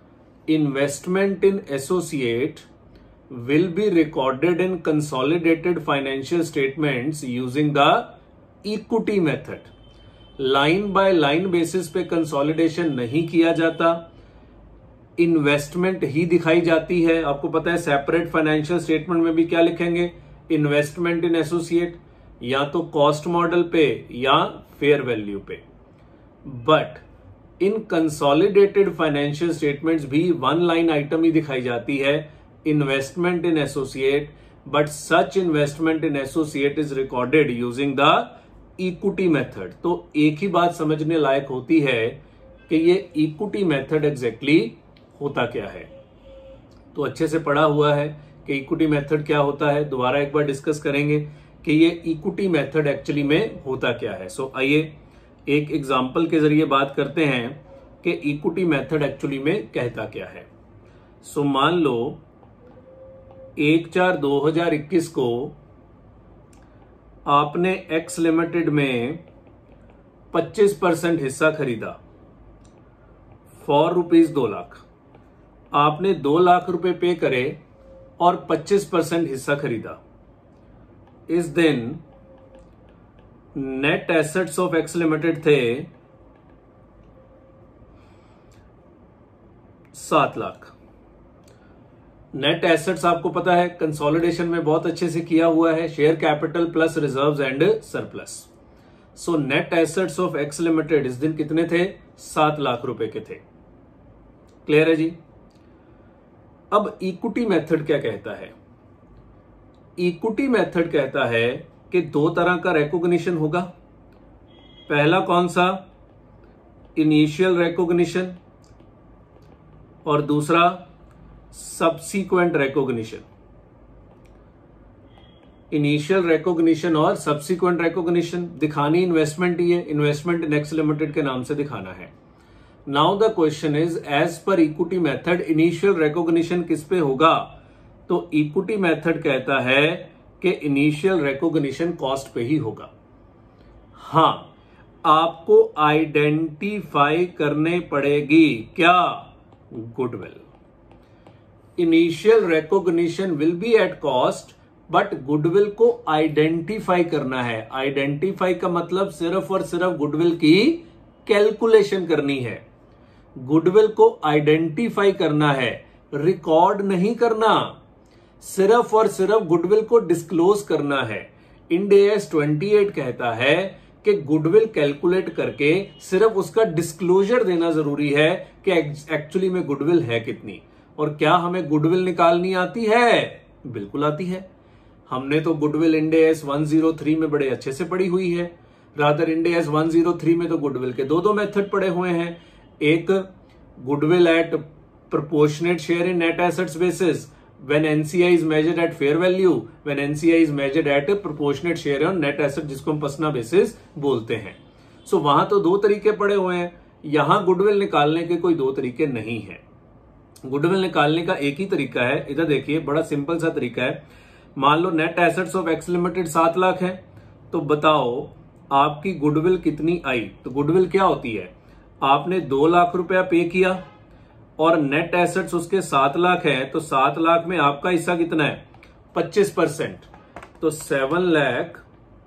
Investment in associate will be recorded in consolidated financial statements using the equity method. Line by line basis पे consolidation नहीं किया जाता, investment ही दिखाई जाती है। आपको पता है सेपरेट फाइनेंशियल स्टेटमेंट में भी क्या लिखेंगे, इन्वेस्टमेंट इन एसोसिएट, या तो कॉस्ट मॉडल पे या फेयर वैल्यू पे। But in consolidated financial statements भी वन लाइन आइटम ही दिखाई जाती है, investment in associate, but such investment in associate is recorded using the equity method। तो एक ही बात समझने लायक होती है कि ये equity method exactly होता क्या है। तो अच्छे से पढ़ा हुआ है कि equity method क्या होता है, दोबारा एक बार डिस्कस करेंगे कि ये equity method एक्चुअली में होता क्या है। सो so, आइए एक एग्जाम्पल के जरिए बात करते हैं कि equity method एक्चुअली में कहता क्या है। सो so, मान लो एक चार दो हजार इक्कीस को आपने एक्स लिमिटेड में पच्चीस परसेंट हिस्सा खरीदा फॉर रुपीज दो लाख। आपने दो लाख रुपए पे करे और पच्चीस परसेंट हिस्सा खरीदा। इस दिन net assets of X limited थे सात लाख। नेट एसेट्स आपको पता है कंसोलिडेशन में बहुत अच्छे से किया हुआ है, share capital plus reserves and surplus. So net assets of X limited इस दिन कितने थे, सात लाख रुपए के थे। क्लियर है जी। अब इक्विटी मेथड क्या कहता है, इक्विटी मेथड कहता है कि दो तरह का रिकॉग्निशन होगा। पहला कौन सा, इनिशियल रिकॉग्निशन, और दूसरा सब्सीक्वेंट रिकॉग्निशन। इनिशियल रिकॉग्निशन और सब्सीक्वेंट रिकॉग्निशन दिखानी इन्वेस्टमेंट ही है, इन्वेस्टमेंट इन एक्स लिमिटेड के नाम से दिखाना है। Now the question is, as per equity method initial recognition किस पे होगा, तो इक्विटी मेथड कहता है कि इनिशियल रिकॉग्निशन कॉस्ट पे ही होगा। हां, आपको आइडेंटिफाई करने पड़ेगी क्या, goodwill. Initial recognition will be at cost, but goodwill को आइडेंटिफाई करना है। आइडेंटिफाई का मतलब सिर्फ और सिर्फ गुडविल की कैलकुलेशन करनी है। गुडविल को आइडेंटिफाई करना है, रिकॉर्ड नहीं करना। सिर्फ और सिर्फ गुडविल को डिस्क्लोज करना है। इंड एस अट्ठाईस कहता है कि गुडविल कैलकुलेट करके सिर्फ उसका डिस्क्लोजर देना जरूरी है कि एक्चुअली में गुडविल है कितनी। और क्या हमें गुडविल निकालनी आती है, बिल्कुल आती है। हमने तो गुडविल इंड एस एक सौ तीन में बड़े अच्छे से पढ़ी हुई है। रादर इंड एस एक सौ तीन में तो गुडविल के दो दो मेथड पड़े हुए हैं। एक goodwill at proportionate share in net assets basis when N C I is measured at fair value, when N C I is measured at proportionate share on net asset, जिसको हम पसना basis बोलते हैं। So so, वहां तो दो तरीके पड़े हुए हैं, यहां गुडविल निकालने के कोई दो तरीके नहीं है। गुडविल निकालने का एक ही तरीका है, इधर देखिए, बड़ा सिंपल सा तरीका है। मान लो net assets of X limited सात लाख है, तो बताओ आपकी गुडविल कितनी आई। तो गुडविल क्या होती है, आपने दो लाख रुपया पे किया और नेट एसेट्स उसके सात लाख है, तो सात लाख में आपका हिस्सा कितना है, पच्चीस परसेंट। तो seven lakh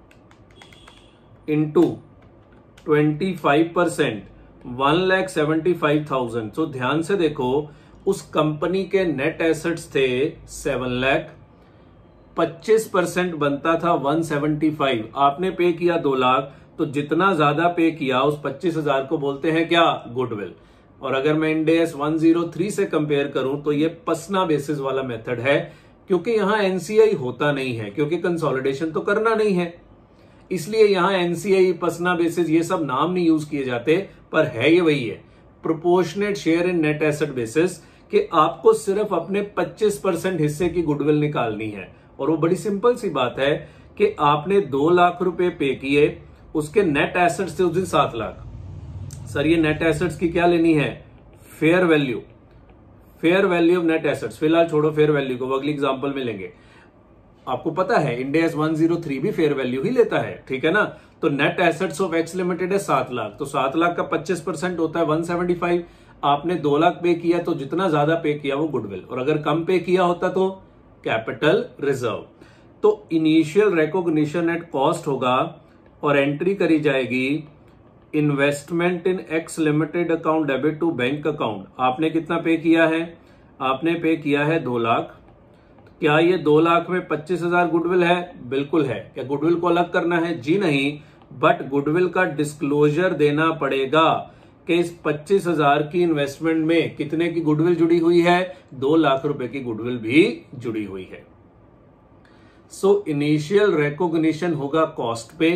into twenty five percent, one lakh seventy five thousand. तो ध्यान से देखो, उस कंपनी के नेट एसेट्स थे सेवन लाख, पच्चीस परसेंट बनता था वन सेवेंटी फाइव। आपने पे किया दो लाख, तो जितना ज्यादा पे किया उस पच्चीस हजार को बोलते हैं क्या, गुडविल। और अगर मैं इंड एस एक सौ तीन से कंपेयर करूं तो ये पसना बेसिस वाला मेथड है, क्योंकि यहां एनसीआई होता नहीं है, क्योंकि कंसोलिडेशन तो करना नहीं है, इसलिए यहां एनसीआई, पसना बेसिस, ये सब नाम नहीं यूज किए जाते, पर है ये वही है, proportionate share in net asset basis, कि आपको सिर्फ अपने पच्चीस परसेंट हिस्से की गुडविल निकालनी है। और वो बड़ी सिंपल सी बात है कि आपने दो लाख रुपए पे किए, उसके नेट एसेट्स थे उस दिन सात लाख। सर ये नेट एसेट्स की क्या लेनी है, fair value, fair value of net assets. फिलहाल छोड़ो फेयर वैल्यू को, वो अगली एग्जांपल में लेंगे। आपको पता है इंड एस एक सौ तीन भी फेयर वैल्यू ही लेता है, ठीक है ना। तो net assets of X limited है सात लाख, तो सात लाख का पच्चीस परसेंट होता है वन सेवेंटी फाइव। आपने दो लाख पे किया तो जितना ज्यादा पे किया वो गुडविल, और अगर कम पे किया होता तो कैपिटल रिजर्व। तो इनिशियल रिकॉग्निशन एट कॉस्ट होगा और एंट्री करी जाएगी investment in X limited account debit to bank account. आपने कितना पे किया है? आपने पे किया है दो लाख। क्या ये दो लाख में पच्चीस हजार गुडविल है? बिल्कुल है। क्या गुडविल को अलग करना है? जी नहीं, बट गुडविल का डिस्क्लोजर देना पड़ेगा कि इस पच्चीस हजार की इन्वेस्टमेंट में कितने की गुडविल जुड़ी हुई है? दो लाख रुपए की गुडविल भी जुड़ी हुई है। सो इनिशियल रिकॉग्निशन होगा कॉस्ट पे,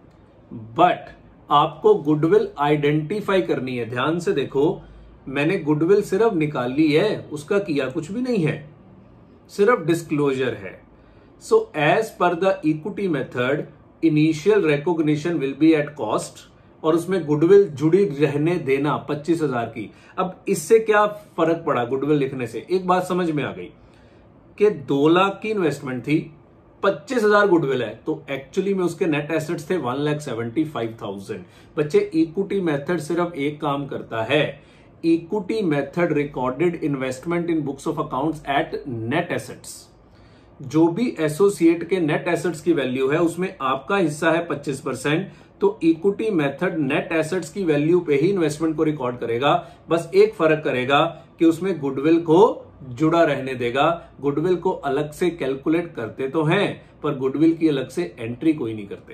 बट आपको गुडविल आइडेंटिफाई करनी है। ध्यान से देखो, मैंने गुडविल सिर्फ निकाल ली है, उसका किया कुछ भी नहीं है, सिर्फ डिस्क्लोजर है। So as per the equity method initial recognition will be at cost, और उसमें गुडविल जुड़ी रहने देना पच्चीस हजार की। अब इससे क्या फर्क पड़ा गुडविल लिखने से? एक बात समझ में आ गई कि दो लाख की इन्वेस्टमेंट थी, पच्चीस हजार गुडविल है, तो एक्चुअली में उसके नेट एसेट्स थे one lakh seventy five thousand. बच्चे, इक्विटी मेथड सिर्फ एक काम करता है, equity method recorded investment in books of accounts at net assets. जो भी एसोसिएट के नेट एसेट्स की वैल्यू है उसमें आपका हिस्सा है पच्चीस परसेंट, तो इक्विटी मेथड नेट एसेट्स की वैल्यू पे ही इन्वेस्टमेंट को रिकॉर्ड करेगा। बस एक फर्क करेगा कि उसमें गुडविल को जुड़ा रहने देगा। गुडविल को अलग से कैलकुलेट करते तो हैं, पर गुडविल की अलग से एंट्री कोई नहीं करते।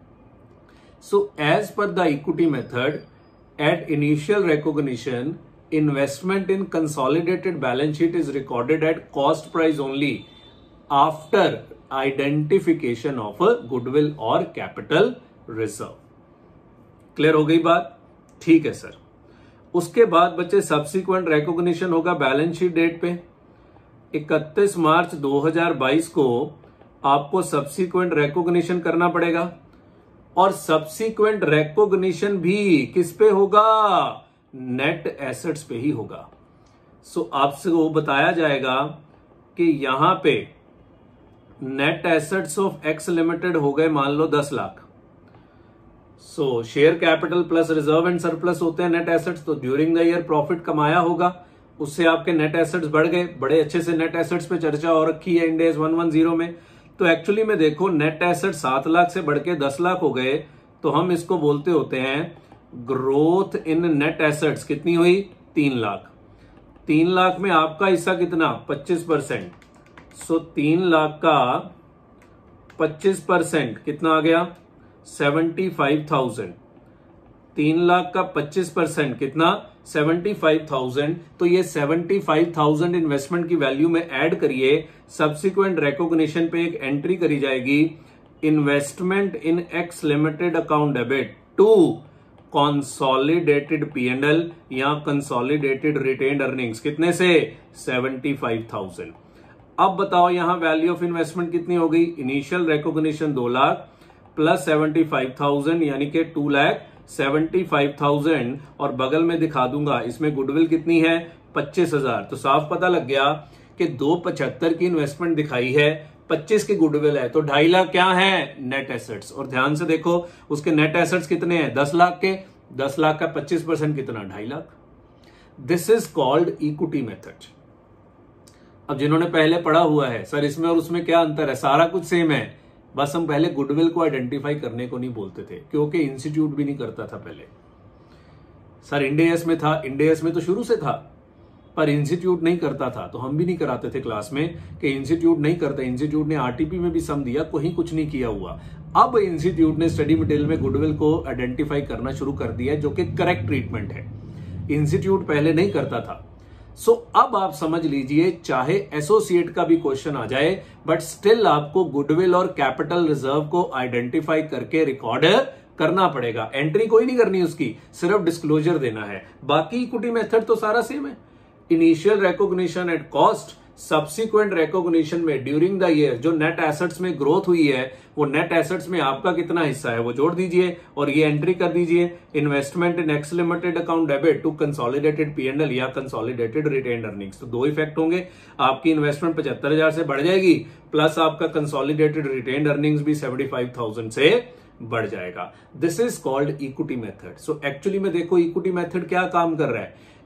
So as per the equity method at initial recognition investment in consolidated balance sheet is recorded at cost price only after identification of goodwill और कैपिटल रिजर्व। क्लियर हो गई बात? ठीक है सर। उसके बाद बच्चे सब्सिक्वेंट रिकॉग्निशन होगा बैलेंस शीट डेट पे। इकतीस मार्च दो हज़ार बाईस को आपको सब्सिक्वेंट रिकॉग्निशन करना पड़ेगा, और सब्सिक्वेंट रिकॉग्निशन भी किस पे होगा? नेट एसेट्स पे ही होगा। सो आपसे वो बताया जाएगा कि यहां पे net assets of X limited हो गए मान लो दस lakh. So share capital plus reserve and surplus होते हैं नेट एसेट्स। तो ड्यूरिंग द ईयर प्रॉफिट कमाया होगा, उससे आपके नेट एसेट्स बढ़ गए। बड़े अच्छे से नेट एसेट्स पे चर्चा हो रखी है इंड एस वन टेन में। तो एक्चुअली में देखो, नेट एसेट्स सात लाख से बढ़ के दस लाख हो गए, तो हम इसको बोलते होते हैं ग्रोथ इन नेट एसेट्स। कितनी हुई? तीन लाख। तीन लाख में आपका हिस्सा कितना? पच्चीस परसेंट। सो तीन लाख का पच्चीस परसेंट कितना आ गया? Seventy five thousand. तीन लाख का पच्चीस परसेंट कितना? Seventy five thousand. तो ये सेवेंटी फाइव थाउजेंड इन्वेस्टमेंट की वैल्यू में ऐड करिए। सब्सिक्वेंट रिकॉग्निशन पे एक एंट्री करी जाएगी, investment in X limited account debit to consolidated P and L या कंसोलिडेटेड रिटेन्ड अर्निंग्स। कितने से? Seventy five thousand. अब बताओ यहां वैल्यू ऑफ इन्वेस्टमेंट कितनी हो गई? इनिशियल रिकॉग्निशन दो lakh plus seventy five thousand यानी कि two lakh seventy five thousand, और बगल में दिखा दूंगा इसमें गुडविल कितनी है? पच्चीस हजार। तो साफ पता लग गया कि दो पचहत्तर की इन्वेस्टमेंट दिखाई है, पच्चीस की गुडविल है, तो ढाई लाख क्या है? Net assets. और ध्यान से देखो उसके नेट एसेट्स कितने हैं? दस लाख के। दस लाख का पच्चीस परसेंट कितना? ढाई lakh. This is called equity method. अब जिन्होंने पहले पढ़ा हुआ है सर इसमें और उसमें क्या अंतर है? सारा कुछ सेम है, बस हम पहले गुडविल को आइडेंटिफाई करने को नहीं बोलते थे, क्योंकि इंस्टीट्यूट भी नहीं करता था पहले। सर इंडेस में था, इंडेस में तो शुरू से था, पर इंस्टीट्यूट नहीं करता था, तो हम भी नहीं कराते थे क्लास में कि इंस्टीट्यूट नहीं करता। इंस्टीट्यूट ने आरटीपी में भी सम दिया, कहीं कुछ नहीं किया हुआ। अब इंस्टीट्यूट ने स्टडी मटेरियल में गुडविल को आइडेंटिफाई करना शुरू कर दिया, जो कि करेक्ट ट्रीटमेंट है। इंस्टीट्यूट पहले नहीं करता था। सो so, अब आप समझ लीजिए, चाहे एसोसिएट का भी क्वेश्चन आ जाए, बट स्टिल आपको गुडविल और कैपिटल रिजर्व को आइडेंटिफाई करके रिकॉर्ड करना पड़ेगा। एंट्री कोई नहीं करनी उसकी, सिर्फ डिस्क्लोजर देना है। बाकी इक्विटी मेथड तो सारा सेम है। Initial recognition at cost, subsequent recognition में ड्यूरिंग द ईयर जो नेट एसेट्स में ग्रोथ हुई है, वो नेट एसेट्स में आपका कितना हिस्सा है वो जोड़ दीजिए और ये एंट्री कर दीजिए। Investment in X limited account debit to consolidated P and L या कंसोलिडेटेड रिटेन्ड अर्निंग्स। तो दो इफेक्ट होंगे, आपकी इन्वेस्टमेंट पचहत्तर हजार से बढ़ जाएगी, प्लस आपका कंसोलिडेटेड रिटेन्ड अर्निंग्स भी सेवेंटी फाइव थाउजेंड से बढ़ जाएगा। This is called equity method. So actually में देखो इक्विटी मेथड क्या काम कर रहा है,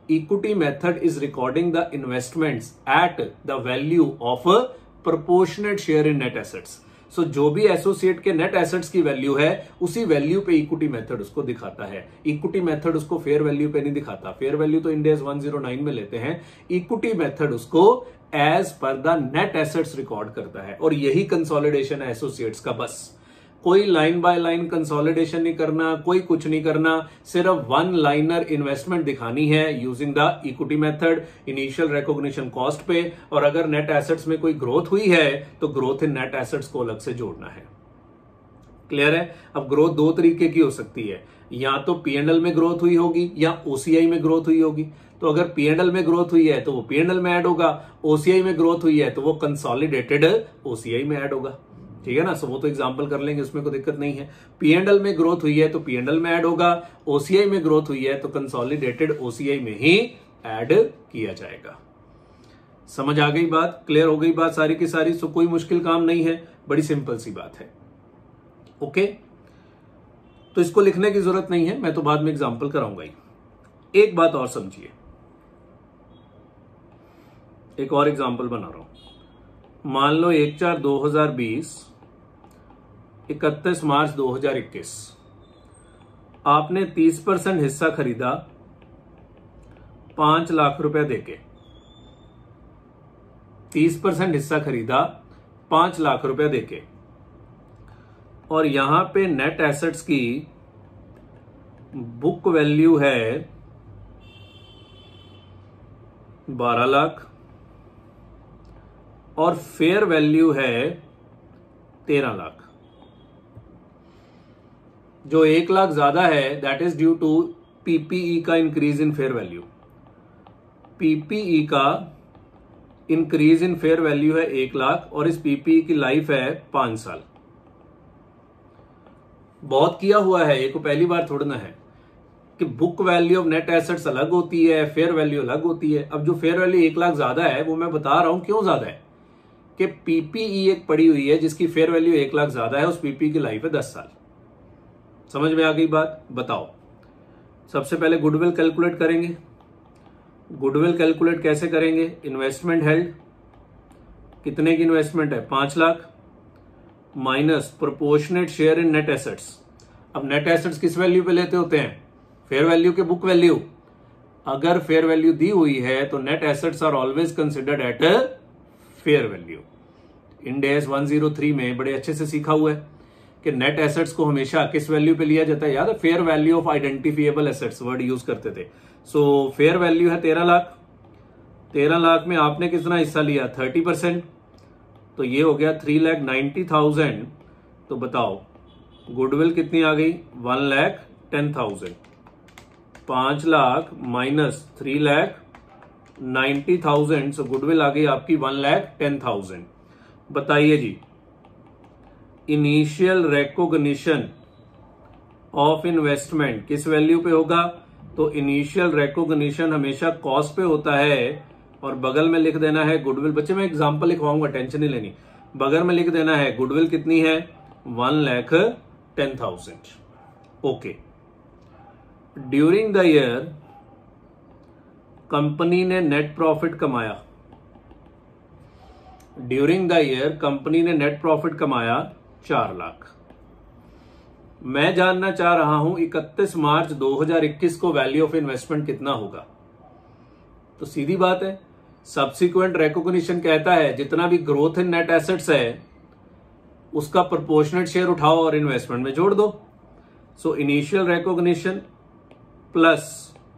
equity method is recording the investments at the value of proportionate share in net assets. So जो भी एसोसिएट के नेट एसेट्स की वैल्यू है उसी वैल्यू पे इक्विटी मेथड उसको दिखाता है। इक्विटी मेथड उसको फेयर वैल्यू पे नहीं दिखाता। फेयर वैल्यू तो Ind S one zero nine में लेते हैं, इक्विटी मेथड उसको as per the net assets record करता है। और यही कंसोलिडेशन है एसोसिएट्स का। बस कोई लाइन बाय लाइन कंसोलिडेशन नहीं करना, कोई कुछ नहीं करना, सिर्फ वन लाइनर इन्वेस्टमेंट दिखानी है using the equity method initial recognition cost पे। और अगर नेट एसेट्स में कोई ग्रोथ हुई है तो ग्रोथ इन नेट एसेट्स को अलग से जोड़ना है। क्लियर है? अब ग्रोथ दो तरीके की हो सकती है, या तो पी एंड एल में ग्रोथ हुई होगी या ओसीआई में ग्रोथ हुई होगी। तो अगर पी एंड एल में ग्रोथ हुई है तो वो पी एंड एल में ऐड होगा, ओसीआई में ग्रोथ हुई है तो वो कंसोलिडेटेड ओसीआई में ऐड होगा। ठीक है ना? सो वो तो एग्जांपल कर लेंगे, उसमें कोई दिक्कत नहीं है। पी एंड एल में ग्रोथ हुई है तो पी एंड एल में ऐड होगा, ओसीआई में ग्रोथ हुई है तो कंसोलिडेटेड ओसीआई में ही ऐड किया जाएगा। समझ आ गई बात? क्लियर हो गई बात सारी की सारी? सो कोई मुश्किल काम नहीं है, बड़ी सिंपल सी बात है। ओके, तो इसको लिखने की जरूरत नहीं है, मैं तो बाद में एग्जांपल कराऊंगा ही। एक बात और समझिए, एक और एग्जांपल बना रहा हूं। मान लो एक चार दो हजार बीस इकतीस मार्च दो हजार इक्कीस आपने तीस परसेंट हिस्सा खरीदा पांच लाख रुपए देके। तीस परसेंट हिस्सा खरीदा पांच लाख रुपए देके, और यहां पे नेट एसेट्स की बुक वैल्यू है बारह लाख और फेयर वैल्यू है तेरह लाख। जो एक लाख ज्यादा है that is due to PPE का increase in fair value. PPE का इंक्रीज इन फेयर वैल्यू है एक लाख और इस पीपीई की लाइफ है पांच साल। बहुत किया हुआ है, ये को पहली बार थोड़ा ना है कि book value of net assets अलग होती है, फेयर वैल्यू अलग होती है। अब जो फेयर वैल्यू एक लाख ज्यादा है वो मैं बता रहा हूं क्यों ज्यादा है, कि पीपीई एक पड़ी हुई है जिसकी फेयर वैल्यू एक लाख ज्यादा है, उस पीपीई की लाइफ है दस साल। समझ में आ गई बात? बताओ, सबसे पहले गुडविल कैलकुलेट करेंगे। गुडविल कैलकुलेट कैसे करेंगे? इन्वेस्टमेंट हेल्ड, कितने की इन्वेस्टमेंट है? पांच lakh minus proportionate share in net assets. अब नेट एसेट्स किस वैल्यू पे लेते होते हैं? फेयर वैल्यू के बुक वैल्यू। अगर फेयर वैल्यू दी हुई है तो net assets are always considered at fair value. Ind S one zero three में बड़े अच्छे से सीखा हुआ है कि नेट एसेट्स को हमेशा किस वैल्यू पे लिया जाता है? याद है, fair value of identifiable assets word use करते थे। सो फेयर वैल्यू है तेरह लाख। तेरह लाख में आपने कितना हिस्सा लिया? Thirty percent. तो ये हो गया थ्री लैख नाइन्टी थाउजेंड। तो बताओ गुडविल कितनी आ गई? One lakh ten thousand. पांच lakh minus three lakh ninety thousand, so goodwill आ गई आपकी वन लैख टेन थाउजेंड। बताइए जी, इनिशियल रिकॉग्निशन ऑफ इन्वेस्टमेंट किस वैल्यू पे होगा? तो इनिशियल रिकॉग्निशन हमेशा कॉस्ट पे होता है, और बगल में लिख देना है गुडविल। बच्चे मैं एग्जांपल लिखवाऊंगा, टेंशन नहीं लेनी। बगल में लिख देना है गुडविल कितनी है? One lakh ten thousand. Okay, during the year company ने नेट प्रॉफिट कमाया। ड्यूरिंग द ईयर कंपनी ने नेट प्रॉफिट कमाया चार लाख। मैं जानना चाह रहा हूं इकतीस मार्च दो हजार इक्कीस को वैल्यू ऑफ इन्वेस्टमेंट कितना होगा? तो सीधी बात है, सब्सिक्वेंट रिकॉग्निशन कहता है जितना भी ग्रोथ इन नेट एसेट्स है उसका प्रोपोर्शनेट शेयर उठाओ और इन्वेस्टमेंट में जोड़ दो। So initial recognition plus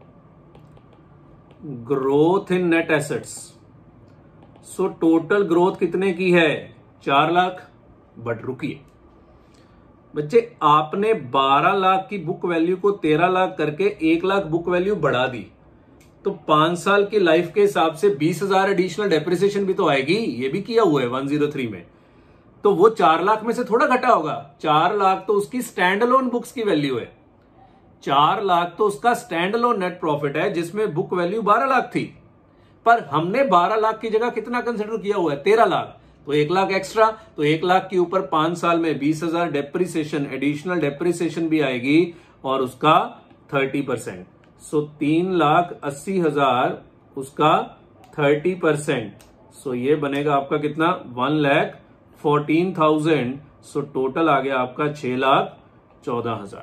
growth in net assets. So total growth कितने की है? चार लाख। बट रुकिए बच्चे, आपने बारह लाख की बुक वैल्यू को तेरह लाख करके एक लाख बुक वैल्यू बढ़ा दी, तो पांच साल की लाइफ के हिसाब से बीस हजार एडिशनल डेप्रिसिएशन भी तो आएगी। ये भी किया हुआ है वन ज़ीरो थ्री में। तो वो चार लाख में से थोड़ा घटा होगा। चार लाख तो उसकी स्टैंड अलोन बुक्स की वैल्यू है। चार लाख तो उसका स्टैंड अलोन नेट प्रॉफिट है जिसमें बुक वैल्यू बारह लाख थी, पर हमने बारह लाख की जगह कितना कंसिडर किया हुआ है? तेरह लाख। तो एक लाख एक्स्ट्रा, तो एक लाख के ऊपर पांच साल में बीस हजार डेप्रिसिएशन, एडिशनल डेप्रिसिएशन भी आएगी और उसका थर्टी परसेंट। सो तीन लाख अस्सी हजार उसका थर्टी परसेंट, सो ये बनेगा आपका कितना, one lakh fourteen thousand. So total आ गया आपका छह लाख चौदह हजार।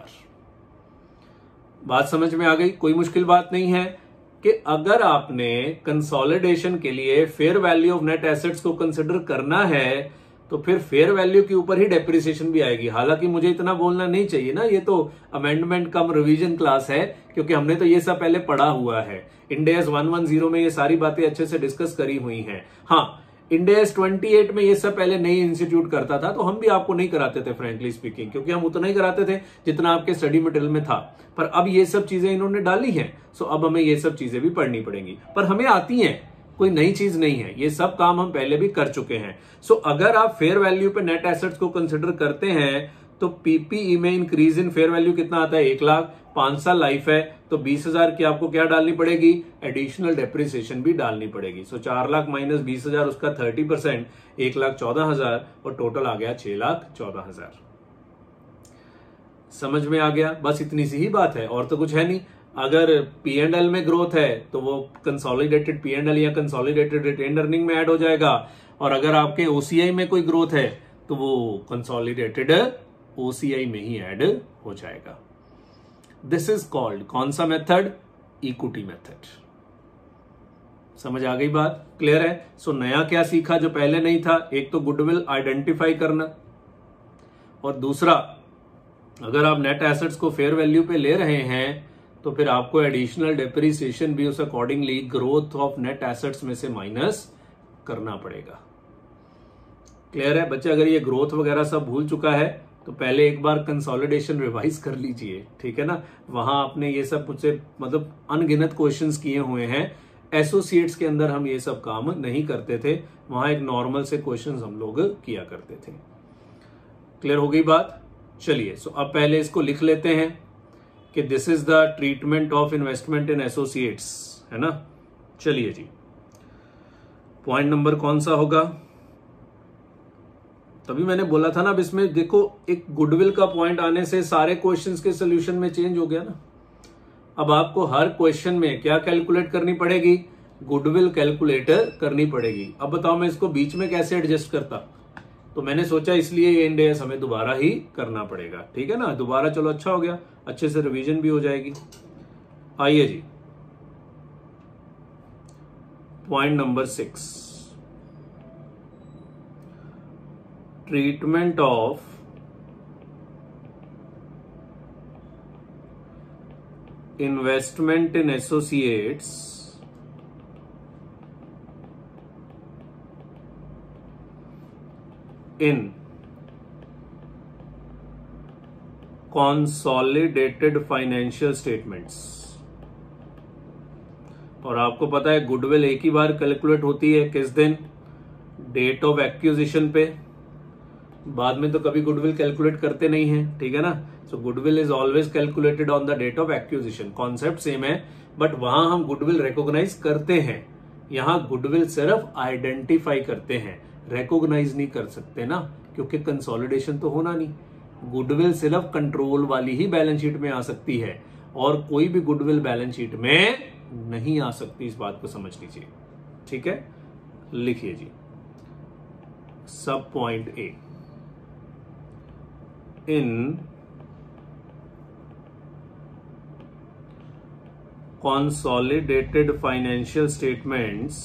बात समझ में आ गई? कोई मुश्किल बात नहीं है कि अगर आपने कंसोलिडेशन के लिए fair value of net assets को कंसिडर करना है तो फिर फेयर वैल्यू के ऊपर ही डेप्रिसिएशन भी आएगी। हालांकि मुझे इतना बोलना नहीं चाहिए ना, ये तो अमेंडमेंट कम रिवीजन क्लास है, क्योंकि हमने तो ये सब पहले पढ़ा हुआ है। इंडेस वन वन जीरो में ये सारी बातें अच्छे से डिस्कस करी हुई हैं। हाँ, इंडेस अट्ठाईस में ये सब पहले नई इंस्टीट्यूट करता था, तो हम भी आपको नहीं कराते थे फ्रेंकली स्पीकिंग, क्योंकि हम उतना ही कराते थे जितना आपके स्टडी मटेरियल में था। पर अब ये सब चीजें इन्होंने डाली हैं, सो अब हमें ये सब चीजें भी पढ़नी पड़ेंगी, पर हमें आती हैं, कोई नई चीज नहीं है, ये सब काम हम पहले भी कर चुके हैं। सो अगर आप फेयर वैल्यू पे नेट एसेट्स को कंसिडर करते हैं तो पीपीई में इंक्रीज इन फेयर वैल्यू कितना आता है, एक लाख। पांच साल लाइफ है तो बीस हजार की आपको क्या डालनी पड़ेगी, एडिशनल डेप्रिसिएशन भी डालनी पड़ेगी। सो चार लाख माइनस बीस हजार उसका थर्टी परसेंट, एक लाख चौदह हजार, और टोटल आ गया छह लाख चौदह हजार। समझ में आ गया? बस इतनी सी ही बात है, और तो कुछ है नहीं। अगर पी एंड एल में ग्रोथ है तो वो कंसोलिडेटेड पी एंड एल या कंसोलिडेटेड रिटेन्ड अर्निंग में ऐड हो जाएगा, और अगर आपके ओसीआई में कोई ग्रोथ है तो वो कंसोलिडेटेड ओसीआई में ही ऐड हो जाएगा। दिस इज कॉल्ड कौन सा मेथड, इक्विटी मेथड। समझ आ गई बात? क्लियर है? सो so, नया क्या सीखा जो पहले नहीं था, एक तो गुडविल आइडेंटिफाई करना, और दूसरा अगर आप नेट एसेट्स को फेयर वैल्यू पे ले रहे हैं तो फिर आपको एडिशनल डेप्रिसिएशन भी उस accordingly growth of net assets में से माइनस करना पड़ेगा। क्लियर है बच्चे? अगर ये ग्रोथ वगैरह सब भूल चुका है तो पहले एक बार कंसोलिडेशन रिवाइज कर लीजिए, ठीक है ना। वहां आपने ये सब मुझसे मतलब अनगिनत क्वेश्चंस किए हुए हैं। एसोसिएट्स के अंदर हम ये सब काम नहीं करते थे, वहां एक नॉर्मल से क्वेश्चंस हम लोग किया करते थे। क्लियर हो गई बात? चलिए, सो अब पहले इसको लिख लेते हैं कि this is the treatment of investment in associates, है ना। चलिए जी, पॉइंट नंबर कौन सा होगा? तभी मैंने बोला था ना, अब इसमें देखो एक गुडविल का पॉइंट आने से सारे क्वेश्चंस के सोल्यूशन में चेंज हो गया ना। अब आपको हर क्वेश्चन में क्या कैलकुलेट करनी पड़ेगी, गुडविल कैलकुलेटर करनी पड़ेगी। अब बताओ मैं इसको बीच में कैसे एडजस्ट करता, तो मैंने सोचा इसलिए ये इंडेस हमें दोबारा ही करना पड़ेगा, ठीक है ना। दोबारा चलो अच्छा हो गया, अच्छे से रिवीजन भी हो जाएगी। आइए जी, point number six, treatment of investment in associates in consolidated financial statements. और आपको पता है गुडविल एक ही बार कैलकुलेट होती है, किस दिन, डेट ऑफ एक्विजिशन पे। बाद में तो कभी गुडविल कैलकुलेट करते नहीं है, ठीक है ना। So goodwill is always calculated on the date of acquisition. Concept same है, बट वहां हम गुडविल रिकॉग्नाइज करते हैं, यहां गुडविल सिर्फ आइडेंटिफाई करते हैं, रिकॉग्नाइज नहीं कर सकते ना, क्योंकि कंसोलिडेशन तो होना नहीं। गुडविल सिर्फ कंट्रोल वाली ही बैलेंस शीट में आ सकती है, और कोई भी गुडविल बैलेंस शीट में नहीं आ सकती, इस बात को समझ लीजिए, ठीक है। लिखिए जी, sub point A, in consolidated financial statements,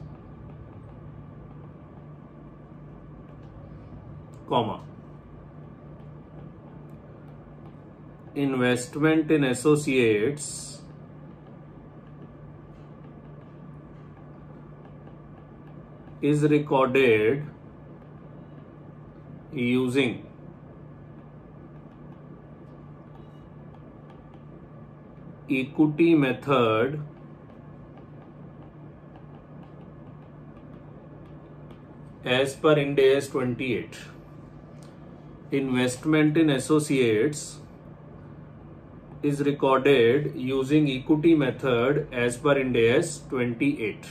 comma, investment in associates is recorded using equity method as per Ind AS twenty-eight. Investment in associates is recorded using equity method as per Ind AS twenty-eight.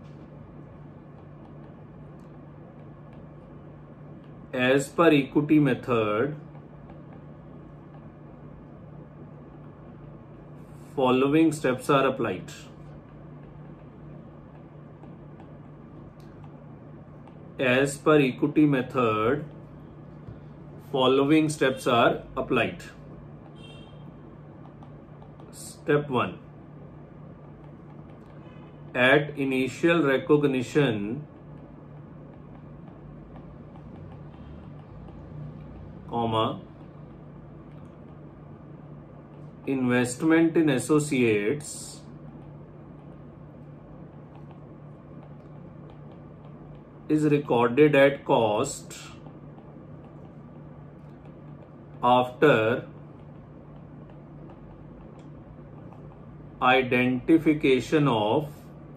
As per equity method, following steps are applied. As per equity method, following steps are applied. Step one. At initial recognition, comma, investment in associates is recorded at cost after identification of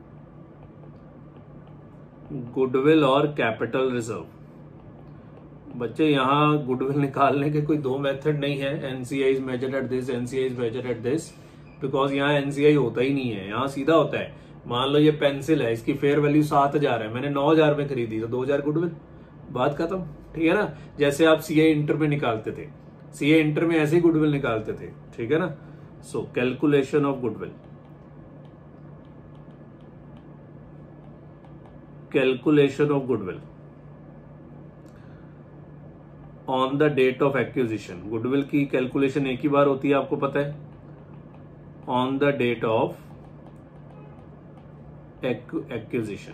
goodwill और capital reserve. बच्चे यहाँ goodwill निकालने के कोई दो method नहीं है। NCI is measured at this, NCI is measured at this, because यहाँ एनसीआई होता ही नहीं है। यहाँ सीधा होता है, मान लो ये पेंसिल है, इसकी फेयर वैल्यू सात हजार है, मैंने नौ हजार में खरीदी तो दो हजार गुडविल, बात खत्म। ठीक है ना, जैसे आप सीए इंटर में निकालते थे, सीए इंटर में ऐसे ही गुडविल निकालते थे। ठीक है ना। So calculation of goodwill, calculation of goodwill on the date of acquisition. Goodwill की कैलकुलेशन एक ही बार होती है, आपको पता है, on the date of acquisition.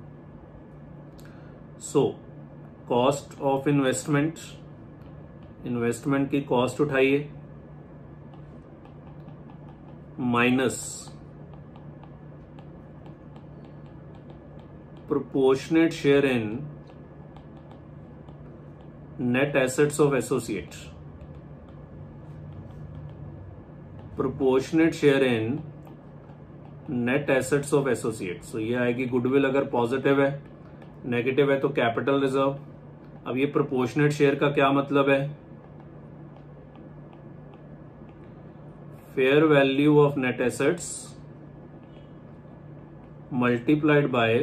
So cost of investment, investment की कॉस्ट उठाइए, minus proportionate share in net assets of associate, proportionate share in net assets of associate। so ये आएगी गुडविल अगर पॉजिटिव है, नेगेटिव है तो कैपिटल रिजर्व। अब ये प्रोपोर्शनेट शेयर का क्या मतलब है, fair value of net assets multiplied by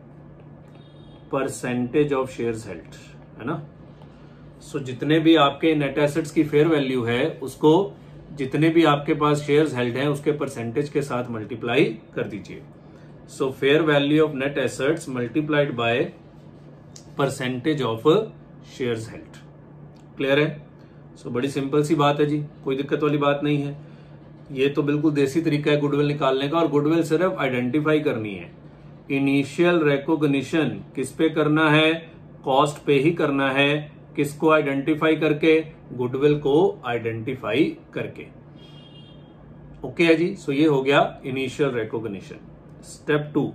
percentage of shares held, है ना। सो so, जितने भी आपके नेट एसेट्स की फेयर वैल्यू है उसको जितने भी आपके पास शेयर्स हेल्ड हैं उसके परसेंटेज के साथ मल्टीप्लाई कर दीजिए। So fair value of net assets multiplied by percentage of shares held. Clear है। सो so, बड़ी सिंपल सी बात है जी, कोई दिक्कत वाली बात नहीं है। ये तो बिल्कुल देसी तरीका है गुडविल निकालने का, और गुडविल सिर्फ आइडेंटिफाई करनी है। इनिशियल रिकॉग्निशन किस पे करना है, कॉस्ट पे ही करना है। किसको आइडेंटिफाई करके, गुडविल को आइडेंटिफाई करके। ओके है जी। सो ये हो गया initial recognition. Step two,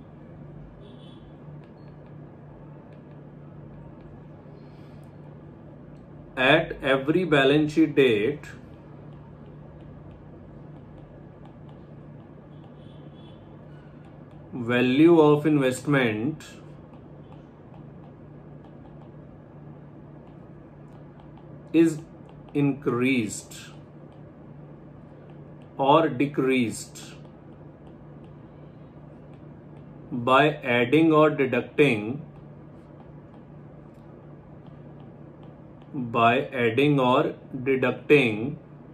at every balance sheet date value of investment is increased or decreased by adding or deducting by adding or deducting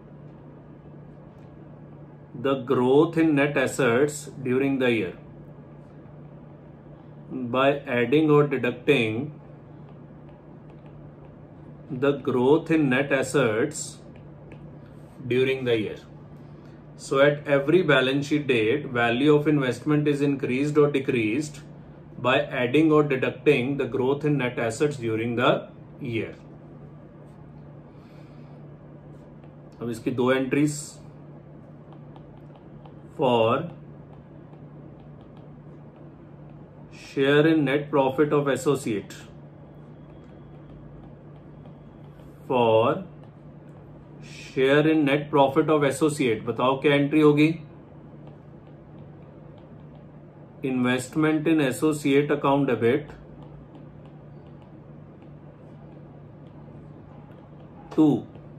the growth in net assets during the year, by adding or deducting the growth in net assets during the year. So at every balance sheet date, value of investment is increased or decreased by adding or deducting the growth in net assets during the year. अब इसकी दो entries, for share in net profit of associate, for share in net profit of associate, बताओ क्या entry होगी। Investment in associate account debit to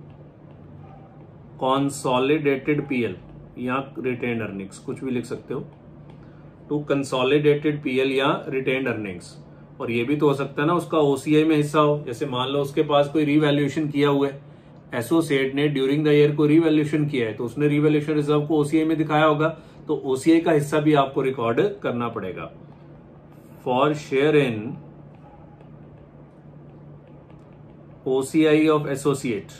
consolidated PL या retained earnings, कुछ भी लिख सकते हो, टू कंसोलिडेटेड पीएल या रिटेन्ड अर्निंग्स। और ये भी तो हो सकता है ना उसका ओसीआई में हिस्सा हो। जैसे मान लो उसके पास कोई रीवैल्यूएशन किया हुआ है, एसोसिएट ने ड्यूरिंग द ईयर को रिवैल्यूएशन किया है तो उसने रिवैल्यूएशन रिजर्व को ओसीआई में दिखाया होगा, तो ओसीआई का हिस्सा भी आपको रिकॉर्ड करना पड़ेगा। For share in OCI of associate,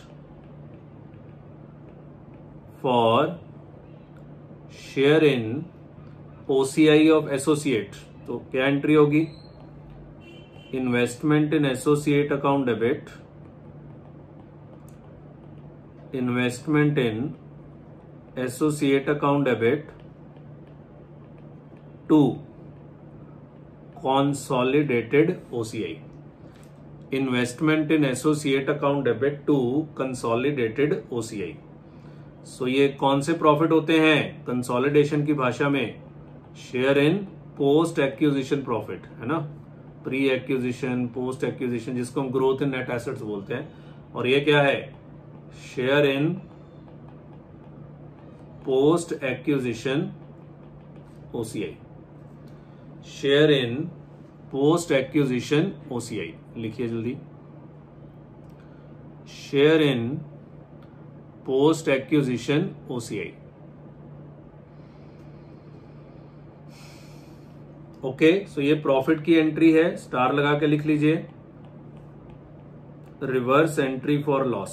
for share in OCI of associate, तो क्या एंट्री होगी? Investment in associate account debit, investment in associate account debit to consolidated O C I, investment in associate account debit to consolidated O C I। So ये कौन से profit होते हैं consolidation की भाषा में? Share in post acquisition profit, है ना, प्री एक्विजिशन, पोस्ट एक्विजिशन, जिसको हम ग्रोथ इन नेट एसेट्स बोलते हैं। और ये क्या है? Share in post acquisition OCI, share in post acquisition OCI. लिखिए जल्दी, share in post acquisition OCI. Okay, so ये प्रॉफिट की एंट्री है, स्टार लगा के लिख लीजिए। Reverse entry for loss,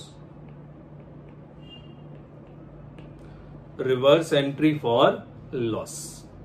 reverse entry for loss.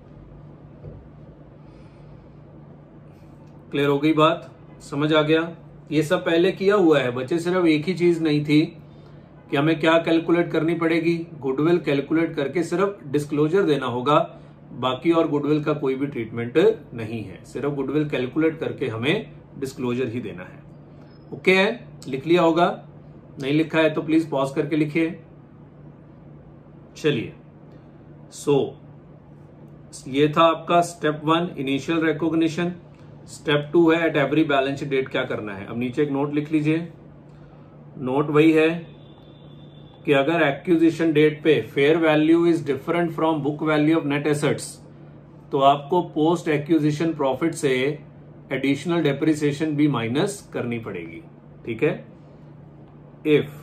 Clear हो गई बात? समझ आ गया? ये सब पहले किया हुआ है, बच्चे सिर्फ एक ही चीज नहीं थी कि हमें क्या कैलकुलेट करनी पड़ेगी, गुडविल कैलकुलेट करके सिर्फ डिस्क्लोजर देना होगा, बाकी और गुडविल का कोई भी ट्रीटमेंट नहीं है, सिर्फ गुडविल कैलकुलेट करके हमें डिस्क्लोजर ही देना है। ओके है? लिख लिया होगा? नहीं लिखा है तो प्लीज पॉज करके लिखिए। चलिए, सो ये था आपका step one, initial recognition. Step two है एट एवरी बैलेंस डेट क्या करना है। अब नीचे एक नोट लिख लीजिए। नोट वही है कि अगर एक्विजिशन डेट पे fair value is different from book value of net assets, तो आपको पोस्ट एक्विजिशन प्रॉफिट से एडिशनल डेप्रिसिएशन भी माइनस करनी पड़ेगी। ठीक है? If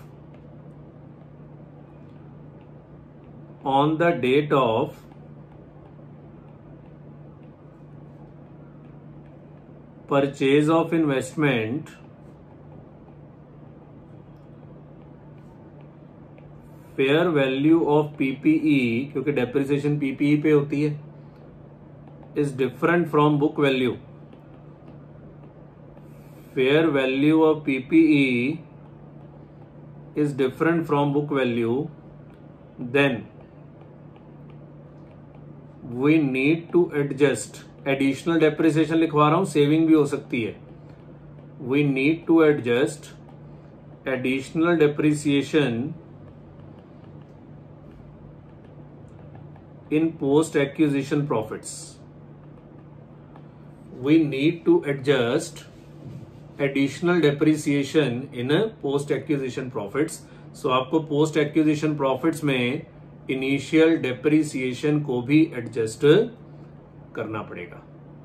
on the date of purchase of investment fair value of PPE, क्योंकि डेप्रिसिएशन पीपीई पे होती है, is different from book value, fair value of PPE is different from book value, then we need to adjust. Additional depreciation लिखवा रहा हूं, saving भी हो सकती है। We need to adjust additional depreciation in post acquisition profits. We need to adjust additional depreciation in a post acquisition profits. So आपको post acquisition profits में initial depreciation को भी adjust करना पड़ेगा।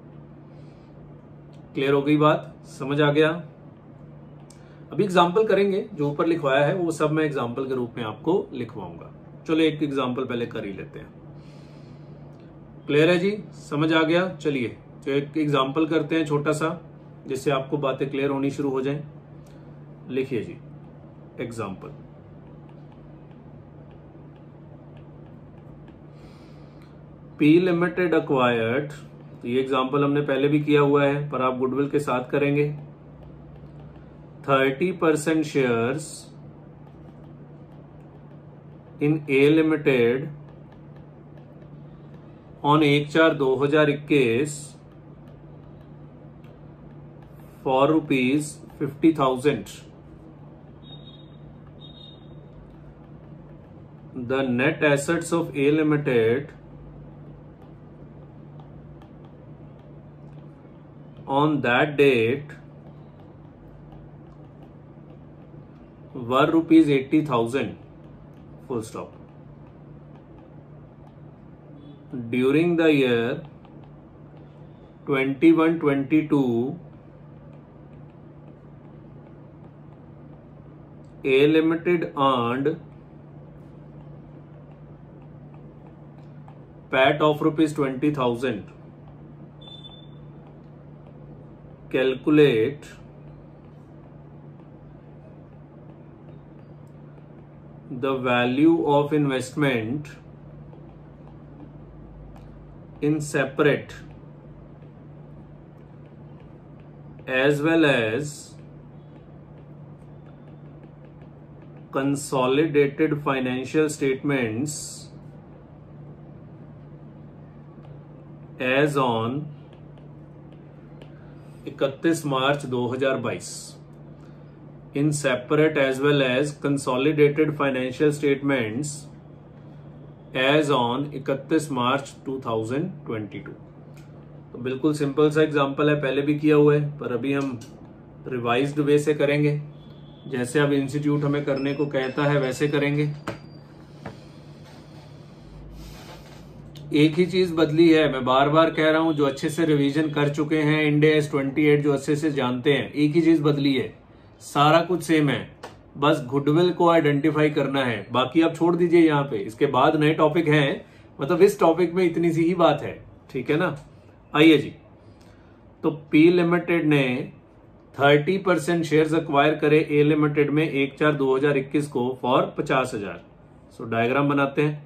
क्लियर हो गई बात? समझ आ गया? अभी एग्जाम्पल करेंगे, जो ऊपर लिखवाया है वो सब मैं एग्जाम्पल के रूप में आपको लिखवाऊंगा। चलो एक एग्जाम्पल पहले कर ही लेते हैं। क्लियर है जी? समझ आ गया? चलिए तो एक एग्जाम्पल करते हैं छोटा सा, जिससे आपको बातें क्लियर होनी शुरू हो जाएं। लिखिए जी एग्जाम्पल। पी लिमिटेड अक्वायर्ड, ये एग्जाम्पल हमने पहले भी किया हुआ है पर आप गुडविल के साथ करेंगे। Thirty percent shares in A limited on एक चार दो हजार इक्कीस for rupees fifty thousand. The net assets of A limited on that date were rupees eighty thousand, full stop. During the year twenty-one twenty-two, A Limited earned P A T of rupees twenty thousand. Calculate the value of investment in separate as well as consolidated financial statements as on इकतीस मार्च दो हज़ार बाईस in separate as well as consolidated financial statements as on इकतीस मार्च दो हज़ार बाईस। तो बिल्कुल सिंपल सा एग्जांपल है, पहले भी किया हुआ है, पर अभी हम रिवाइज्ड वे से करेंगे, जैसे अब इंस्टीट्यूट हमें करने को कहता है वैसे करेंगे। एक ही चीज बदली है, मैं बार बार कह रहा हूं, जो अच्छे से रिवीजन कर चुके हैं, इंड ए एस अट्ठाईस जो अच्छे से जानते हैं, एक ही चीज बदली है, सारा कुछ सेम है, बस गुडविल को आइडेंटिफाई करना है, बाकी आप छोड़ दीजिए यहाँ पे। इसके बाद नए टॉपिक हैं, मतलब इस टॉपिक में इतनी सी ही बात है, ठीक है ना। आइए जी, तो पी लिमिटेड ने थर्टी परसेंट शेयर अक्वायर करे ए लिमिटेड में एक चार दो हजार इक्कीस को फॉर पचास हजार। सो डायग्राम बनाते हैं।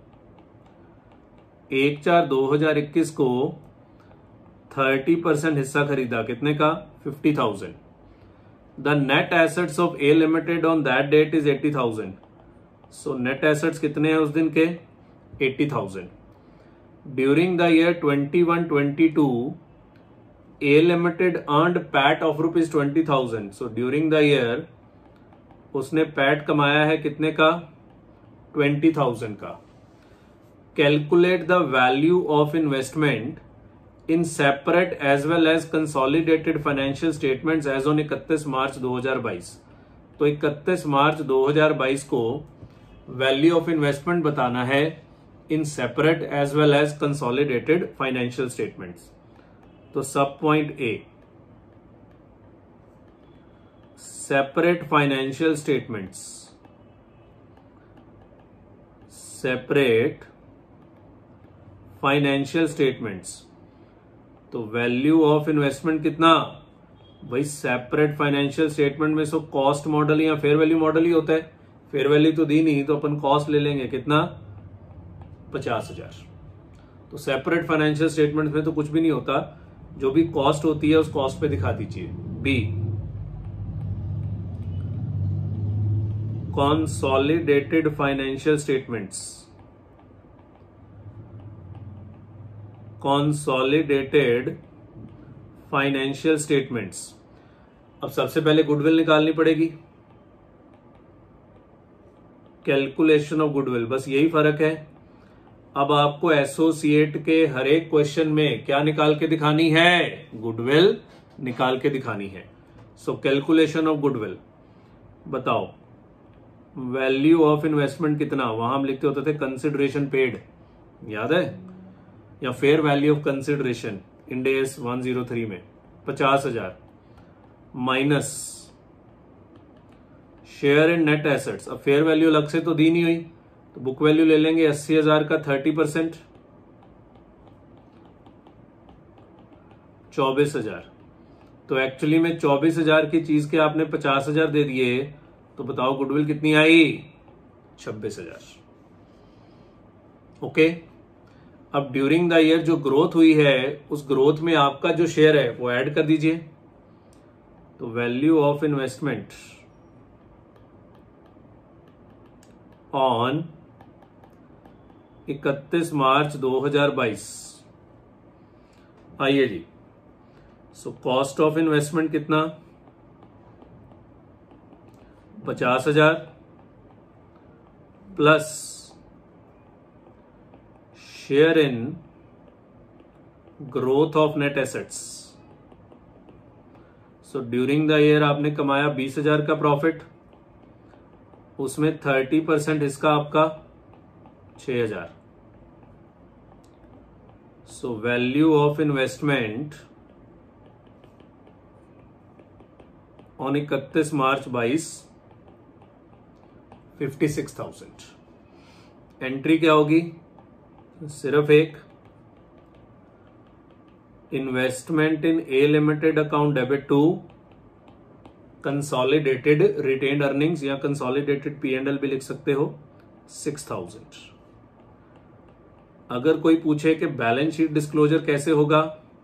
एक चार दो हजार इक्कीस को थर्टी परसेंट हिस्सा खरीदा, कितने का? Fifty thousand. The net assets of A limited on that date is eighty thousand. So net assets कितने हैं उस दिन के? Eighty thousand. During the year twenty one twenty two A Limited earned P A T of rupees twenty thousand. So during the year उसने P A T कमाया है कितने का? ट्वेंटी थाउजेंड का। Calculate the value of investment in separate as well as consolidated financial statements as on इकतीस मार्च दो हज़ार बाईस। तो इकतीस मार्च दो हज़ार बाईस को वैल्यू ऑफ इन्वेस्टमेंट बताना है in separate as well as consolidated financial statements. तो sub point A, separate financial statements, separate financial statements. तो वैल्यू ऑफ इन्वेस्टमेंट कितना भाई? सेपरेट फाइनेंशियल स्टेटमेंट में सो कॉस्ट मॉडल या फेयर वैल्यू मॉडल ही होता है। फेयर वैल्यू तो दी नहीं, तो अपन कॉस्ट ले लेंगे, कितना? पचास हजार। तो सेपरेट फाइनेंशियल स्टेटमेंट में तो कुछ भी नहीं होता, जो भी कॉस्ट होती है उस कॉस्ट पे दिखा दीजिए। B, consolidated financial statements, consolidated financial statements. अब सबसे पहले गुडविल निकालनी पड़ेगी, कैलकुलेशन ऑफ गुडविल, बस यही फर्क है। अब आपको एसोसिएट के हर एक क्वेश्चन में क्या निकाल के दिखानी है? गुडविल निकाल के दिखानी है। सो कैलकुलेशन ऑफ गुडविल बताओ, वैल्यू ऑफ इन्वेस्टमेंट कितना? वहां हम लिखते होते थे कंसिडरेशन पेड, याद है, या fair value of consideration Ind A S one zero थ्री में पचास हजार minus share in net assets. अब फेयर वैल्यू अलग से तो दी नहीं हुई, तो बुक वैल्यू ले लेंगे अस्सी हजार का थर्टी परसेंट, चौबीस हजार। तो एक्चुअली में चौबीस हजार की चीज के आपने पचास हजार दे दिए, तो बताओ गुडविल कितनी आई? छब्बीस हजार। ओके, अब ड्यूरिंग द ईयर जो ग्रोथ हुई है, उस ग्रोथ में आपका जो शेयर है वो ऐड कर दीजिए। तो वैल्यू ऑफ इन्वेस्टमेंट ऑन इकतीस मार्च दो हज़ार बाईस। आइए जी, सो कॉस्ट ऑफ इन्वेस्टमेंट कितना? पचास हजार plus share in growth of net assets. So during the year आपने कमाया बीस हजार का प्रॉफिट, उसमें थर्टी परसेंट इसका आपका छह हजार। So value of investment on इकतीस मार्च बाईस फिफ्टी सिक्स थाउजेंड। एंट्री क्या होगी? सिर्फ एक, investment in A limited account debit to consolidated retained earnings, या कंसोलिडेटेड पी एंड एल भी लिख सकते हो, सिक्स थाउजेंड। अगर कोई पूछे कि बैलेंस शीट डिस्क्लोजर कैसे होगा,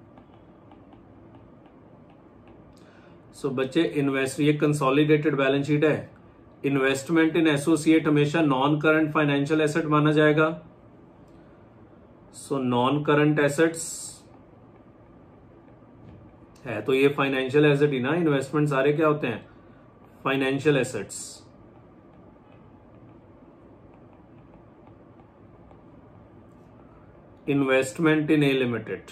सो so, बच्चे इन्वेस्ट, ये कंसोलिडेटेड बैलेंस शीट है, इन्वेस्टमेंट इन एसोसिएट हमेशा नॉन करंट फाइनेंशियल एसेट माना जाएगा। सो नॉन करंट एसेट्स है तो ये फाइनेंशियल एसेट ही ना, इन्वेस्टमेंट सारे क्या होते हैं? Financial assets. Investment in A limited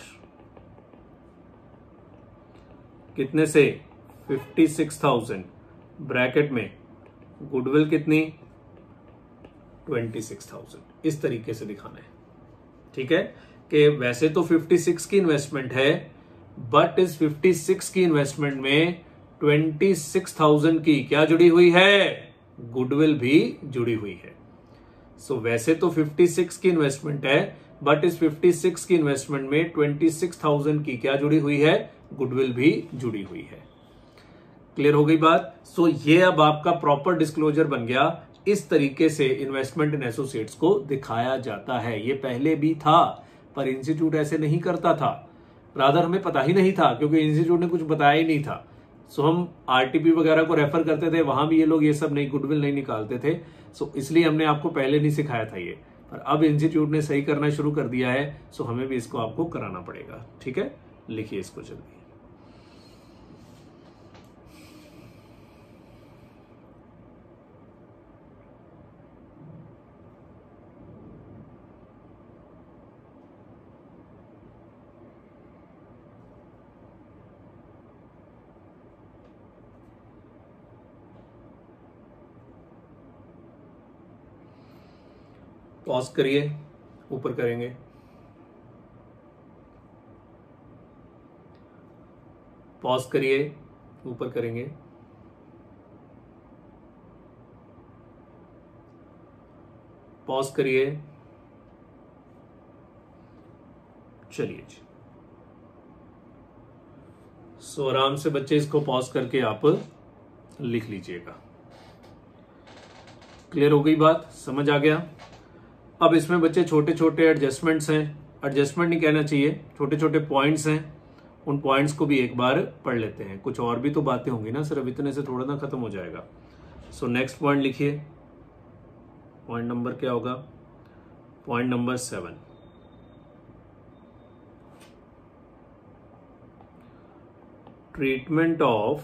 कितने से? फिफ्टी सिक्स थाउजेंड, ब्रैकेट में गुडविल कितनी? Twenty six thousand. इस तरीके से दिखाना है, ठीक है? कि वैसे तो फिफ्टी सिक्स की इन्वेस्टमेंट है, बट इस फिफ्टी सिक्स की इन्वेस्टमेंट में ट्वेंटी सिक्स थाउजेंड की क्या जुड़ी हुई है? गुडविल भी जुड़ी हुई है। सो so, वैसे तो फिफ्टी सिक्स की इन्वेस्टमेंट है, बट इस फिफ्टी सिक्स की इन्वेस्टमेंट में ट्वेंटी सिक्स थाउजेंड की क्या जुड़ी हुई है? गुडविल भी जुड़ी हुई है। क्लियर हो गई बात? सो so, ये अब आपका प्रॉपर डिस्क्लोजर बन गया। इस तरीके से इन्वेस्टमेंट इन एसोसिएट्स को दिखाया जाता है। ये पहले भी था, पर इंस्टीट्यूट ऐसे नहीं करता था, रादर हमें पता ही नहीं था, क्योंकि इंस्टीट्यूट ने कुछ बताया ही नहीं था। सो हम आरटीपी वगैरह को रेफर करते थे, वहां भी ये लोग ये सब नहीं, गुडविल नहीं निकालते थे। सो इसलिए हमने आपको पहले नहीं सिखाया था ये, पर अब इंस्टीट्यूट ने सही करना शुरू कर दिया है, सो हमें भी इसको आपको कराना पड़ेगा। ठीक है, लिखिए इसको जल्दी। पॉज करिए, ऊपर करेंगे। पॉज करिए, ऊपर करेंगे। पॉज करिए। चलिए जी, सो आराम से बच्चे इसको पॉज करके आप लिख लीजिएगा। क्लियर हो गई बात? समझ आ गया? अब इसमें बच्चे छोटे छोटे एडजस्टमेंट्स हैं, एडजस्टमेंट नहीं कहना चाहिए, छोटे छोटे पॉइंट्स हैं, उन पॉइंट्स को भी एक बार पढ़ लेते हैं। कुछ और भी तो बातें होंगी ना, सिर्फ इतने से थोड़ा ना खत्म हो जाएगा। सो नेक्स्ट पॉइंट लिखिए। पॉइंट नंबर क्या होगा? Point number seven. Treatment of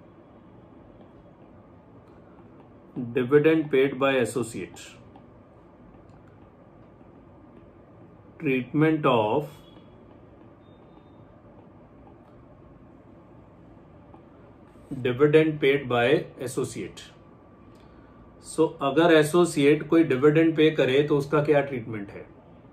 dividend paid by associate. Treatment of dividend paid by associate. So अगर एसोसिएट कोई डिविडेंड पे करे तो उसका क्या ट्रीटमेंट है?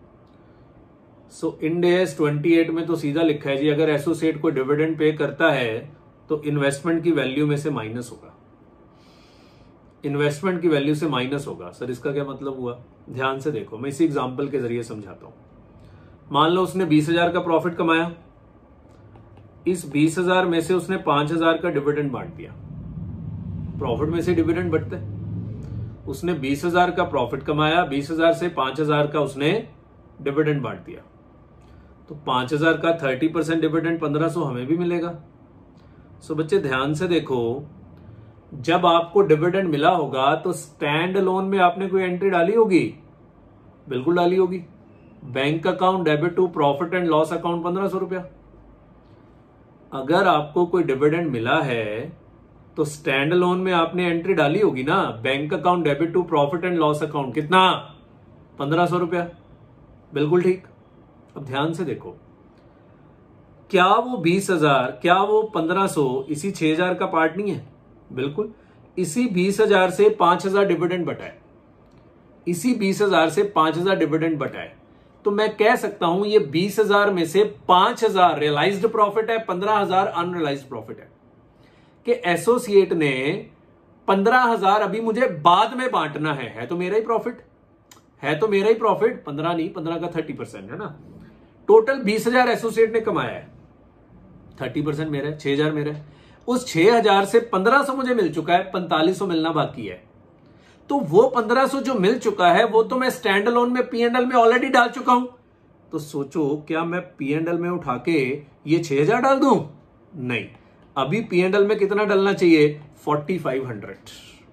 So Ind AS twenty eight में तो सीधा लिखा है जी, अगर एसोसिएट कोई डिविडेंड पे करता है तो इन्वेस्टमेंट की वैल्यू में से माइनस होगा। इन्वेस्टमेंट की वैल्यू से माइनस होगा। सर इसका क्या मतलब हुआ? ध्यान से देखो, मैं इसी एग्जांपल के जरिए समझाता हूं। मान लो उसने बीस हजार का प्रॉफिट कमाया, इस बीस हजार में से उसने पांच हजार का डिविडेंड बांट दिया। प्रॉफिट में से डिविडेंड बढ़ते, उसने बीस हजार का प्रॉफिट कमाया, बीस हजार से पांच हजार का उसने डिविडेंड बांट दिया, तो पांच हजार का थर्टी परसेंट डिविडेंड पंद्रह सौ हमें भी मिलेगा। सो बच्चे ध्यान से देखो, जब आपको डिविडेंड मिला होगा तो स्टैंड अलोन में आपने कोई एंट्री डाली होगी? बिल्कुल डाली होगी। Bank account debit to profit and loss account पंद्रह सौ रुपया। अगर आपको कोई डिविडेंड मिला है तो स्टैंड अलोन में आपने एंट्री डाली होगी ना, bank account debit to profit and loss account, कितना? पंद्रह सौ रुपया। बिल्कुल ठीक। अब ध्यान से देखो, क्या वो बीस हजार, क्या वो पंद्रह सौ इसी छह हजार का पार्ट नहीं है? बिल्कुल। इसी बीस हजार से पांच हजार डिविडेंड बटाए, इसी बीस हजार से पांच हजार डिविडेंड बटाए, तो मैं कह सकता हूं ये बीस हजार में से पांच हजार रियलाइज्ड प्रॉफिट है, पंद्रह हजार अनरियलाइज्ड प्रॉफिट है। कि एसोसिएट ने पंद्रह हजार अभी मुझे बाद में बांटना है है तो मेरा ही प्रॉफिट है तो मेरा ही प्रॉफिट पंद्रह नहीं, पंद्रह का थर्टी परसेंट है ना। टोटल बीस हजार एसोसिएट ने कमाया है, थर्टी परसेंट मेरा है, छह हजार मेरा है। उस छह हजार से पंद्रह सौ मुझे मिल चुका है, पैंतालीस सौ मिलना बाकी है। तो वो पंद्रह सौ जो मिल चुका है वो तो मैं स्टैंड अलोन में पी एंड एल में ऑलरेडी डाल चुका हूं। तो सोचो क्या मैं पी एंड एल में उठा के ये छह हजार डाल दूं? नहीं, अभी पी एंड एल में कितना डालना चाहिए? Forty five hundred.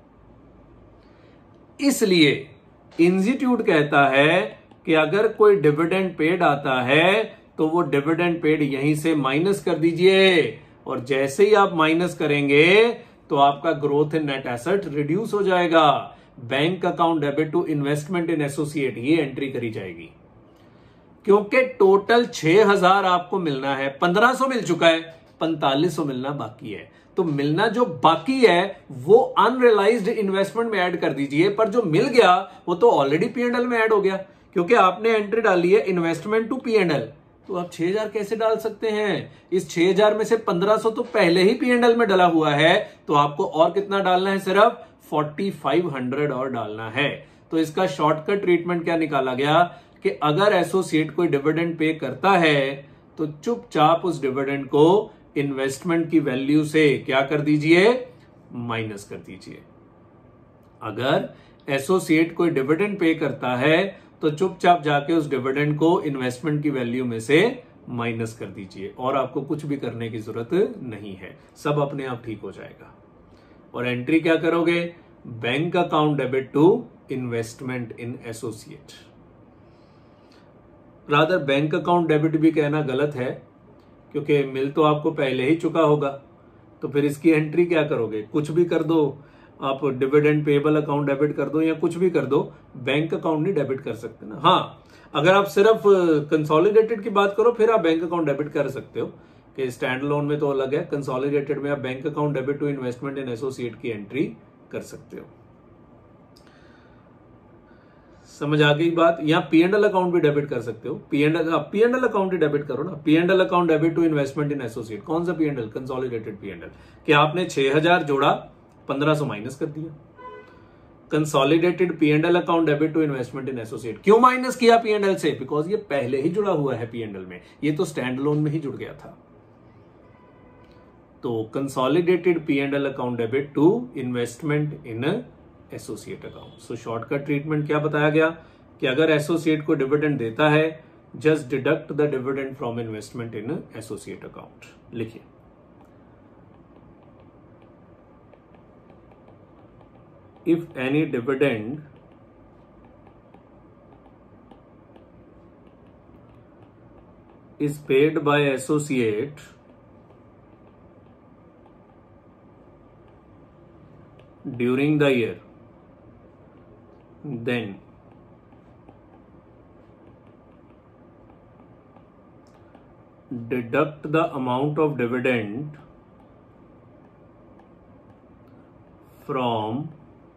इसलिए इंस्टीट्यूट कहता है कि अगर कोई डिविडेंड पेड आता है तो वो डिविडेंड पेड यहीं से माइनस कर दीजिए, और जैसे ही आप माइनस करेंगे तो आपका growth in net asset reduce हो जाएगा। Bank account debit to investment in associate, ये एंट्री करी जाएगी, क्योंकि टोटल छह हजार आपको मिलना है, पंद्रह सौ मिल चुका है, पैंतालीस सौ मिलना बाकी है। तो मिलना जो बाकी है वो अनरियलाइज्ड इन्वेस्टमेंट में ऐड कर दीजिए, पर जो मिल गया वो तो ऑलरेडी पी एंड एल में ऐड हो गया, क्योंकि आपने एंट्री डाली है investment to P and L. तो आप छह हजार कैसे डाल सकते हैं? इस छह हजार में से पंद्रह सौ तो पहले ही पी एंड एल में डाला हुआ है, तो आपको और कितना डालना है? सिर्फ फोर्टी फाइव हंड्रेड और डालना है। तो इसका शॉर्टकट ट्रीटमेंट क्या निकाला गया कि अगर एसोसिएट कोई डिविडेंड पे करता है तो चुपचाप उस डिविडेंड को इन्वेस्टमेंट की वैल्यू से क्या कर दीजिए? माइनस कर दीजिए। अगर एसोसिएट कोई डिविडेंड पे करता है तो चुपचाप जाके उस डिविडेंड को इन्वेस्टमेंट की वैल्यू में से माइनस कर दीजिए, और आपको कुछ भी करने की जरूरत नहीं है, सब अपने आप ठीक हो जाएगा। और एंट्री क्या करोगे? Bank account debit to investment in associate. Rather bank account debit भी कहना गलत है, क्योंकि मिल तो आपको पहले ही चुका होगा, तो फिर इसकी एंट्री क्या करोगे? कुछ भी कर दो आप, डिविडेंड पेबल अकाउंट डेबिट कर दो या कुछ भी कर दो, बैंक अकाउंट नहीं डेबिट कर सकते ना। हाँ, अगर आप सिर्फ कंसोलिडेटेड की बात करो फिर आप बैंक अकाउंट डेबिट कर सकते हो, कि स्टैंड लोन में तो अलग है, कंसोलिडेटेड में आप bank account debit to investment in associate की एंट्री कर सकते हो। समझ आ गई बात? यहाँ पी एंड एल अकाउंट भी डेबिट कर सकते हो, P and L P and L account ही डेबिट करो ना, P and L account debit to investment in associate. कौन सा P and L? Consolidated P and L, कि आपने छह हजार जोड़ा, पंद्रह सौ माइनस कर दिया। Consolidated P and L account debit to investment in associate, क्यों माइनस किया पी एंड एल से? बिकॉज ये पहले ही जुड़ा हुआ है पी एंड एल में, ये तो स्टैंड लोन में ही जुड़ गया था। तो consolidated P and L account debit to investment in associate account. So shortcut treatment क्या बताया गया कि अगर एसोसिएट को डिविडेंड देता है, just deduct the dividend from investment in associate account. लिखिए, if any dividend is paid by associate during the year, then deduct the amount of dividend from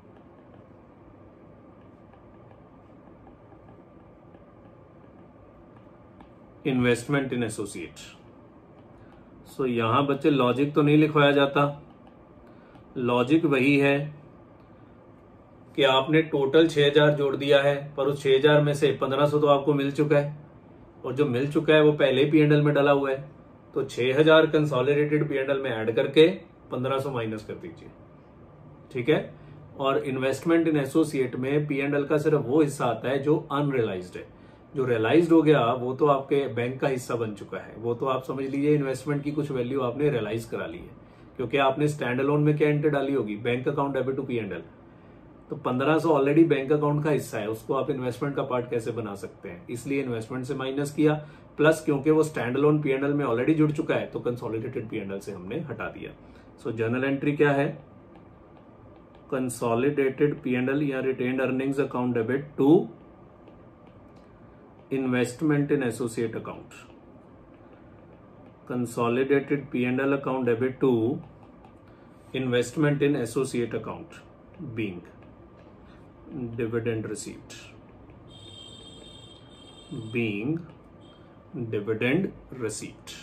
investment in associate. So यहां बच्चे logic तो नहीं लिखवाया जाता, logic वही है कि आपने टोटल छह हजार जोड़ दिया है, पर उस छह हजार में से पंद्रह सौ तो आपको मिल चुका है, और जो मिल चुका है वो पहले पी एंड एल में डाला हुआ है, तो छह हजार कंसोलिडेटेड पी एंड एल में ऐड करके पंद्रह सौ माइनस कर दीजिए, ठीक है। और इन्वेस्टमेंट इन एसोसिएट में पी एंड एल का सिर्फ वो हिस्सा आता है जो अनरियलाइज्ड है, जो रियलाइज्ड हो गया वो तो आपके बैंक का हिस्सा बन चुका है, वो तो आप समझ लीजिए इन्वेस्टमेंट की कुछ वैल्यू आपने रियलाइज करा ली है, क्योंकि आपने स्टैंड अलोन में क्या एंट्री डाली होगी? Bank account debit to P and L. तो पंद्रह सौ ऑलरेडी बैंक अकाउंट का हिस्सा है, उसको आप इन्वेस्टमेंट का पार्ट कैसे बना सकते हैं? इसलिए इन्वेस्टमेंट से माइनस किया, प्लस क्योंकि वो stand alone P and L में ऑलरेडी जुड़ चुका है तो कंसोलिडेटेड पी एंड एल से हमने हटा दिया। सो जर्नल एंट्री क्या है? कंसोलिडेटेड पी एंड एल या retained earnings account debit to investment in associate account, consolidated P and L account debit to investment in associate account being dividend receipt, being dividend receipt।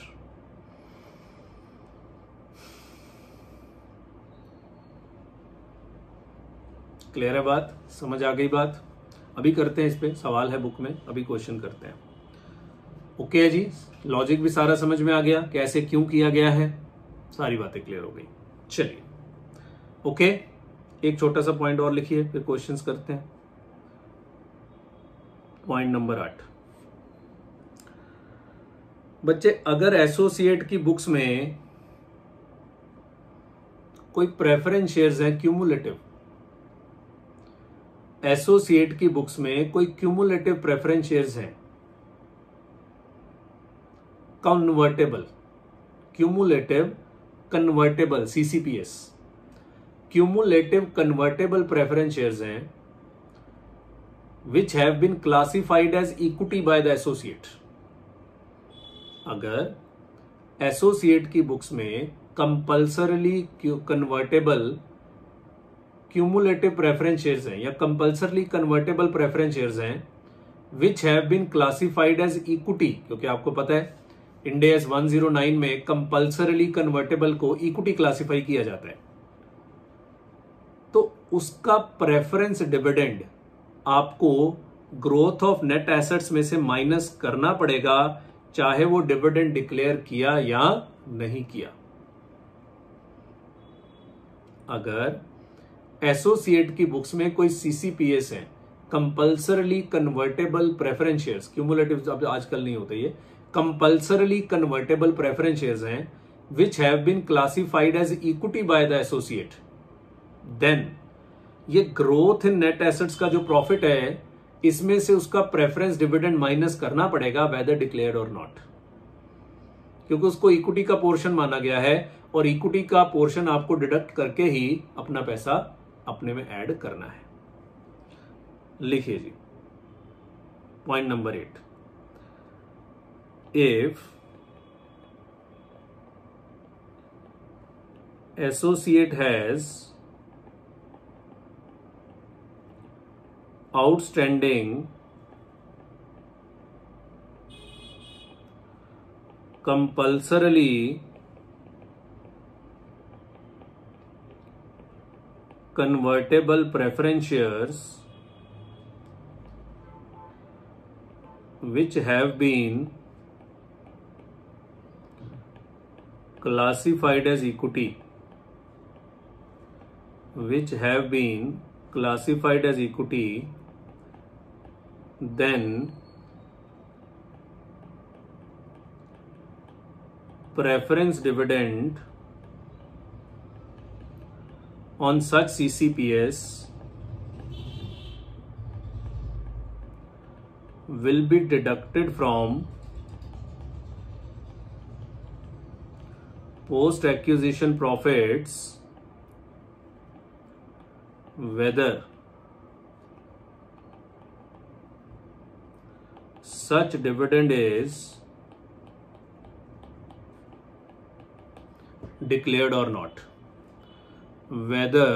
Clear है बात, समझ आ गई बात? अभी करते हैं इस पे, सवाल है बुक में, अभी क्वेश्चन करते हैं। ओके है जी, लॉजिक भी सारा समझ में आ गया, कैसे क्यों किया गया है, सारी बातें क्लियर हो गई। चलिए ओके, एक छोटा सा पॉइंट और लिखिए, फिर क्वेश्चंस करते हैं। पॉइंट नंबर आठ, बच्चे अगर एसोसिएट की बुक्स में कोई प्रेफरेंस शेयर्स हैं क्यूमुलेटिव, एसोसिएट की बुक्स में कोई क्यूमुलेटिव प्रेफरेंस शेयर्स हैं convertible, cumulative convertible CCPS, cumulative convertible preference shares हैं which have been classified as equity by the associate. अगर एसोसिएट की बुक्स में compulsorily convertible cumulative preference shares हैं या कंपल्सरली कन्वर्टेबल प्रेफरेंस शेयर्स हैं which have been classified as equity, क्योंकि आपको पता है Ind A S one zero nine में कंपल्सरली कन्वर्टेबल को इक्विटी क्लासिफाई किया जाता है, तो उसका प्रेफरेंस डिविडेंड आपको ग्रोथ ऑफ नेट एसेट्स में से माइनस करना पड़ेगा, चाहे वो डिविडेंड डिक्लेयर किया या नहीं किया। अगर एसोसिएट की बुक्स में कोई सीसीपीएस है, compulsorily convertible preference shares, cumulative अब आजकल नहीं होते ये, कंपल्सरली कन्वर्टेबल प्रेफरेंस शेयर्स हैं which have been classified as equity by the associate, then ये ग्रोथ इन नेट एसेट्स का जो प्रॉफिट है इसमें से उसका प्रेफरेंस डिविडेंड माइनस करना पड़ेगा वेदर डिक्लेयर्ड और नॉट, क्योंकि उसको इक्विटी का पोर्शन माना गया है और इक्विटी का पोर्शन आपको डिडक्ट करके ही अपना पैसा अपने में ऐड करना है। लिखिए जी point number eight, if associate has outstanding compulsorily convertible preference shares which have been classified as equity, which have been classified as equity, then preference dividend on such C C P S will be deducted from post acquisition profits whether such dividend is declared or not, whether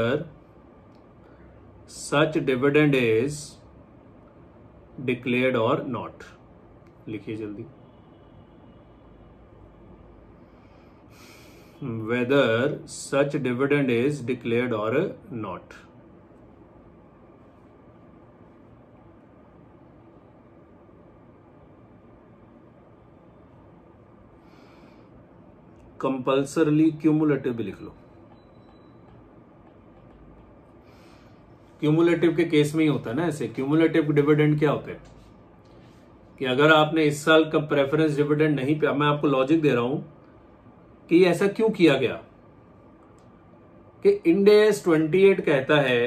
such dividend is declared or not। लिखिए जल्दी, whether such dividend is declared or not। Compulsorily cumulative भी लिख लो, cumulative के case में ही होता है ना ऐसे। क्यूमुलेटिव डिविडेंड क्या होते हैं कि अगर आपने इस साल का प्रेफरेंस डिविडेंड नहीं पे, मैं आपको लॉजिक दे रहा हूं कि ऐसा क्यों किया गया, कि इंड ए एस ट्वेंटी एट कहता है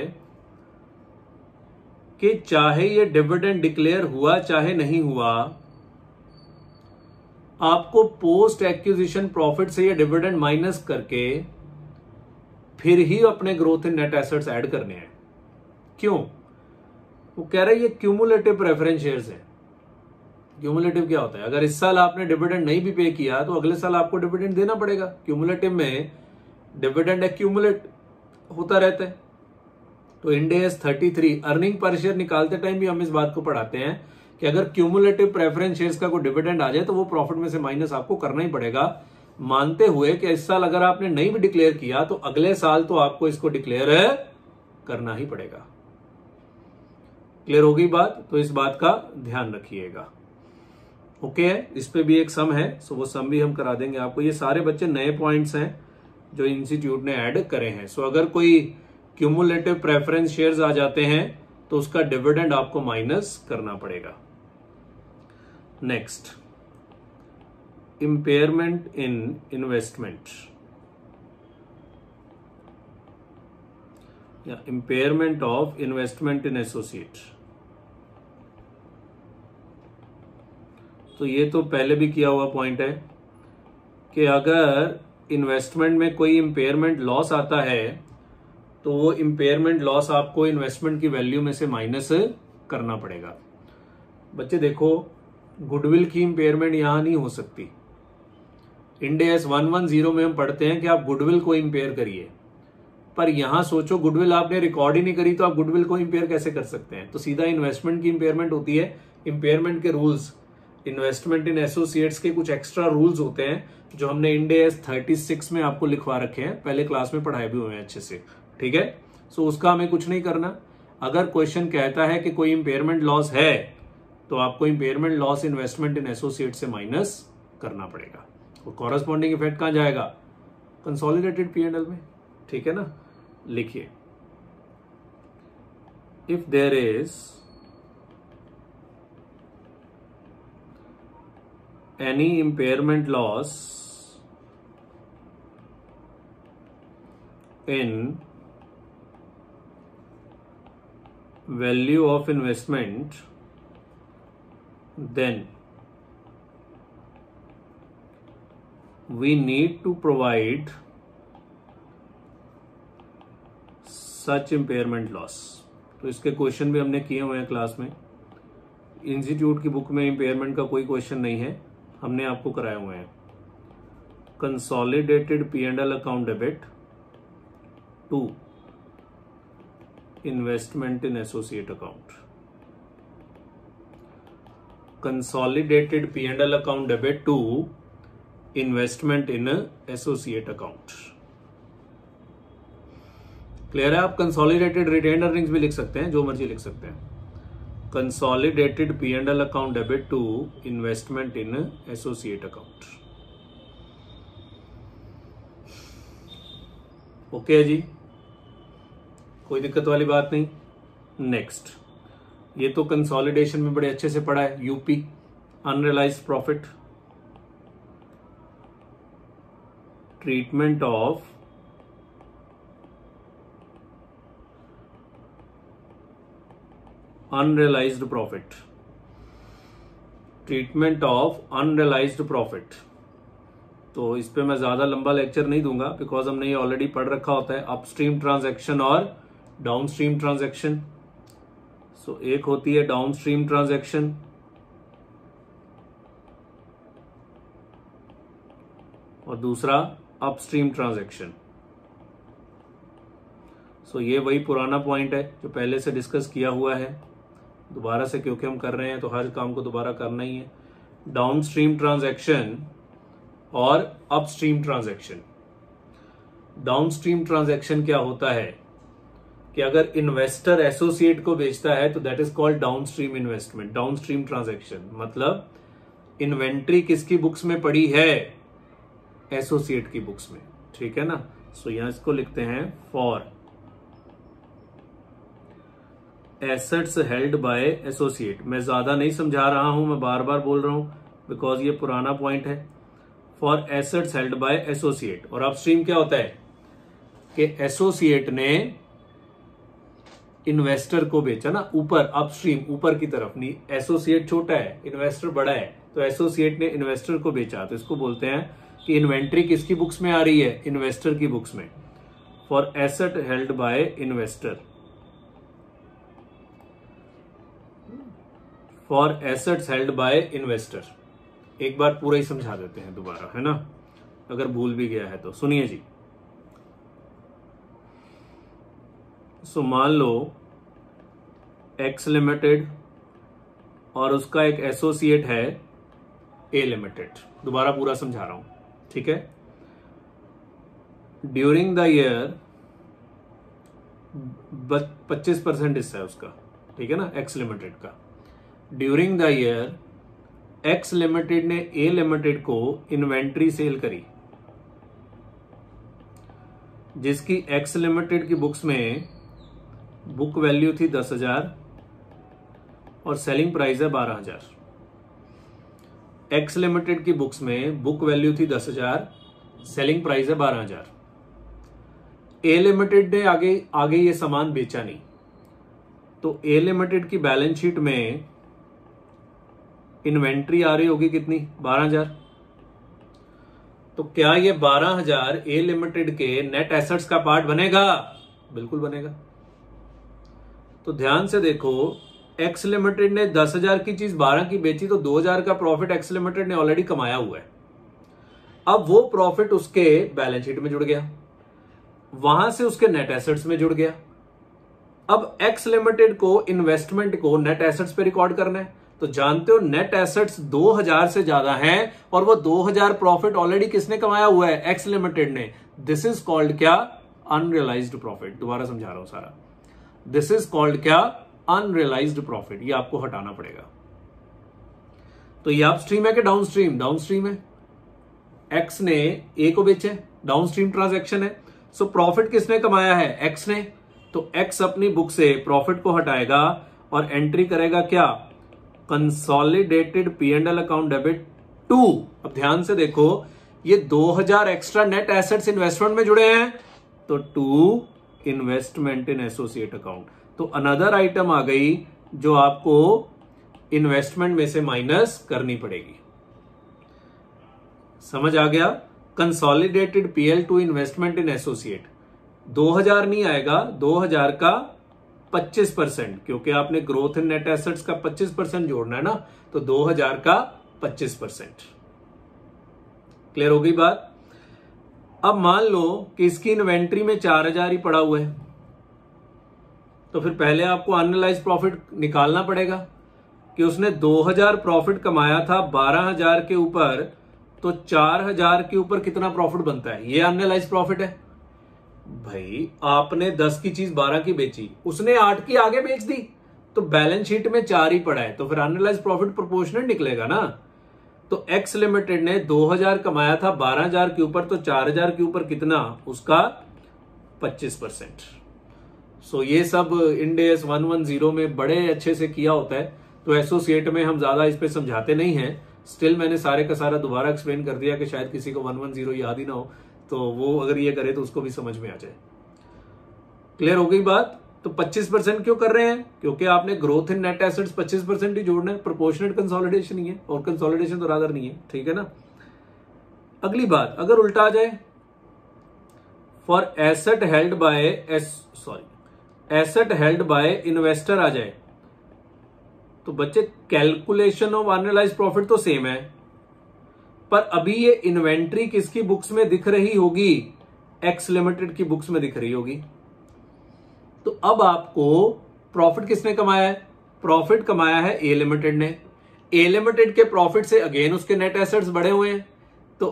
कि चाहे ये डिविडेंड डिक्लेयर हुआ चाहे नहीं हुआ, आपको पोस्ट एक्विजिशन प्रॉफिट से ये डिविडेंड माइनस करके फिर ही अपने growth in net assets add करने हैं। क्यों? वो कह रहे हैं ये क्यूमुलेटिव प्रेफरेंस शेयर्स है। क्यूमुलेटिव क्या होता है? अगर इस साल आपने डिविडेंड नहीं भी पे किया तो अगले साल आपको डिविडेंड देना पड़ेगा। क्यूमुलेटिव में डिविडेंड एक्यूमुलेट होता रहता है। तो इंड ए एस थर्टी थ्री अर्निंग पर शेयर निकालते टाइम भी हम इस बात को पढ़ाते हैं कि अगर क्यूमुलेटिव प्रेफरेंस शेयर्स का कोई डिविडेंड आ जाए तो वो प्रॉफिट में से माइनस आपको करना ही पड़ेगा, मानते हुए कि इस साल अगर आपने नहीं भी डिक्लेयर किया तो अगले साल तो आपको इसको डिक्लेयर करना ही पड़ेगा। क्लियर हो गई बात? तो इस बात का ध्यान रखिएगा। ओके है, इस पे भी एक सम है, सो वो सम भी हम करा देंगे आपको। ये सारे बच्चे नए पॉइंट्स हैं जो इंस्टीट्यूट ने ऐड करे हैं। सो अगर कोई क्यूमुलेटिव प्रेफरेंस शेयर्स आ जाते हैं तो उसका डिविडेंड आपको माइनस करना पड़ेगा। नेक्स्ट, इम्पेयरमेंट इन इन्वेस्टमेंट या impairment of investment in associate. तो ये तो पहले भी किया हुआ पॉइंट है कि अगर इन्वेस्टमेंट में कोई इम्पेयरमेंट लॉस आता है तो वो इम्पेयरमेंट लॉस आपको इन्वेस्टमेंट की वैल्यू में से माइनस करना पड़ेगा। बच्चे देखो, गुडविल की इम्पेयरमेंट यहां नहीं हो सकती। Ind S one one zero में हम पढ़ते हैं कि आप गुडविल को इम्पेयर करिए, पर यहां सोचो गुडविल आपने रिकॉर्ड ही नहीं करी तो आप गुडविल को इम्पेयर कैसे कर सकते हैं? तो सीधा इन्वेस्टमेंट की इम्पेयरमेंट होती है। इम्पेयरमेंट के रूल्स, इन्वेस्टमेंट इन एसोसिएट्स के कुछ एक्स्ट्रा रूल्स होते हैं जो हमने इंड एस थर्टी सिक्स में आपको लिखवा रखे हैं, पहले क्लास में पढ़ाए भी हुए हैं अच्छे से, ठीक है। सो so, उसका हमें कुछ नहीं करना। अगर क्वेश्चन कहता है कि कोई इम्पेयरमेंट लॉस है तो आपको impairment loss investment in associate से माइनस करना पड़ेगा। और कॉरस्पॉन्डिंग इफेक्ट कहां जाएगा? कंसोलिडेटेड पी एंड एल में, ठीक है ना। लिखिए, if there is any impairment loss in value of investment, then we need to provide such impairment loss। तो इसके क्वेश्चन भी हमने किए हुए हैं क्लास में। इंस्टीट्यूट की बुक में इम्पेयरमेंट का कोई क्वेश्चन नहीं है, हमने आपको कराए हुए हैं। Consolidated P and L account debit to investment in associate account. Consolidated P and L account debit to investment in associate account. Clear है? आप कंसोलिडेटेड रिटेन्ड अर्निंग्स भी लिख सकते हैं, जो मर्जी लिख सकते हैं। Consolidated P and L account debit to investment in associate account। Okay जी, कोई दिक्कत वाली बात नहीं। नेक्स्ट, ये तो कंसोलिडेशन में बड़े अच्छे से पढ़ा है। UP, unrealised profit, treatment of unrealised profit, treatment of unrealised profit. तो इस पे मैं ज्यादा लंबा लेक्चर नहीं दूंगा बिकॉज हमने ये ऑलरेडी पढ़ रखा होता है। अपस्ट्रीम ट्रांजैक्शन और डाउनस्ट्रीम ट्रांजैक्शन। सो एक होती है डाउनस्ट्रीम ट्रांजैक्शन और दूसरा अपस्ट्रीम ट्रांजैक्शन। सो ये वही पुराना पॉइंट है जो पहले से डिस्कस किया हुआ है। दोबारा से क्योंकि हम कर रहे हैं तो हर काम को दोबारा करना ही है। डाउनस्ट्रीम ट्रांजैक्शन और अपस्ट्रीम ट्रांजैक्शन। डाउनस्ट्रीम ट्रांजैक्शन क्या होता है कि अगर इन्वेस्टर एसोसिएट को बेचता है तो that is called downstream investment, downstream transaction. मतलब इन्वेंट्री किसकी बुक्स में पड़ी है? एसोसिएट की बुक्स में, ठीक है ना। सो यहां इसको लिखते हैं for assets held by associate. मैं ज्यादा नहीं समझा रहा हूं, मैं बार बार बोल रहा हूं बिकॉज ये पुराना पॉइंट है। For assets held by associate. और अपस्ट्रीम क्या होता है कि एसोसिएट ने इन्वेस्टर को बेचा ना, ऊपर अपस्ट्रीम, ऊपर की तरफ नहीं। एसोसिएट छोटा है, इन्वेस्टर बड़ा है, तो एसोसिएट ने इन्वेस्टर को बेचा, तो इसको बोलते हैं कि इन्वेंट्री किसकी बुक्स में आ रही है? इन्वेस्टर की बुक्स में। For asset held by investor, for assets held by investor. एक बार पूरा ही समझा देते हैं दोबारा, है ना, अगर भूल भी गया है तो। सुनिए जी, सो मान लो एक्स लिमिटेड और उसका एक एसोसिएट है ए लिमिटेड। दोबारा पूरा समझा रहा हूं, ठीक है। ड्यूरिंग द ईयर पच्चीस परसेंट हिस्सा है उसका, ठीक है ना, एक्स लिमिटेड का। During the year X limited ने ए लिमिटेड को इन्वेंट्री सेल करी जिसकी एक्स लिमिटेड की बुक्स में बुक वैल्यू थी दस हजार और सेलिंग प्राइस है बारह हजार। एक्स लिमिटेड की बुक्स में बुक वैल्यू थी दस हजार, सेलिंग प्राइस है बारह हजार। ए लिमिटेड ने आगे आगे ये सामान बेचा नहीं, तो ए लिमिटेड की बैलेंस शीट में इन्वेंट्री आ रही होगी कितनी, बारह हजार। तो क्या ये बारह हजार ए लिमिटेड के नेट एसेट्स का पार्ट बनेगा? बिल्कुल बनेगा। तो ध्यान से देखो, एक्स लिमिटेड ने दस हजार की चीज बारह की बेची तो दो हजार का प्रॉफिट एक्स लिमिटेड ने ऑलरेडी कमाया हुआ है। अब वो प्रॉफिट उसके बैलेंस शीट में जुड़ गया, वहां से उसके नेट एसेट्स में जुड़ गया। अब एक्स लिमिटेड को इन्वेस्टमेंट को नेट एसेट्स पे रिकॉर्ड करना है, तो जानते हो नेट एसेट्स दो हजार से ज्यादा हैं और वो दो हजार प्रॉफिट ऑलरेडी किसने कमाया हुआ है? एक्स लिमिटेड ने। दिस इज कॉल्ड क्या? Unrealised profit. दोबारा समझा रहा हूं सारा। दिस इज कॉल्ड क्या? Unrealised profit. ये आपको हटाना पड़ेगा। तो ये अपस्ट्रीम है कि डाउनस्ट्रीम? डाउनस्ट्रीम है। एक्स ने ए को बेचे, डाउनस्ट्रीम ट्रांजैक्शन है। सो प्रॉफिट किसने कमाया है? एक्स ने। तो एक्स अपनी बुक से प्रॉफिट को हटाएगा और एंट्री करेगा क्या? Consolidated P and L account debit to. अब ध्यान से देखो, ये दो हजार एक्स्ट्रा नेट एसेट्स इन्वेस्टमेंट में जुड़े हैं, तो to investment in associate account. तो अनदर आइटम आ गई जो आपको इन्वेस्टमेंट में से माइनस करनी पड़ेगी। समझ आ गया? Consolidated P L to investment in associate. दो हजार नहीं आएगा, दो हजार का पच्चीस परसेंट, क्योंकि आपने ग्रोथ इन नेट एसेट्स का पच्चीस परसेंट जोड़ना है ना, तो दो हजार का पच्चीस परसेंट। क्लियर हो गई बात? अब मान लो कि इसकी इन्वेंट्री में चार हजार ही पड़ा हुआ है, तो फिर पहले आपको अनरियलाइज्ड प्रॉफिट निकालना पड़ेगा कि उसने दो हजार प्रॉफिट कमाया था बारह हजार के ऊपर, तो चार हजार के ऊपर कितना प्रॉफिट बनता है? ये अनरियलाइज्ड प्रॉफिट है। भाई आपने दस की चीज बारह की बेची, उसने आठ की आगे बेच दी, तो बैलेंस शीट में चार ही पड़ा है, तो फिर अनरियलाइज्ड प्रॉफिट प्रोपोर्शनल निकलेगा ना। तो एक्स लिमिटेड ने दो हजार कमाया था बारह हजार के ऊपर, तो चार हजार के ऊपर कितना? उसका पच्चीस परसेंट। सो ये सब इंडेस वन वन जीरो में बड़े अच्छे से किया होता है, तो एसोसिएट में हम ज्यादा इस पे समझाते नहीं हैं। स्टिल मैंने सारे का सारा दोबारा एक्सप्लेन कर दिया कि शायद किसी को वन वन जीरो याद ही ना हो, तो वो अगर ये करे तो उसको भी समझ में आ जाए। क्लियर हो गई बात? तो पच्चीस परसेंट क्यों कर रहे हैं? क्योंकि आपने ग्रोथ इन नेट एसेट्स पच्चीस परसेंट ही जोड़ना है, प्रोपोर्शनेट कंसोलिडेशन ही है, और कंसोलिडेशन तो रादर नहीं है। ठीक है ना? अगली बात, अगर उल्टा आ जाए, for asset held by S sorry asset held by investor आ जाए, तो बच्चे कैलकुलेशन ऑफ अनरियलाइज्ड प्रॉफिट तो सेम है, पर अभी ये इन्वेंट्री किसकी बुक्स में दिख रही होगी? एक्स लिमिटेड की बुक्स में दिख रही होगी। तो अब आपको प्रॉफिट किसने कमाया है? प्रॉफिट कमाया है ए लिमिटेड ने। ए लिमिटेड के प्रॉफिट से अगेन उसके नेट एसेट्स बढ़े हुए हैं, तो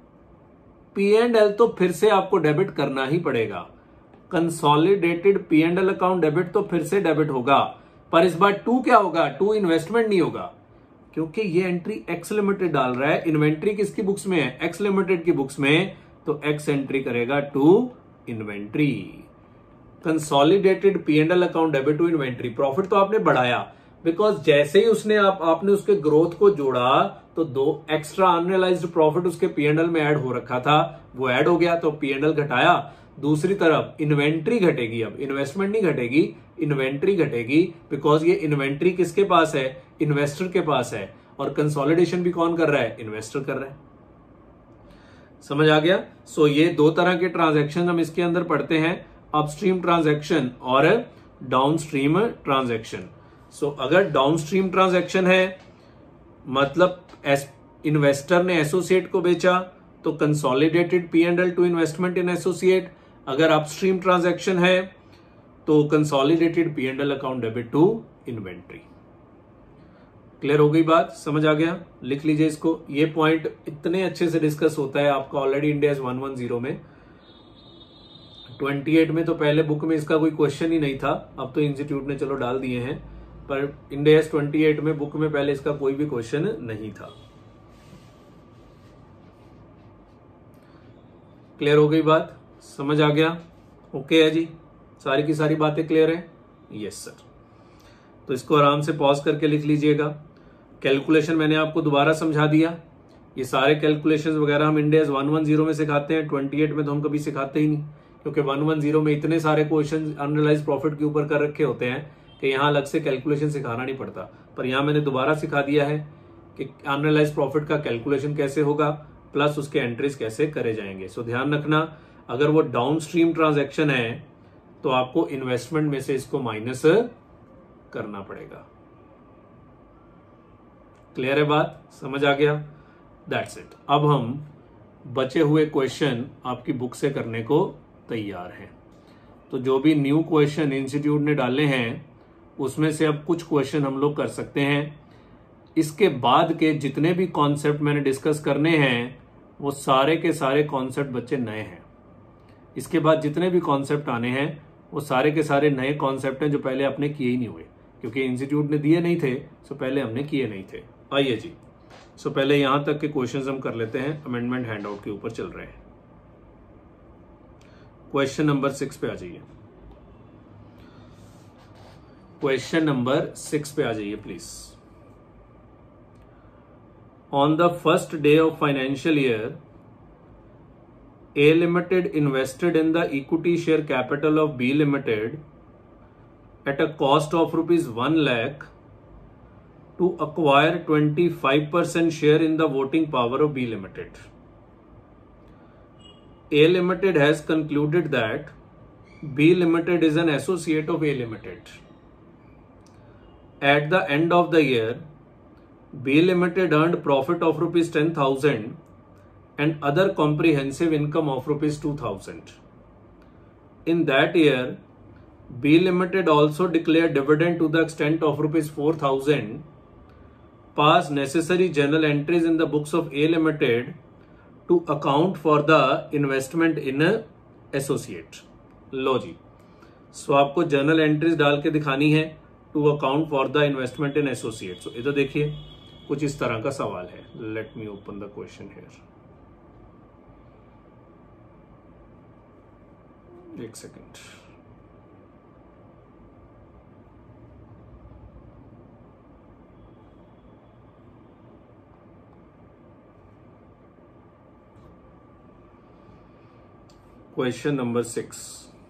पी एंड एल तो फिर से आपको डेबिट करना ही पड़ेगा। Consolidated P and L account debit तो फिर से डेबिट होगा, पर इस बार टू क्या होगा? टू इन्वेस्टमेंट नहीं होगा, क्योंकि ये एंट्री एक्स लिमिटेड डाल रहा है। इन्वेंट्री किसकी बुक्स में है? एक्स लिमिटेड की बुक्स में, तो एक्स एंट्री करेगा to inventory. Consolidated P and L account debit to inventory. Profit तो आपने बढ़ाया, बिकॉज जैसे ही उसने आप आपने उसके ग्रोथ को जोड़ा, तो दो एक्स्ट्रा अनरियलाइज्ड प्रॉफिट उसके पी एंड एल में ऐड हो रखा था, वो ऐड हो गया, तो पी एंड एल घटाया। दूसरी तरफ इन्वेंट्री घटेगी, अब इन्वेस्टमेंट नहीं घटेगी, इन्वेंट्री घटेगी, बिकॉज ये इन्वेंट्री किसके पास है? इन्वेस्टर के पास है, और कंसोलिडेशन भी कौन कर रहा है? इन्वेस्टर कर रहा है। समझ आ गया? सो so, ये दो तरह के ट्रांजैक्शन हम इसके अंदर पढ़ते हैं, अपस्ट्रीम ट्रांजैक्शन और डाउनस्ट्रीम ट्रांजैक्शन। सो अगर डाउनस्ट्रीम ट्रांजैक्शन है, मतलब इन्वेस्टर ने एसोसिएट को बेचा, तो consolidated P and L to investment in associate. अगर अपस्ट्रीम ट्रांजैक्शन है, तो consolidated P and L account debit to inventory. Clear हो गई बात? समझ आ गया? लिख लीजिए इसको। ये पॉइंट इतने अच्छे से डिस्कस होता है आपका already Ind AS one one zero में। अट्ठाईस में तो पहले बुक में इसका कोई क्वेश्चन ही नहीं था, अब तो इंस्टीट्यूट ने चलो डाल दिए हैं, पर इंड एस अट्ठाईस में बुक में पहले इसका कोई भी क्वेश्चन नहीं था। क्लियर हो गई बात, समझ आ गया? ओके है जी, सारी की सारी बातें क्लियर है? Yes sir. तो इसको आराम से पॉज करके लिख लीजिएगा। कैलकुलेशन मैंने आपको दोबारा समझा दिया। ये सारे कैलकुलेशंस वगैरह हम इंडियाज वन वन जीरो में सिखाते हैं, अट्ठाईस में तो हम कभी सिखाते ही नहीं, क्योंकि वन वन जीरो में इतने सारे क्वेश्चन अनरियलाइज प्रॉफिट के ऊपर कर रखे होते हैं कि यहाँ अलग से कैलकुलेशन सिखाना नहीं पड़ता। पर यहाँ मैंने दोबारा सिखा दिया है कि अनरियलाइज प्रॉफिट का कैलकुलेशन कैसे होगा, प्लस उसके एंट्रीज कैसे करे जाएंगे। सो ध्यान रखना, अगर वो डाउन स्ट्रीम ट्रांजेक्शन है तो आपको इन्वेस्टमेंट में से इसको माइनस करना पड़ेगा। क्लियर है बात, समझ आ गया? That's it. अब हम बचे हुए क्वेश्चन आपकी बुक से करने को तैयार हैं। तो जो भी न्यू क्वेश्चन इंस्टीट्यूट ने डाले हैं उसमें से अब कुछ क्वेश्चन हम लोग कर सकते हैं। इसके बाद के जितने भी कॉन्सेप्ट मैंने डिस्कस करने हैं वो सारे के सारे कॉन्सेप्ट बच्चे नए हैं। इसके बाद जितने भी कॉन्सेप्ट आने हैं वो सारे के सारे नए कॉन्सेप्ट हैं जो पहले आपने किए ही नहीं हुए, क्योंकि इंस्टीट्यूट ने दिए नहीं थे, सो पहले हमने किए नहीं थे। आइए जी, सो पहले यहां तक के क्वेश्चंस हम कर लेते हैं। अमेंडमेंट हैंडआउट के ऊपर चल रहे हैं। क्वेश्चन नंबर सिक्स पे आ जाइए। क्वेश्चन नंबर सिक्स पे आ जाइए please. On the first day of financial year, A Limited invested in the equity share capital of B Limited at a cost of rupees one lakh to acquire twenty-five percent share in the voting power of B Limited. A Limited has concluded that B Limited is an associate of A Limited. At the end of the year, B Limited earned profit of rupees ten thousand and other comprehensive income of rupees two thousand. In that year, B Limited also declared dividend to the extent of rupees four thousand, passed necessary journal entries in the books of A Limited to account for the investment in associate. लो जी, सो आपको journal entries डाल के दिखानी है to account for the investment in associate. So इधर देखिए कुछ इस तरह का सवाल है। Let me open the question here. एक second. Question number six.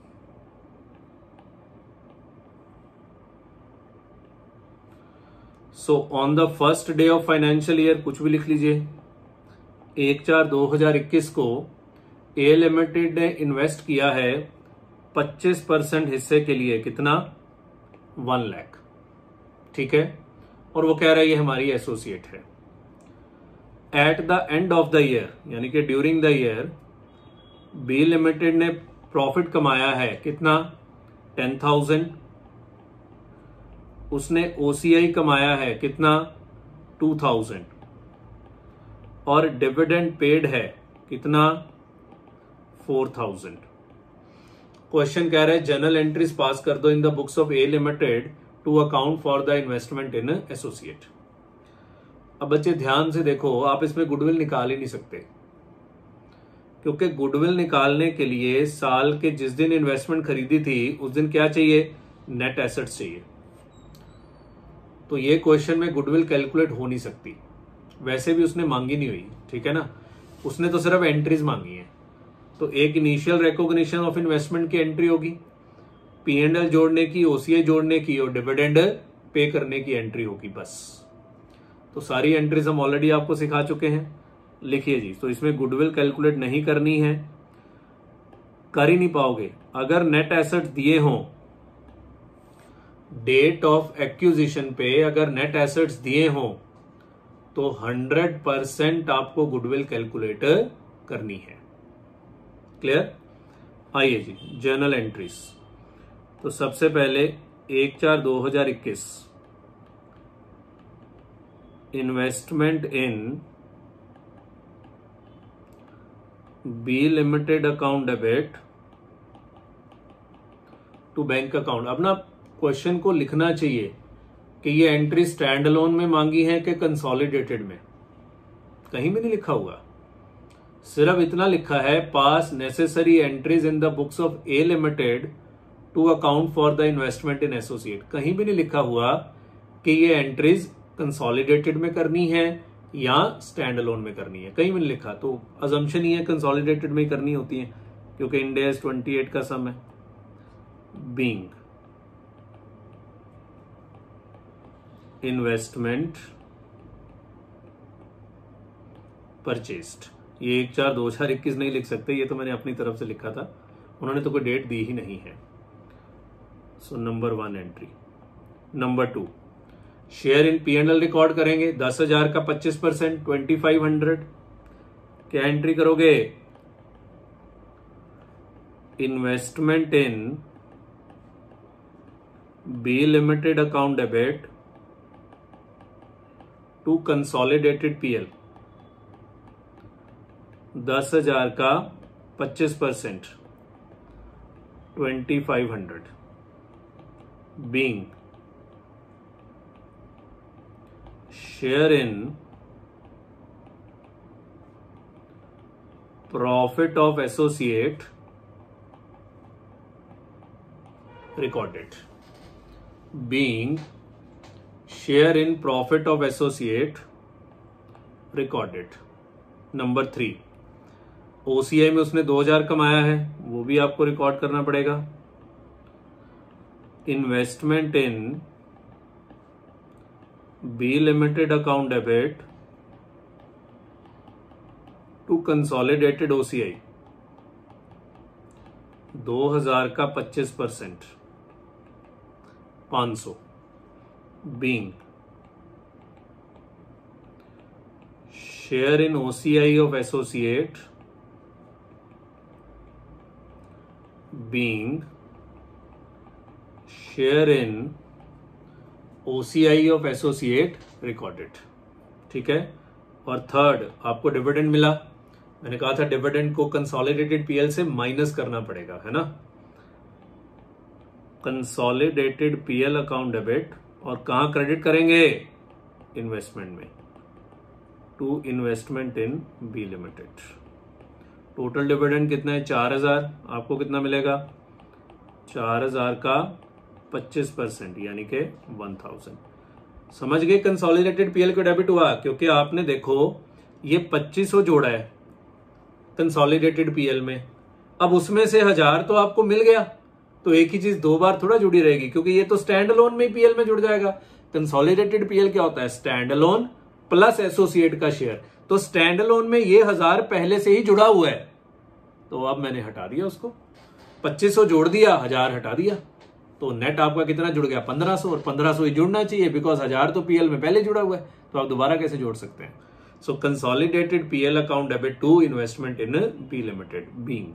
So on the first day of financial year, कुछ भी लिख लीजिए, एक चार दो हजार इक्कीस को ए लिमिटेड ने इन्वेस्ट किया है पच्चीस परसेंट हिस्से के लिए, कितना? वन लाख। ठीक है, और वो कह रहा है ये हमारी एसोसिएट है। At the end of the year, यानी कि during the year, B limited ने प्रॉफिट कमाया है कितना? Ten thousand. उसने ओसीआई कमाया है कितना? Two thousand. और डिविडेंड पेड है कितना? Four thousand. क्वेश्चन कह रहा है जर्नल एंट्रीज पास कर दो in the books of A limited to account for the investment in associate. अब बच्चे ध्यान से देखो, आप इसमें गुडविल निकाल ही नहीं सकते, क्योंकि गुडविल निकालने के लिए साल के जिस दिन इन्वेस्टमेंट खरीदी थी उस दिन क्या चाहिए? नेट एसेट्स चाहिए। तो ये क्वेश्चन में गुडविल कैलकुलेट हो नहीं सकती, वैसे भी उसने मांगी नहीं हुई, ठीक है ना, उसने तो सिर्फ एंट्रीज मांगी है। तो एक इनिशियल रिकॉग्निशन ऑफ इन्वेस्टमेंट की एंट्री होगी, पी एंड एल जोड़ने की, ओसीआई जोड़ने की और डिविडेंड पे करने की एंट्री होगी, बस। तो सारी एंट्रीज हम ऑलरेडी आपको सिखा चुके हैं। लिखिए जी, तो इसमें गुडविल कैलकुलेट नहीं करनी है, कर ही नहीं पाओगे। अगर नेट एसेट्स दिए हों, डेट ऑफ एक्विजिशन पे अगर नेट एसेट्स दिए हों, तो हंड्रेड परसेंट आपको गुडविल कैलकुलेट करनी है। क्लियर? आइए जी, जर्नल एंट्रीज। तो सबसे पहले एक चार दो हजार इक्कीस, investment in B limited account debit to bank account. अब ना क्वेश्चन को लिखना चाहिए कि ये एंट्री स्टैंड अलोन में मांगी है कि कंसोलिडेटेड में, कहीं भी नहीं लिखा हुआ, सिर्फ इतना लिखा है pass necessary entries in the books of A limited to account for the investment in associate. कहीं भी नहीं लिखा हुआ कि ये एंट्रीज कंसोलिडेटेड में करनी है या स्टैंड अलोन में करनी है, कहीं भी नहीं लिखा। तो अजम्पशन ही है कंसोलिडेटेड में ही करनी होती है क्योंकि इंड एस ट्वेंटी एट का सम है। बीइंग इन्वेस्टमेंट परचेस्ड, ये एक चार दो हजार इक्कीस नहीं लिख सकते, ये तो मैंने अपनी तरफ से लिखा था, उन्होंने तो कोई डेट दी ही नहीं है। So number one entry. Number two, share in P and L record करेंगे, दस हजार का पच्चीस परसेंट ट्वेंटी फाइव हंड्रेड। क्या एंट्री करोगे? Investment in B limited account debit to consolidated P L, दस हजार का पच्चीस percent twenty five hundred. Being share in profit of associate recorded. Being share in profit of associate recorded. Number three, OCI में उसने दो हजार कमाया है, वो भी आपको रिकॉर्ड करना पड़ेगा। Investment in B limited account debit to consolidated OCI, दो हजार का पच्चीस परसेंट पांच सौ। Being share in OCI of associate, being share in OCI of associate recorded. ठीक है। और थर्ड, आपको डिविडेंड मिला, मैंने कहा था डिविडेंड को कंसोलिडेटेड पीएल से माइनस करना पड़ेगा, है ना। कंसोलिडेटेड पीएल अकाउंट डेबिट, और कहां क्रेडिट करेंगे? इन्वेस्टमेंट में, to investment in B Limited. Total dividend कितना है? चार हजार। आपको कितना मिलेगा? चार हजार का पच्चीस परसेंट यानी कि वन थाउजेंड। समझ गए? कंसोलिडेटेड पीएल को डेबिट हुआ क्योंकि आपने देखो ये पच्चीस सौ जोड़ा है कंसोलिडेटेड पीएल में, अब उसमें से हजार तो आपको मिल गया, तो एक ही चीज दो बार थोड़ा जुड़ी रहेगी क्योंकि ये तो स्टैंड अलोन में पीएल में जुड़ जाएगा। कंसोलिडेटेड पीएल क्या होता है? स्टैंड अलोन प्लस एसोसिएट का शेयर। तो स्टैंड अलोन में ये हजार पहले से ही जुड़ा हुआ है, तो अब मैंने हटा दिया उसको, पच्चीस सौ जोड़ दिया, हजार हटा दिया, तो नेट आपका कितना जुड़ गया? पंद्रह सौ। और पंद्रह सौ ही जुड़ना चाहिए बिकॉज हजार तो पीएल में पहले जुड़ा हुआ है, तो आप दोबारा कैसे जोड़ सकते हैं? So consolidated PL account debit to investment in B Limited, being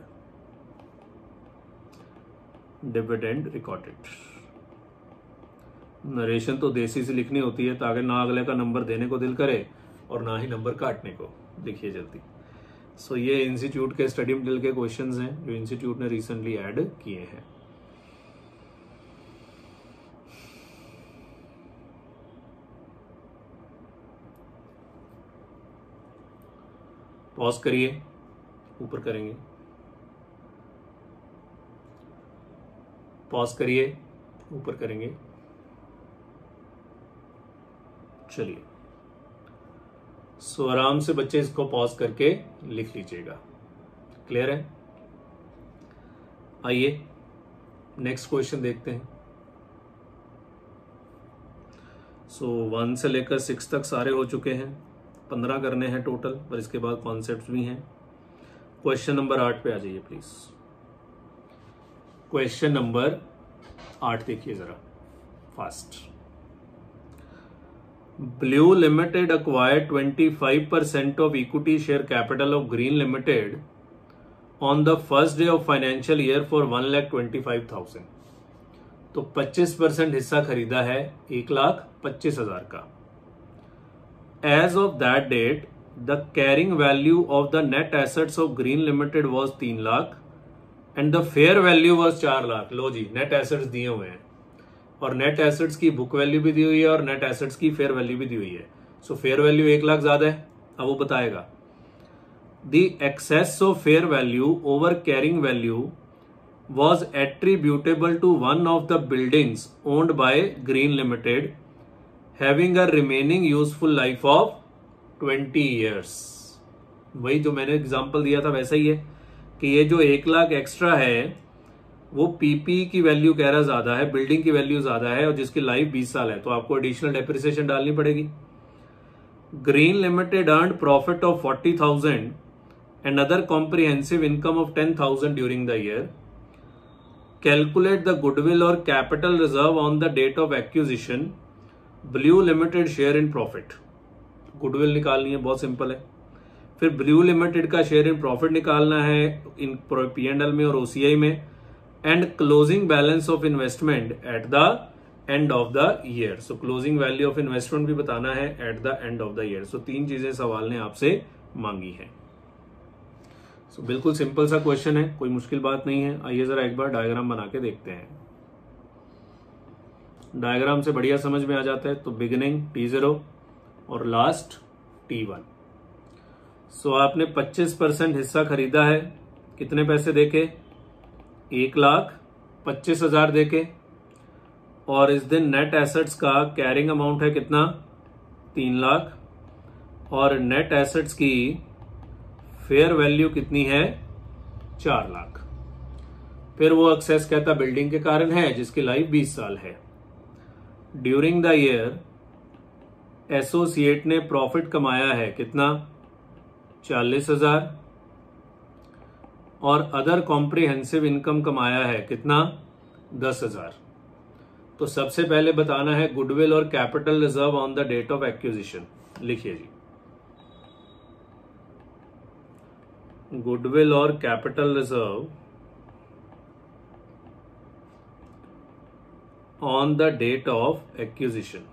dividend recorded. Narration तो देसी से लिखनी होती है ताकि ना अगले का नंबर देने को दिल करे और ना ही नंबर काटने को। देखिए जल्दी। सो so, ये इंस्टीट्यूट के स्टडी मटेरियल के क्वेश्चंस हैं जो इंस्टीट्यूट ने रिसेंटली ऐड किए हैं। पॉज करिए, ऊपर करेंगे, पॉज करिए, ऊपर करेंगे। चलिए, सो आराम से बच्चे इसको पॉज करके लिख लीजिएगा। क्लियर है? आइए नेक्स्ट क्वेश्चन देखते हैं। सो वन से लेकर सिक्स तक सारे हो चुके हैं, पंद्रह करने हैं टोटल, और इसके बाद कॉन्सेप्ट्स भी हैं। क्वेश्चन नंबर आठ पे आ जाइए प्लीज। क्वेश्चन नंबर आठ देखिए जरा fast. Blue Limited acquired twenty-five percent of equity share capital of Green Limited on the first day of financial year for one lakh twenty-five thousand। तो पच्चीस परसेंट हिस्सा खरीदा है एक लाख पच्चीस हजार का। As of that date the carrying value of the net assets of Green Limited was तीन lakh and the fair value was चार लाख। लो जी, नेट एसेट्स दिए हुए हैं और नेट एसेट्स की बुक वैल्यू भी दी हुई है और नेट एसेट्स की फेयर वैल्यू भी दी हुई है। सो फेयर वैल्यू एक लाख ज्यादा है, अब वो बताएगा the excess of fair value over carrying value was attributable to one of the buildings owned by Green Limited having a remaining useful life of twenty years। वही जो मैंने एग्जांपल दिया था वैसा ही है कि ये जो एक लाख एक्स्ट्रा है वो पीपी की वैल्यू कह रहा ज्यादा है, बिल्डिंग की वैल्यू ज्यादा है और जिसकी लाइफ बीस साल है, तो आपको एडिशनल डेप्रिसिएशन डालनी पड़ेगी। Green Limited earned profit of forty thousand and other comprehensive income of ten thousand during the year. Calculate the goodwill or capital reserve on the date of acquisition. Blue Limited share in profit। Goodwill निकालनी है, बहुत simple है। फिर Blue Limited का share in profit निकालना है इन P and L में और ओसीआई में। And closing balance of investment at the end of the year. So closing value of investment भी बताना है at the end of the year. So तीन चीजें सवाल ने आपसे मांगी है। So, बिल्कुल सिंपल सा क्वेश्चन है, कोई मुश्किल बात नहीं है। आइए जरा एक बार डायग्राम बना के देखते हैं। डायग्राम से बढ़िया समझ में आ जाता है। तो बिगिनिंग टी जीरो और लास्ट टी वन। सो आपने पच्चीस परसेंट हिस्सा खरीदा है, कितने पैसे देके? एक लाख पच्चीस हजार देके। और इस दिन नेट एसेट्स का कैरिंग अमाउंट है कितना? तीन लाख। और नेट एसेट्स की फेयर वैल्यू कितनी है? चार लाख। फिर वो एक्सेस कहता बिल्डिंग के कारण है जिसकी लाइफ बीस साल है। ड्यूरिंग द ईयर एसोसिएट ने प्रॉफिट कमाया है कितना? चालीस हजार। और अदर कॉम्प्रिहेंसिव इनकम कमाया है कितना? दस हजार। तो सबसे पहले बताना है गुडविल और capital reserve on the date of acquisition. लिखिए जी, गुडविल और capital reserve on the date of acquisition.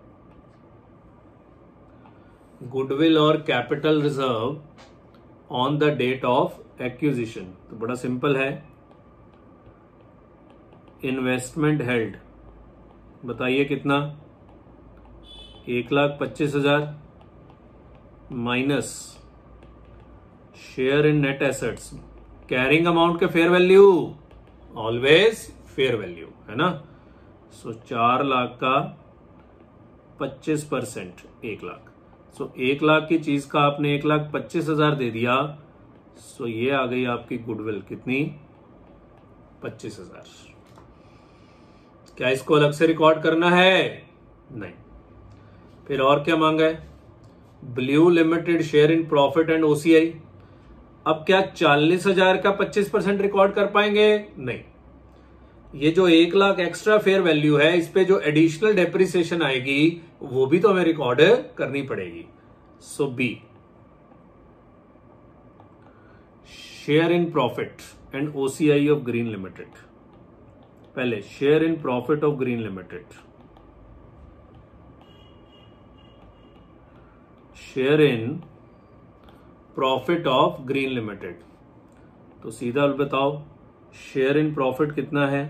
Goodwill और capital reserve on the date of acquisition. तो बड़ा सिंपल है। इन्वेस्टमेंट हेल्ड बताइए कितना? एक लाख पच्चीस हजार minus share in net assets, carrying amount के fair value, always fair value है ना। सो चार लाख का पच्चीस परसेंट एक लाख। सो एक लाख की चीज का आपने एक लाख पच्चीस हजार दे दिया। सो ये आ गई आपकी गुडविल कितनी? पच्चीस हजार। क्या इसको अलग से रिकॉर्ड करना है? नहीं। फिर और क्या मांगा है? Blue Limited share in profit and OCI. अब क्या चालीस हजार का पच्चीस परसेंट रिकॉर्ड कर पाएंगे? नहीं। ये जो एक लाख एक्स्ट्रा फेयर वैल्यू है इस पे जो एडिशनल डेप्रिसिएशन आएगी वो भी तो हमें रिकॉर्ड करनी पड़ेगी। So B share in profit and OCI of Green Limited. पहले share in profit of Green Limited, share in profit of Green Limited. तो सीधा बताओ शेयर इन प्रॉफिट कितना है?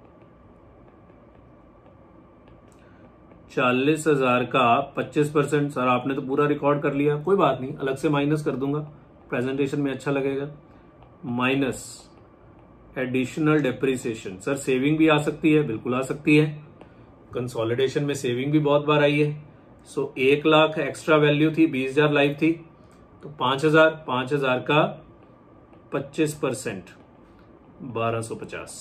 चालीस हजार का पच्चीस परसेंट। सर आपने तो पूरा रिकॉर्ड कर लिया, कोई बात नहीं, अलग से माइनस कर दूंगा, प्रेजेंटेशन में अच्छा लगेगा। Minus additional depreciation. Sir saving भी आ सकती है, बिल्कुल आ सकती है, कंसोलिडेशन में सेविंग भी बहुत बार आई है। सो एक लाख एक्स्ट्रा वैल्यू थी, बीस हजार लाइफ थी, तो पांच हजार पांच हजार का पच्चीस परसेंट बारह सौ पचास।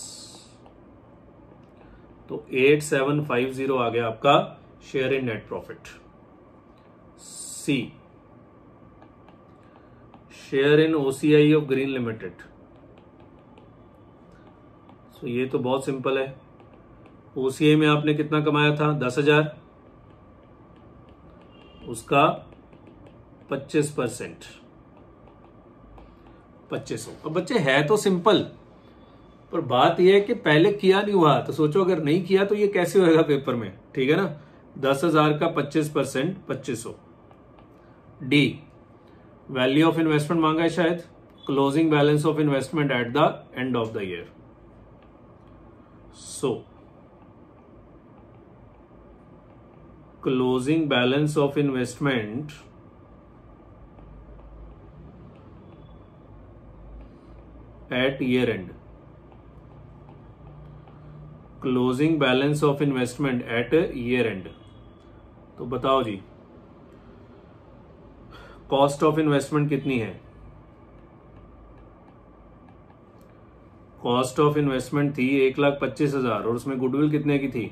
तो एट सेवन फाइव जीरो आ गया आपका share in net profit. C share in OCI of Green Limited. So ये तो बहुत सिंपल है। ओसीआई में आपने कितना कमाया था? दस हजार, उसका पच्चीस परसेंट पच्चीस सौ। अब बच्चे है तो सिंपल, पर बात यह है कि पहले किया नहीं हुआ, तो सोचो अगर नहीं किया तो ये कैसे होएगा पेपर में, ठीक है ना। दस हजार का पच्चीस परसेंट पच्चीस सौ। डी वैल्यू ऑफ इन्वेस्टमेंट मांगा है शायद, closing balance of investment at the end of the year. So closing balance of investment at year end. Closing balance of investment at year end. तो बताओ जी, कॉस्ट ऑफ इन्वेस्टमेंट कितनी है? Cost of investment थी एक लाख पच्चीस हजार और उसमें गुडविल कितने की थी?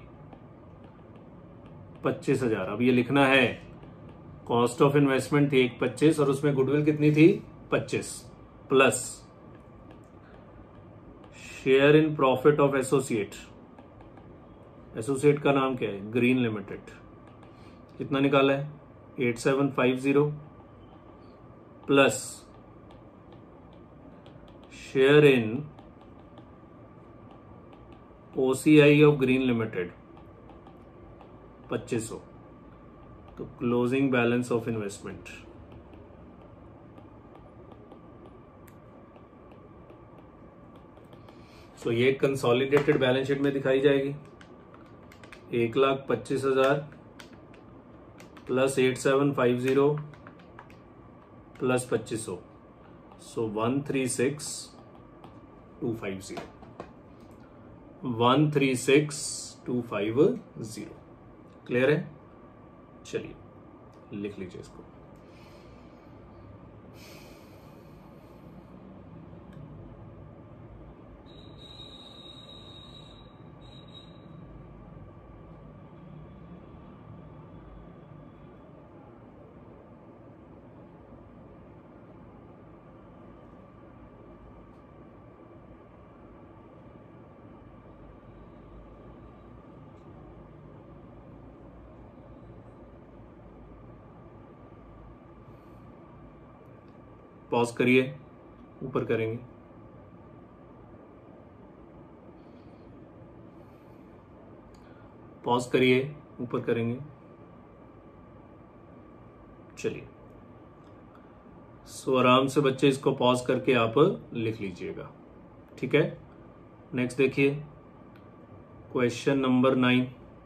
पच्चीस हजार। अब ये लिखना है कॉस्ट ऑफ इन्वेस्टमेंट थी एक पच्चीस और उसमें गुडविल कितनी थी? पच्चीस plus share in profit of associate. Associate का नाम क्या है? Green Limited. कितना निकाला है? Eight seven five zero plus share in OCI of Green Limited पच्चीस सौ। तो closing balance of investment so ये कंसोलिडेटेड बैलेंस शीट में दिखाई जाएगी। एक लाख पच्चीस हजार plus eight seven five zero plus पच्चीस सौ, so one three six two five zero one three six two five zero. Clear है? चलिए लिख लीजिए इसको। पॉज करिए, ऊपर करेंगे। पॉज करिए, ऊपर करेंगे। चलिए सो आराम से बच्चे इसको पॉज करके आप लिख लीजिएगा, ठीक है। नेक्स्ट देखिए question number nine.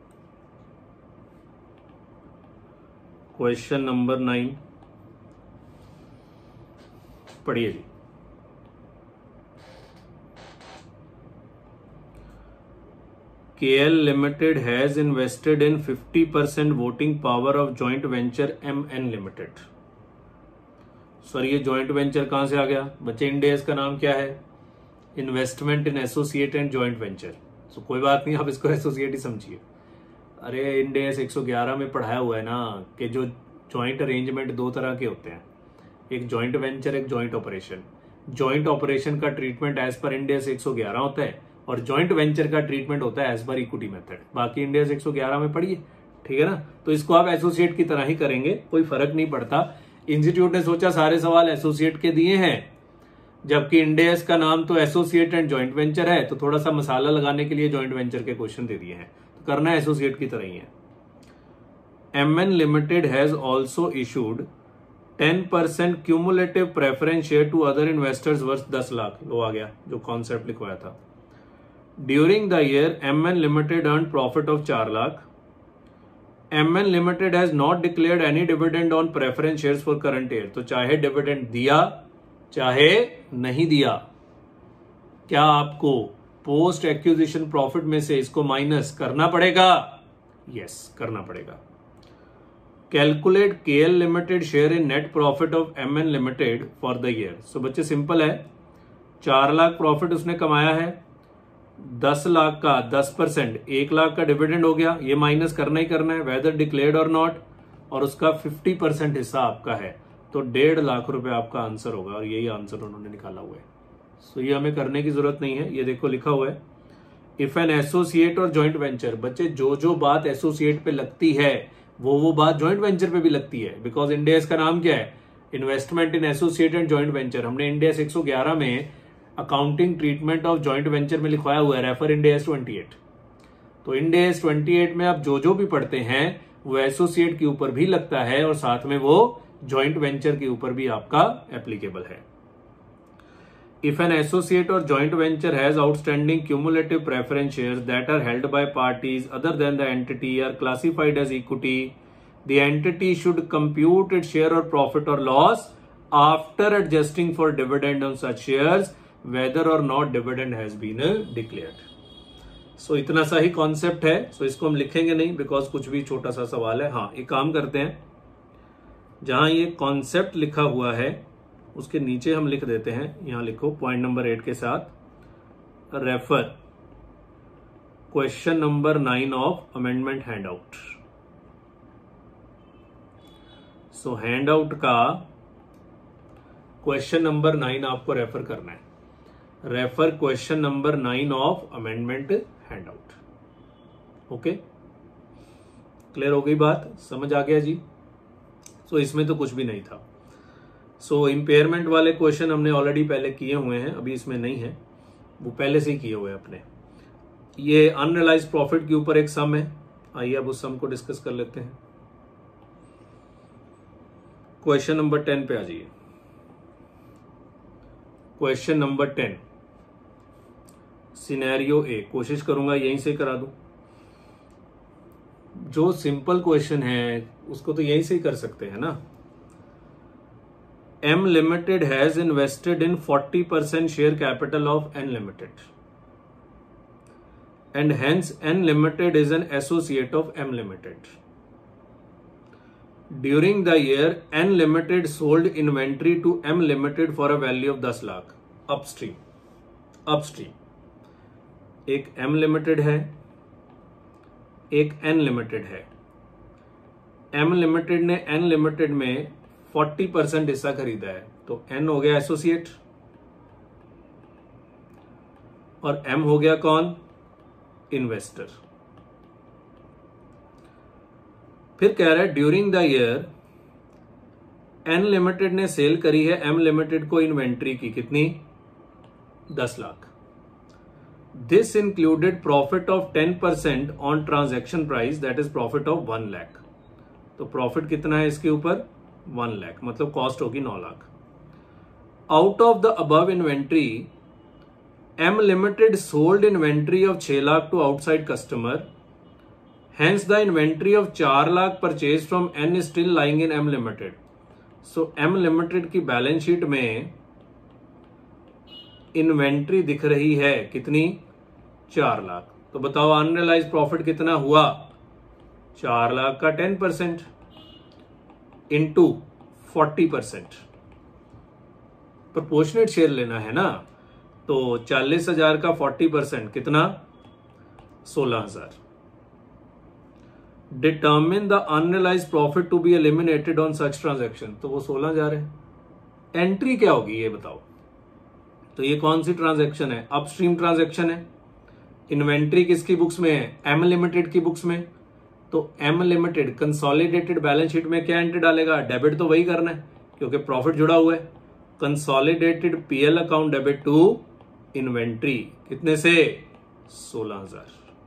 Question number nine पढ़िए जी। K L Limited has invested in fifty percent voting power of joint venture M N Limited. Sir ये जॉइंट वेंचर कहां से आ गया बच्चे? इंडेस का नाम क्या है? Investment in associate and joint venture. So कोई बात नहीं, आप इसको एसोसिएट ही समझिए। अरे इंडेस एक सौ ग्यारह में पढ़ाया हुआ है ना कि जो जॉइंट अरेंजमेंट दो तरह के होते हैं, एक जॉइंट वेंचर, एक जॉइंट ऑपरेशन। जॉइंट ऑपरेशन का ट्रीटमेंट एज पर इंडेस एक सौ ग्यारह होता है और जॉइंट वेंचर का ट्रीटमेंट होता है एज पर इक्विटी मेथड। बाकी इंडेस एक सौ ग्यारह में पढ़िए, ठीक है ना। तो इसको आप एसोसिएट की तरह ही करेंगे, कोई फर्क नहीं पड़ता। इंस्टीट्यूट ने सोचा सारे सवाल एसोसिएट के दिए हैं, जबकि इंडेस का नाम तो एसोसिएट एंड जॉइंट वेंचर है, तो थोड़ा सा मसाला लगाने के लिए जॉइंट वेंचर के क्वेश्चन दे दिए हैं, तो करना एसोसिएट की तरह ही है। M N Limited has also issued ten percent cumulative preference share to other investors worth दस लाख। वो आ गया जो कॉन्सेप्ट लिखवाया था। During the year M N Limited earn profit of चार lakh. M N Limited has not declared any dividend on preference shares for current year. तो चाहे डिविडेंड दिया चाहे नहीं दिया, क्या आपको पोस्ट एक्विजिशन प्रॉफिट में से इसको माइनस करना पड़ेगा? यस, करना पड़ेगा। Calculate K L Limited share in net profit of M N Limited for the year. So बच्चे सिंपल है, चार लाख प्रॉफिट उसने कमाया है, दस लाख का दस परसेंट एक लाख का डिविडेंड हो गया, ये माइनस करना ही करना है वेदर डिक्लेयर्ड और नॉट, और उसका फिफ्टी परसेंट हिस्सा आपका है, तो डेढ़ लाख रुपए आपका आंसर होगा, और यही आंसर उन्होंने निकाला हुआ है। सो ये हमें करने की जरूरत नहीं है, ये देखो लिखा हुआ है इफ एन एसोसिएट और जॉइंट वेंचर। बच्चे जो जो बात एसोसिएट पे लगती है वो वो बात जॉइंट वेंचर पे भी लगती है, बिकॉज इंडेस का नाम क्या है? Investment in associate and joint venture. हमने इंडेस एक सौ ग्यारह में accounting treatment of joint venture में लिखवाया हुआ है, रेफर इंडेस अट्ठाईस। तो इंडेस अट्ठाईस में आप जो जो भी पढ़ते हैं वो एसोसिएट के ऊपर भी लगता है और साथ में वो जॉइंट वेंचर के ऊपर भी आपका एप्लीकेबल है। If an associate or joint venture has outstanding cumulative preference shares that are held by parties other than the entity are classified as equity, the entity should compute its share or profit or loss after adjusting for dividend on such shares, whether or not dividend has been declared. So इतना सा ही concept है. So इसको हम लिखेंगे नहीं because कुछ भी छोटा सा सवाल है. हाँ, एक काम करते हैं, जहां ये कॉन्सेप्ट लिखा हुआ है उसके नीचे हम लिख देते हैं, यहां लिखो पॉइंट नंबर एट के साथ, refer question number nine of amendment handout. So handout का क्वेश्चन नंबर नाइन आपको रेफर करना है. Refer question number nine of amendment handout. Okay, clear हो गई बात, समझ आ गया जी. सो so, इसमें तो कुछ भी नहीं था. सो so, इम्पेयरमेंट वाले क्वेश्चन हमने ऑलरेडी पहले किए हुए हैं, अभी इसमें नहीं है, वो पहले से ही किए हुए हैं अपने. ये अनरियलाइज्ड प्रॉफिट के ऊपर एक सम है, आइए अब उस सम को डिस्कस कर लेते हैं. क्वेश्चन नंबर टेन पे आ जाइए. Question number ten, scenario A. कोशिश करूंगा यहीं से करा दूं. जो सिंपल क्वेश्चन है उसको तो यहीं से ही कर सकते हैं ना. M Limited has invested in forty percent share capital of N Limited, and hence N Limited is an associate of M Limited. During the year, N Limited sold inventory to M Limited for a value of ten lakh. Upstream, upstream. एक M Limited है, एक N Limited है. M Limited ने N Limited में forty percent हिस्सा खरीदा है, तो N हो गया एसोसिएट और M हो गया कौन, इन्वेस्टर. फिर कह रहा है during the year N Limited ने सेल करी है M लिमिटेड को इन्वेंट्री की कितनी, दस लाख. This included profit of ten percent on transaction price, that is profit of one lakh. तो प्रॉफिट कितना है इसके ऊपर, वन लाख, मतलब कॉस्ट होगी नौ lakh. Out of the above inventory M Limited sold inventory of छह lakh to outside customer, hence the inventory of चार lakh purchase from N still lying in M Limited. So M Limited की बैलेंस शीट में inventory दिख रही है कितनी, चार लाख. तो बताओ अनरियलाइज्ड प्रॉफिट कितना हुआ, चार लाख का ten percent into forty percent. Proportionate share लेना है ना, तो चालीस हजार का फोर्टी परसेंट कितना, सोलह हजार. Determine the unrealised profit to be eliminated on such transaction. तो वो सोलह हजार है. एंट्री क्या होगी ये बताओ. तो ये कौन सी ट्रांजैक्शन है, अपस्ट्रीम ट्रांजैक्शन है. इन्वेंट्री किसकी बुक्स में है, एम लिमिटेड की बुक्स में. तो M Limited consolidated balance sheet में क्या एंट्री डालेगा, डेबिट तो वही करना है क्योंकि प्रॉफिट जुड़ा हुआ है. Consolidated PL account debit to inventory कितने से, सोलह हजार.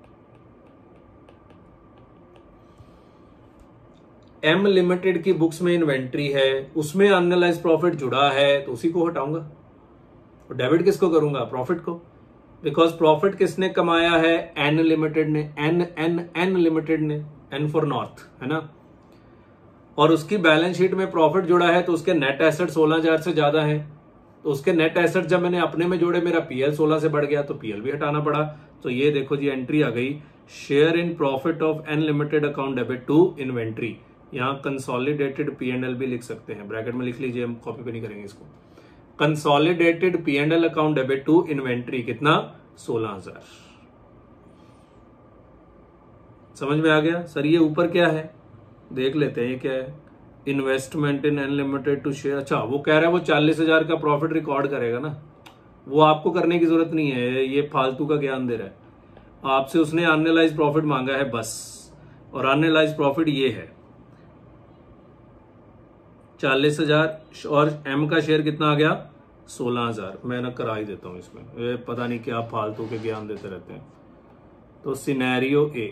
एम लिमिटेड की बुक्स में इन्वेंट्री है, उसमें अनरियलाइज्ड प्रॉफिट जुड़ा है, तो उसी को हटाऊंगा और डेबिट किसको करूंगा, प्रॉफिट को. बिकॉज प्रॉफिट किसने कमाया है, एन लिमिटेड ने. एन एन एन लिमिटेड ने, एन फॉर नॉर्थ है ना. और उसकी बैलेंस शीट में प्रॉफिट जुड़ा है तो उसके नेट एसेट सोलह हजार से ज्यादा है. तो उसके नेट एसेट जब मैंने अपने में जोड़े, मेरा पीएल सोलह से बढ़ गया, तो पीएल भी हटाना पड़ा. तो ये देखो जी एंट्री आ गई, share in profit of N Limited account debit to inventory. यहां कंसोलिडेटेड पी एंड एल भी लिख सकते हैं, ब्रैकेट में लिख लीजिए, हम कॉपी पे नहीं करेंगे इसको. Consolidated P and L account debit to inventory कितना, सोलह हजार. समझ में आ गया सर. ये ऊपर क्या है देख लेते हैं, ये क्या है, investment in N Limited to share. अच्छा, वो कह रहा है वो चालीस हजार का प्रॉफिट रिकॉर्ड करेगा ना, वो आपको करने की जरूरत नहीं है, ये फालतू का ज्ञान दे रहा है आपसे. उसने अनरियलाइज्ड प्रॉफिट मांगा है बस, और अनरियलाइज्ड प्रॉफिट ये है चालीस हजार, और एम का शेयर कितना आ गया, सोलह हजार. मैं ना करा ही देता हूं इसमें, ये पता नहीं क्या फालतू के ज्ञान देते रहते हैं. तो सिनेरियो ए,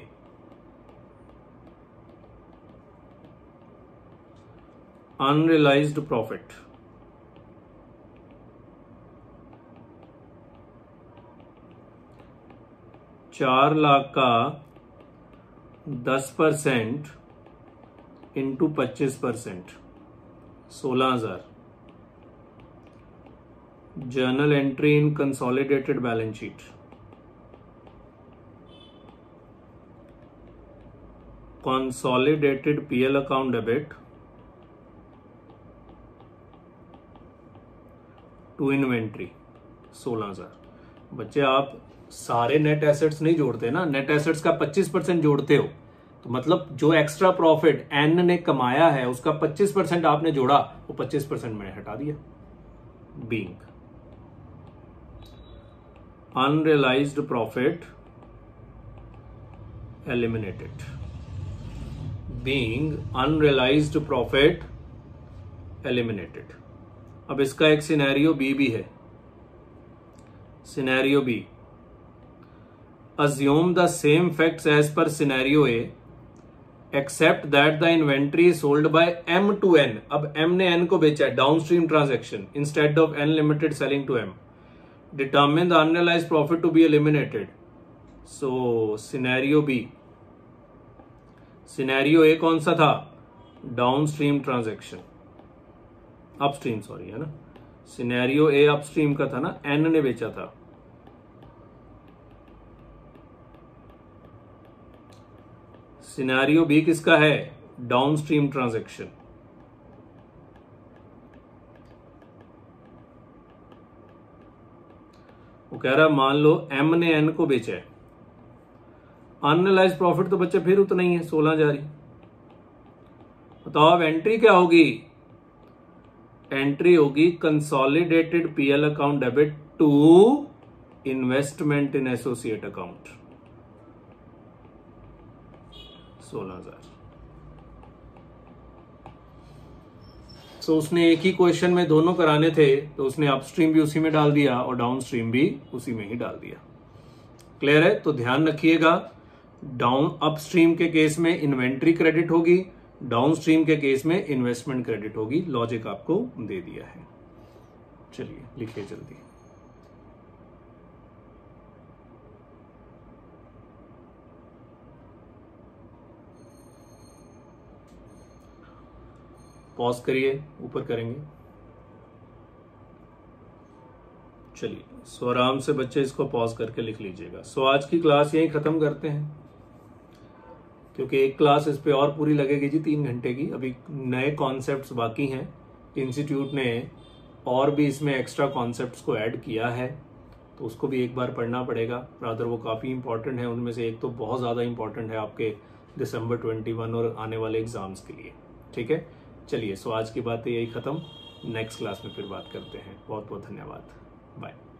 अनरियलाइज्ड प्रॉफिट. चार लाख का दस परसेंट इंटू पच्चीस परसेंट सोलह हजार। Journal entry in consolidated balance sheet. Consolidated PL account debit to inventory सोलह हजार। बच्चे आप सारे नेट एसेट्स नहीं जोड़ते ना, नेट एसेट्स का पच्चीस परसेंट जोड़ते हो, तो मतलब जो एक्स्ट्रा प्रॉफिट एन ने कमाया है उसका पच्चीस परसेंट आपने जोड़ा, वो पच्चीस परसेंट मैंने हटा दिया। Being unrealised profit eliminated. Being unrealised profit eliminated. अब इसका एक सिनेरियो बी भी है। Scenario B, assume the same facts as per scenario A except that the inventory is sold by M to N। अब M ने N को बेचा है, downstream transaction, instead of N Limited selling to M। Determine the unrealised profit to be eliminated. So scenario B, scenario A कौन सा था? Downstream transaction, upstream sorry है ना। सिनेरियो ए अपस्ट्रीम का था ना, एन ने बेचा था। सिनेरियो बी किसका है? Downstream transaction. वो कह रहा मान लो एम ने एन को बेचा है, अनरियलाइज्ड प्रॉफिट तो बच्चे फिर उतना ही है, सोलह हजार ही। बताओ अब एंट्री क्या होगी? एंट्री होगी consolidated PL account debit to investment in associate account सोलह हजार। तो उसने एक ही क्वेश्चन में दोनों कराने थे, तो उसने अपस्ट्रीम भी उसी में डाल दिया और डाउनस्ट्रीम भी उसी में ही डाल दिया। क्लियर है? तो ध्यान रखिएगा, डाउन अपस्ट्रीम के केस में इन्वेंट्री क्रेडिट होगी, डाउनस्ट्रीम के केस में इन्वेस्टमेंट क्रेडिट होगी। लॉजिक आपको दे दिया है। चलिए लिखिए जल्दी। पॉज करिए, ऊपर करेंगे। चलिए सो आराम से बच्चे इसको पॉज करके लिख लीजिएगा। सो आज की क्लास यहीं खत्म करते हैं, क्योंकि एक क्लास इस पे और पूरी लगेगी जी, तीन घंटे की। अभी नए कॉन्सेप्ट्स बाकी हैं, इंस्टीट्यूट ने और भी इसमें एक्स्ट्रा कॉन्सेप्ट्स को ऐड किया है, तो उसको भी एक बार पढ़ना पड़ेगा। रादर वो काफ़ी इंपॉर्टेंट है, उनमें से एक तो बहुत ज़्यादा इंपॉर्टेंट है आपके दिसंबर इक्कीस और आने वाले एग्जाम्स के लिए। ठीक है, चलिए सो आज की बात यही ख़त्म। नेक्स्ट क्लास में फिर बात करते हैं। बहुत बहुत धन्यवाद, बाय।